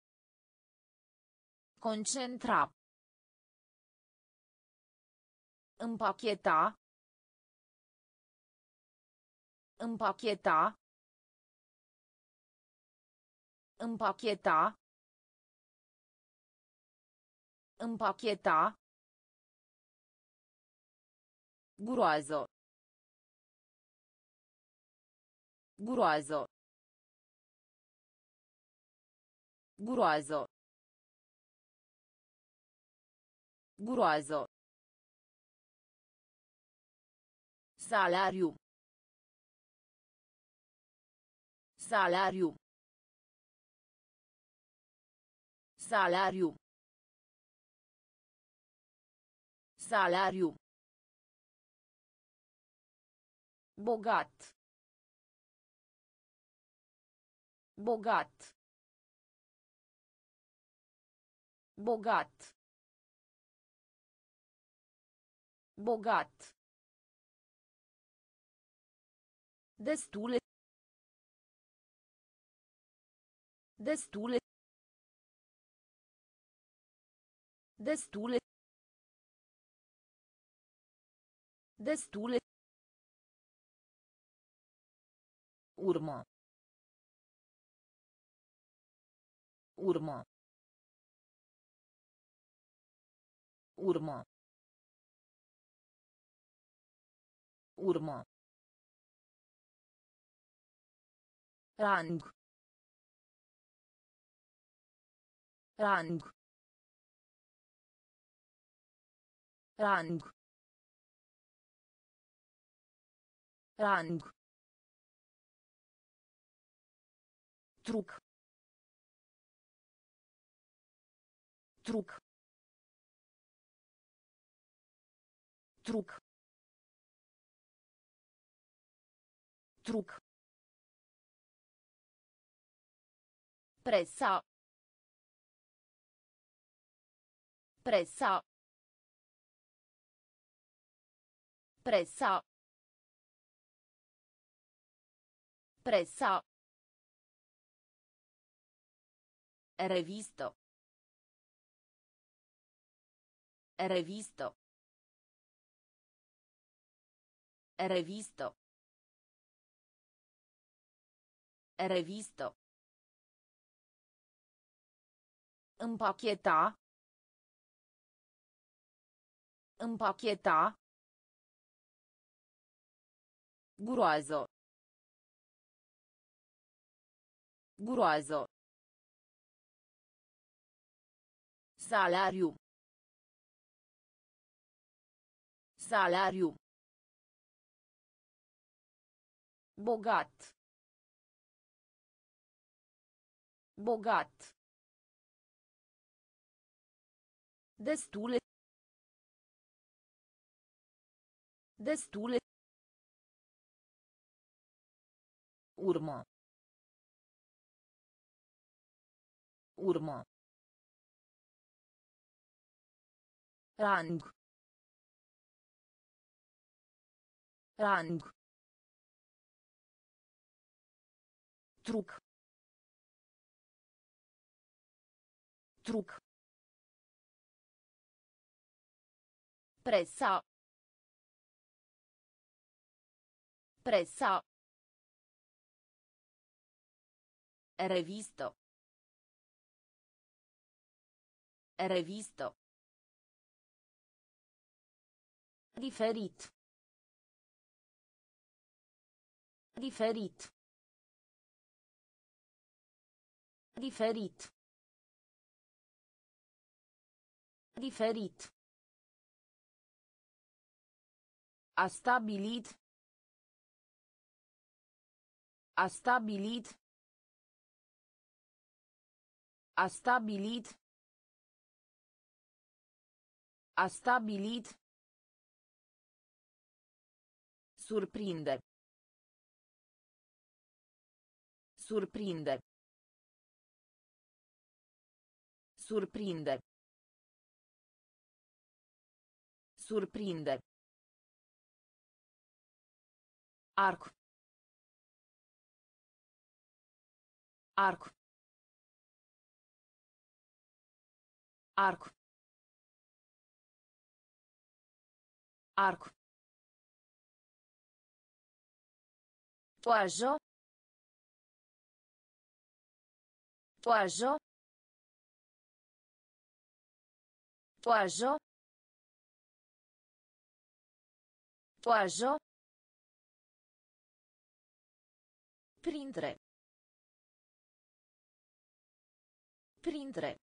Concentra. Împacheta. Împacheta. Împacheta. Împacheta. Groază. Groază. Groază. Groază. Salariu. Salariu. Salariu. Salariu. Bogat. Bogat. Bogat. Bogat. Destule. Destule. Destule. Destule. Urmă. Urmă. Urmă. Urmă. Rang. Rang. Rang. Rang. Truc. Truc. Truc. Truc. Presa. Presa. Presa. Presa. Revisto. Revisto. Revisto. Revisto. Împacheta. Împacheta. Groază. Groază. Salariu. Salariu. Bogat. Bogat. Destule. Destule. Urmă. Urmă. Rang. Rang. Truc. Truc. Presa. Presa. Revisto. Revisto. Diferit. Diferit. Diferit. Diferit. A stabilit. A stabilit. A stabilit. A stabilit. Surprinde. Surprinde. Surprinde. Surprinde. Arc. Arc. Arc. Arco. Toajo. Toajo. Toajo. Toajo. Printre. Printre.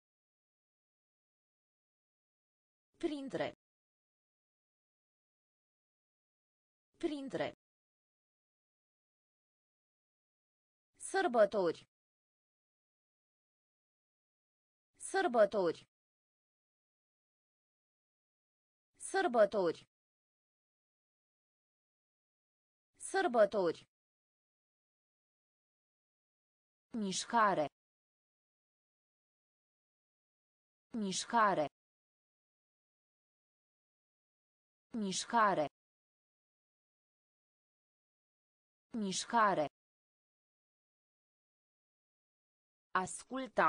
Printre. Printre. Sărbători. Sărbători. Sărbători. Sărbători. Mișcare. Mișcare. Mișcare. Mișcare. Asculta.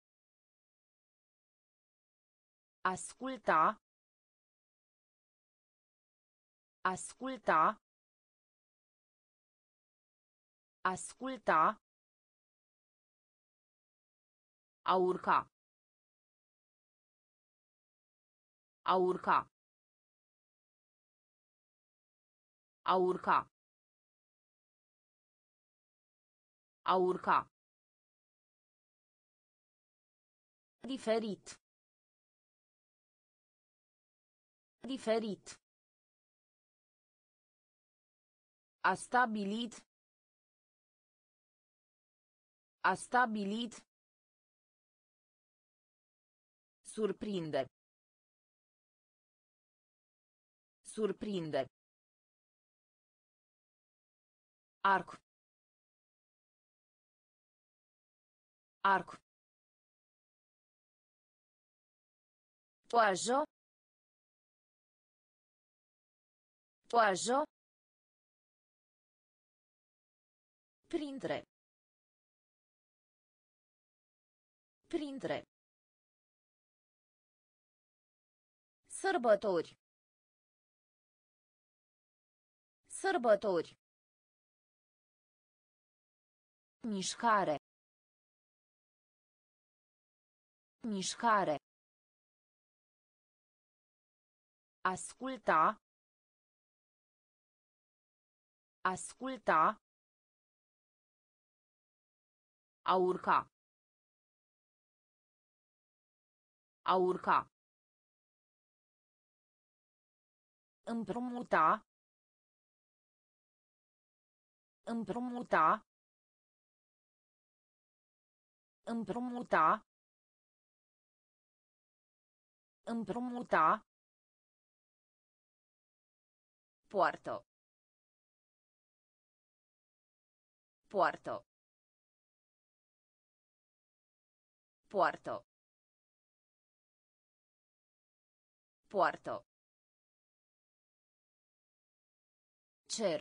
Asculta. Asculta. Asculta. A urca. A urca. A urca. A urca. Diferit. Diferit. A stabilit. A stabilit. Surprinde. Surprinde. Arco. Arco. Toajo. Toajo. Printre. Printre. Sărbători. Sărbători. Mișcare. Mișcare. Asculta. Asculta. A urca. A urca. Împrumuta. Împrumuta. Împrumuta. Împrumuta. Poartă. Poartă. Poartă. Poartă. Cer.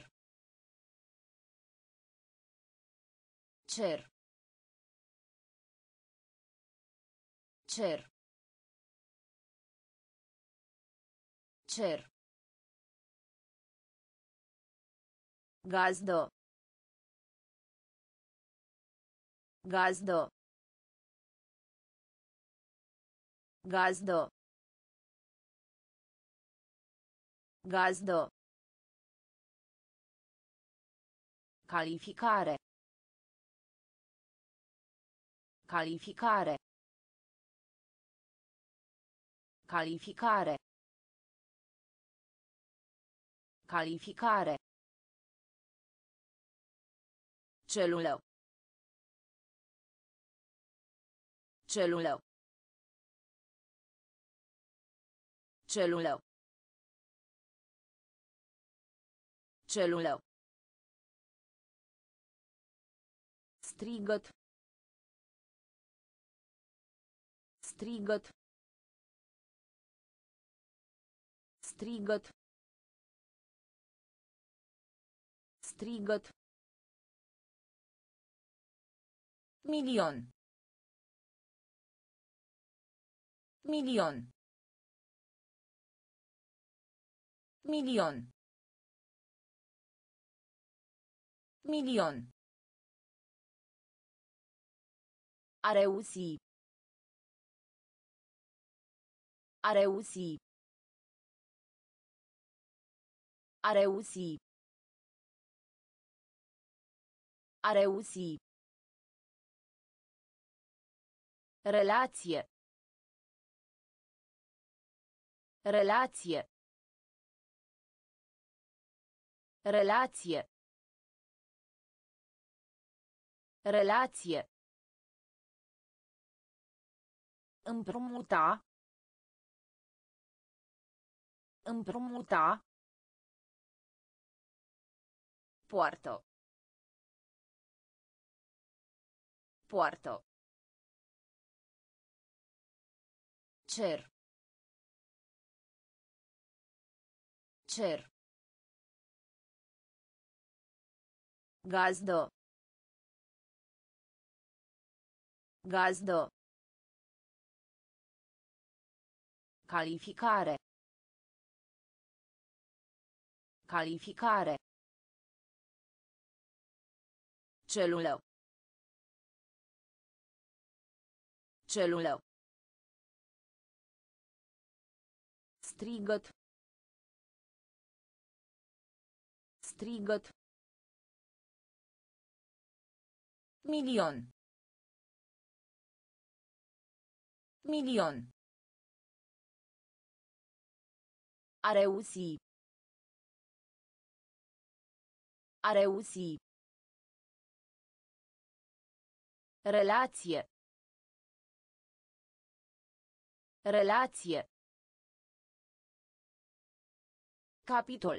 Cer. Cer. Cer. Gazdă. Gazdă. Gazdă. Gazdă. Calificare. Calificare. Calificare. Calificare. Celulă. Celulă. Celulă. Celulă. Strigăt. Strigăt. Strigăt. Strigăt. Milion. Milion. Milion. Milion. A reuși. A reuși. A reuși. A reuși. Relație. Relație. Relație. Relație. Împrumuta. Împrumuta. Poartă. Poartă. Cer. Cer. Gazdă. Gazdă. Calificare. Calificare. Celulă. Celulă. Strigăt. Strigăt. Milion. Milion. A reuși. A reuși. Relație. Relație. Capitol.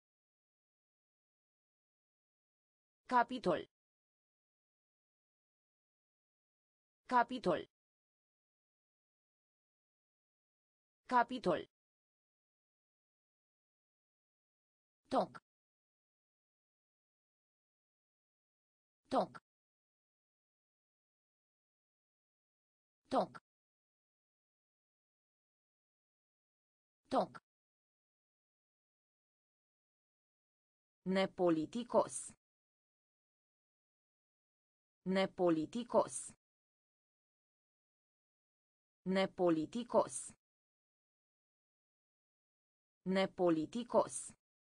Capitol. Capitol. Capitol. Toc. Toc. Toc. Toc. Nepoliticos. Nepoliticos. Nepoliticos. Nepoliticos.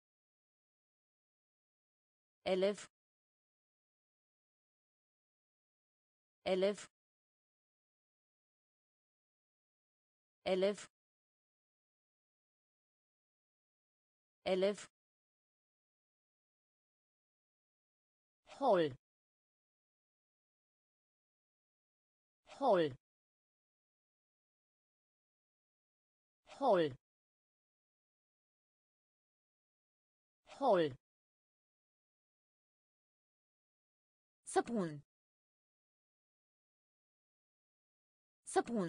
Elev. Elev. Elev. Elev. Hol. Hol. Hol. Hol. Săpun. Săpun.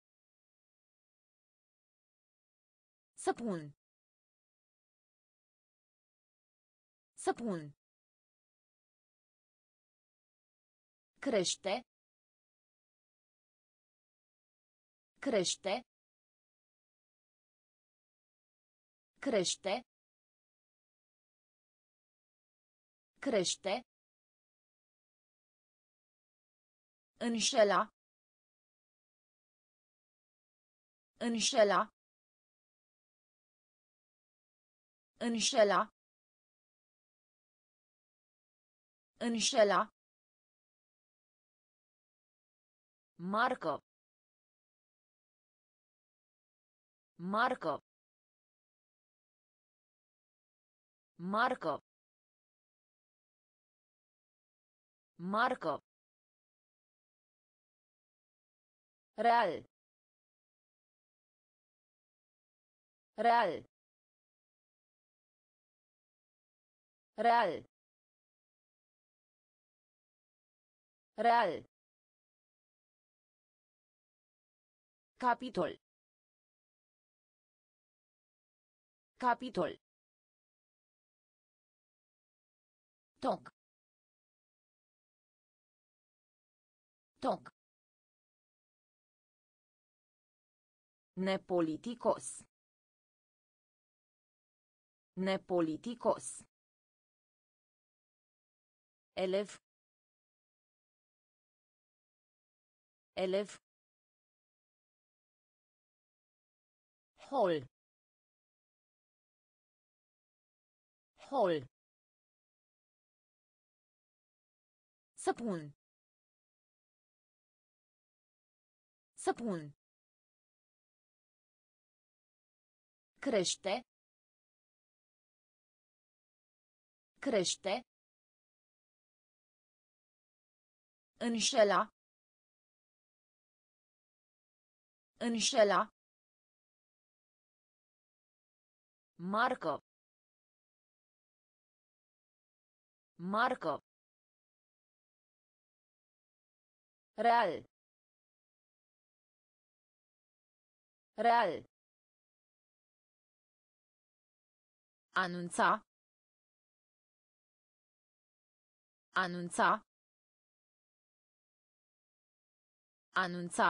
Săpun. Săpun. Crește. Crește. Crește. Crește. Înșela. Înșela. Înșela. Înșela. Marcă. Marcă. Marcă. Marcă. Real. Real. Real. Real. Capitol. Capitol. Toc. Toc. Nepoliticos. Nepoliticos. Elev. Elev. Hol. Hol. Săpun. Săpun. Crește. Crește. Înșela. Înșela. Marcă. Marcă. Real. Real. Anunța. Anunța. Anunța.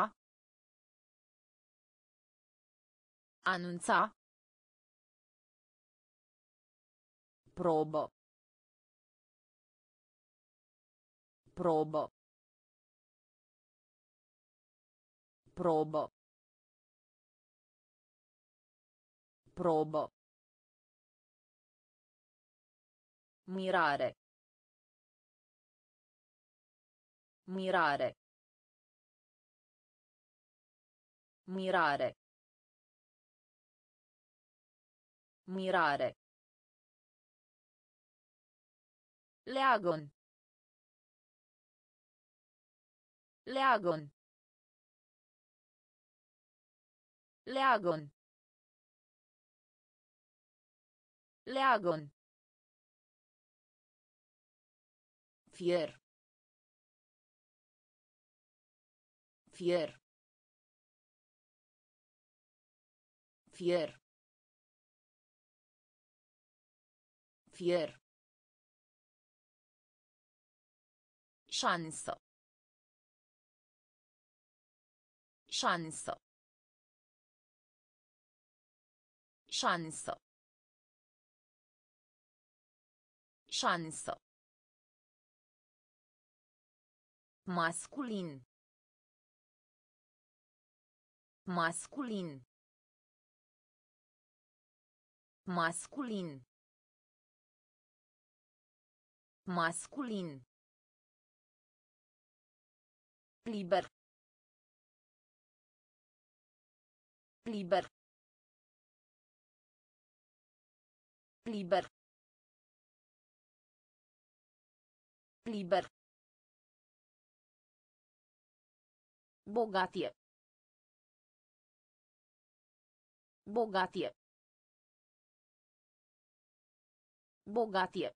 Anunța. Probă. Probă. Probă. Probă. Mirare. Mirare. Mirare. Mirare. Leagon. Leagon. Leagon. Leagon. Fier. Fier. Fier. Fier. Șansă. Șansă. Șansă. Șansă. Masculin. Masculin. Masculin. Masculin. Liber. Liber. Liber. Liber. Bogatie. Bogatie. Bogatie.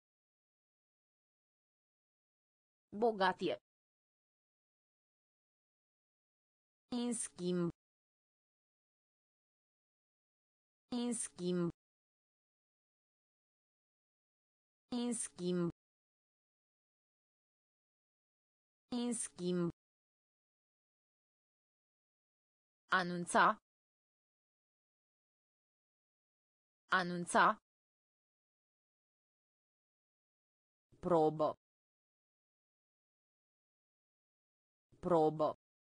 Bogatie. În schimb. În schimb. În schimb. În schimb. Anunța. Anunța. Probă. Probă.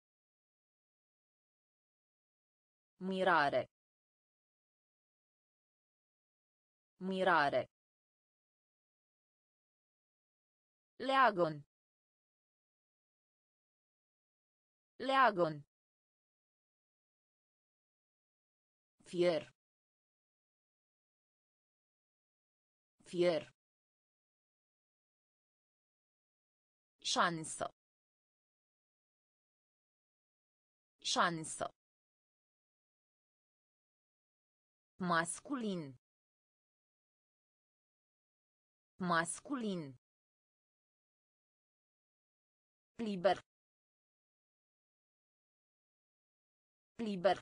Mirare. Mirare. Leagon. Leagon. Fier. Fier. Șansă. Șansă. Masculin. Masculin. Liber. Liber.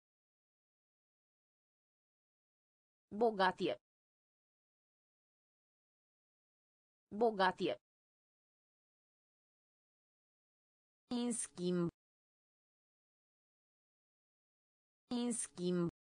Bogatie. Bogatie. În schimb. În schimb.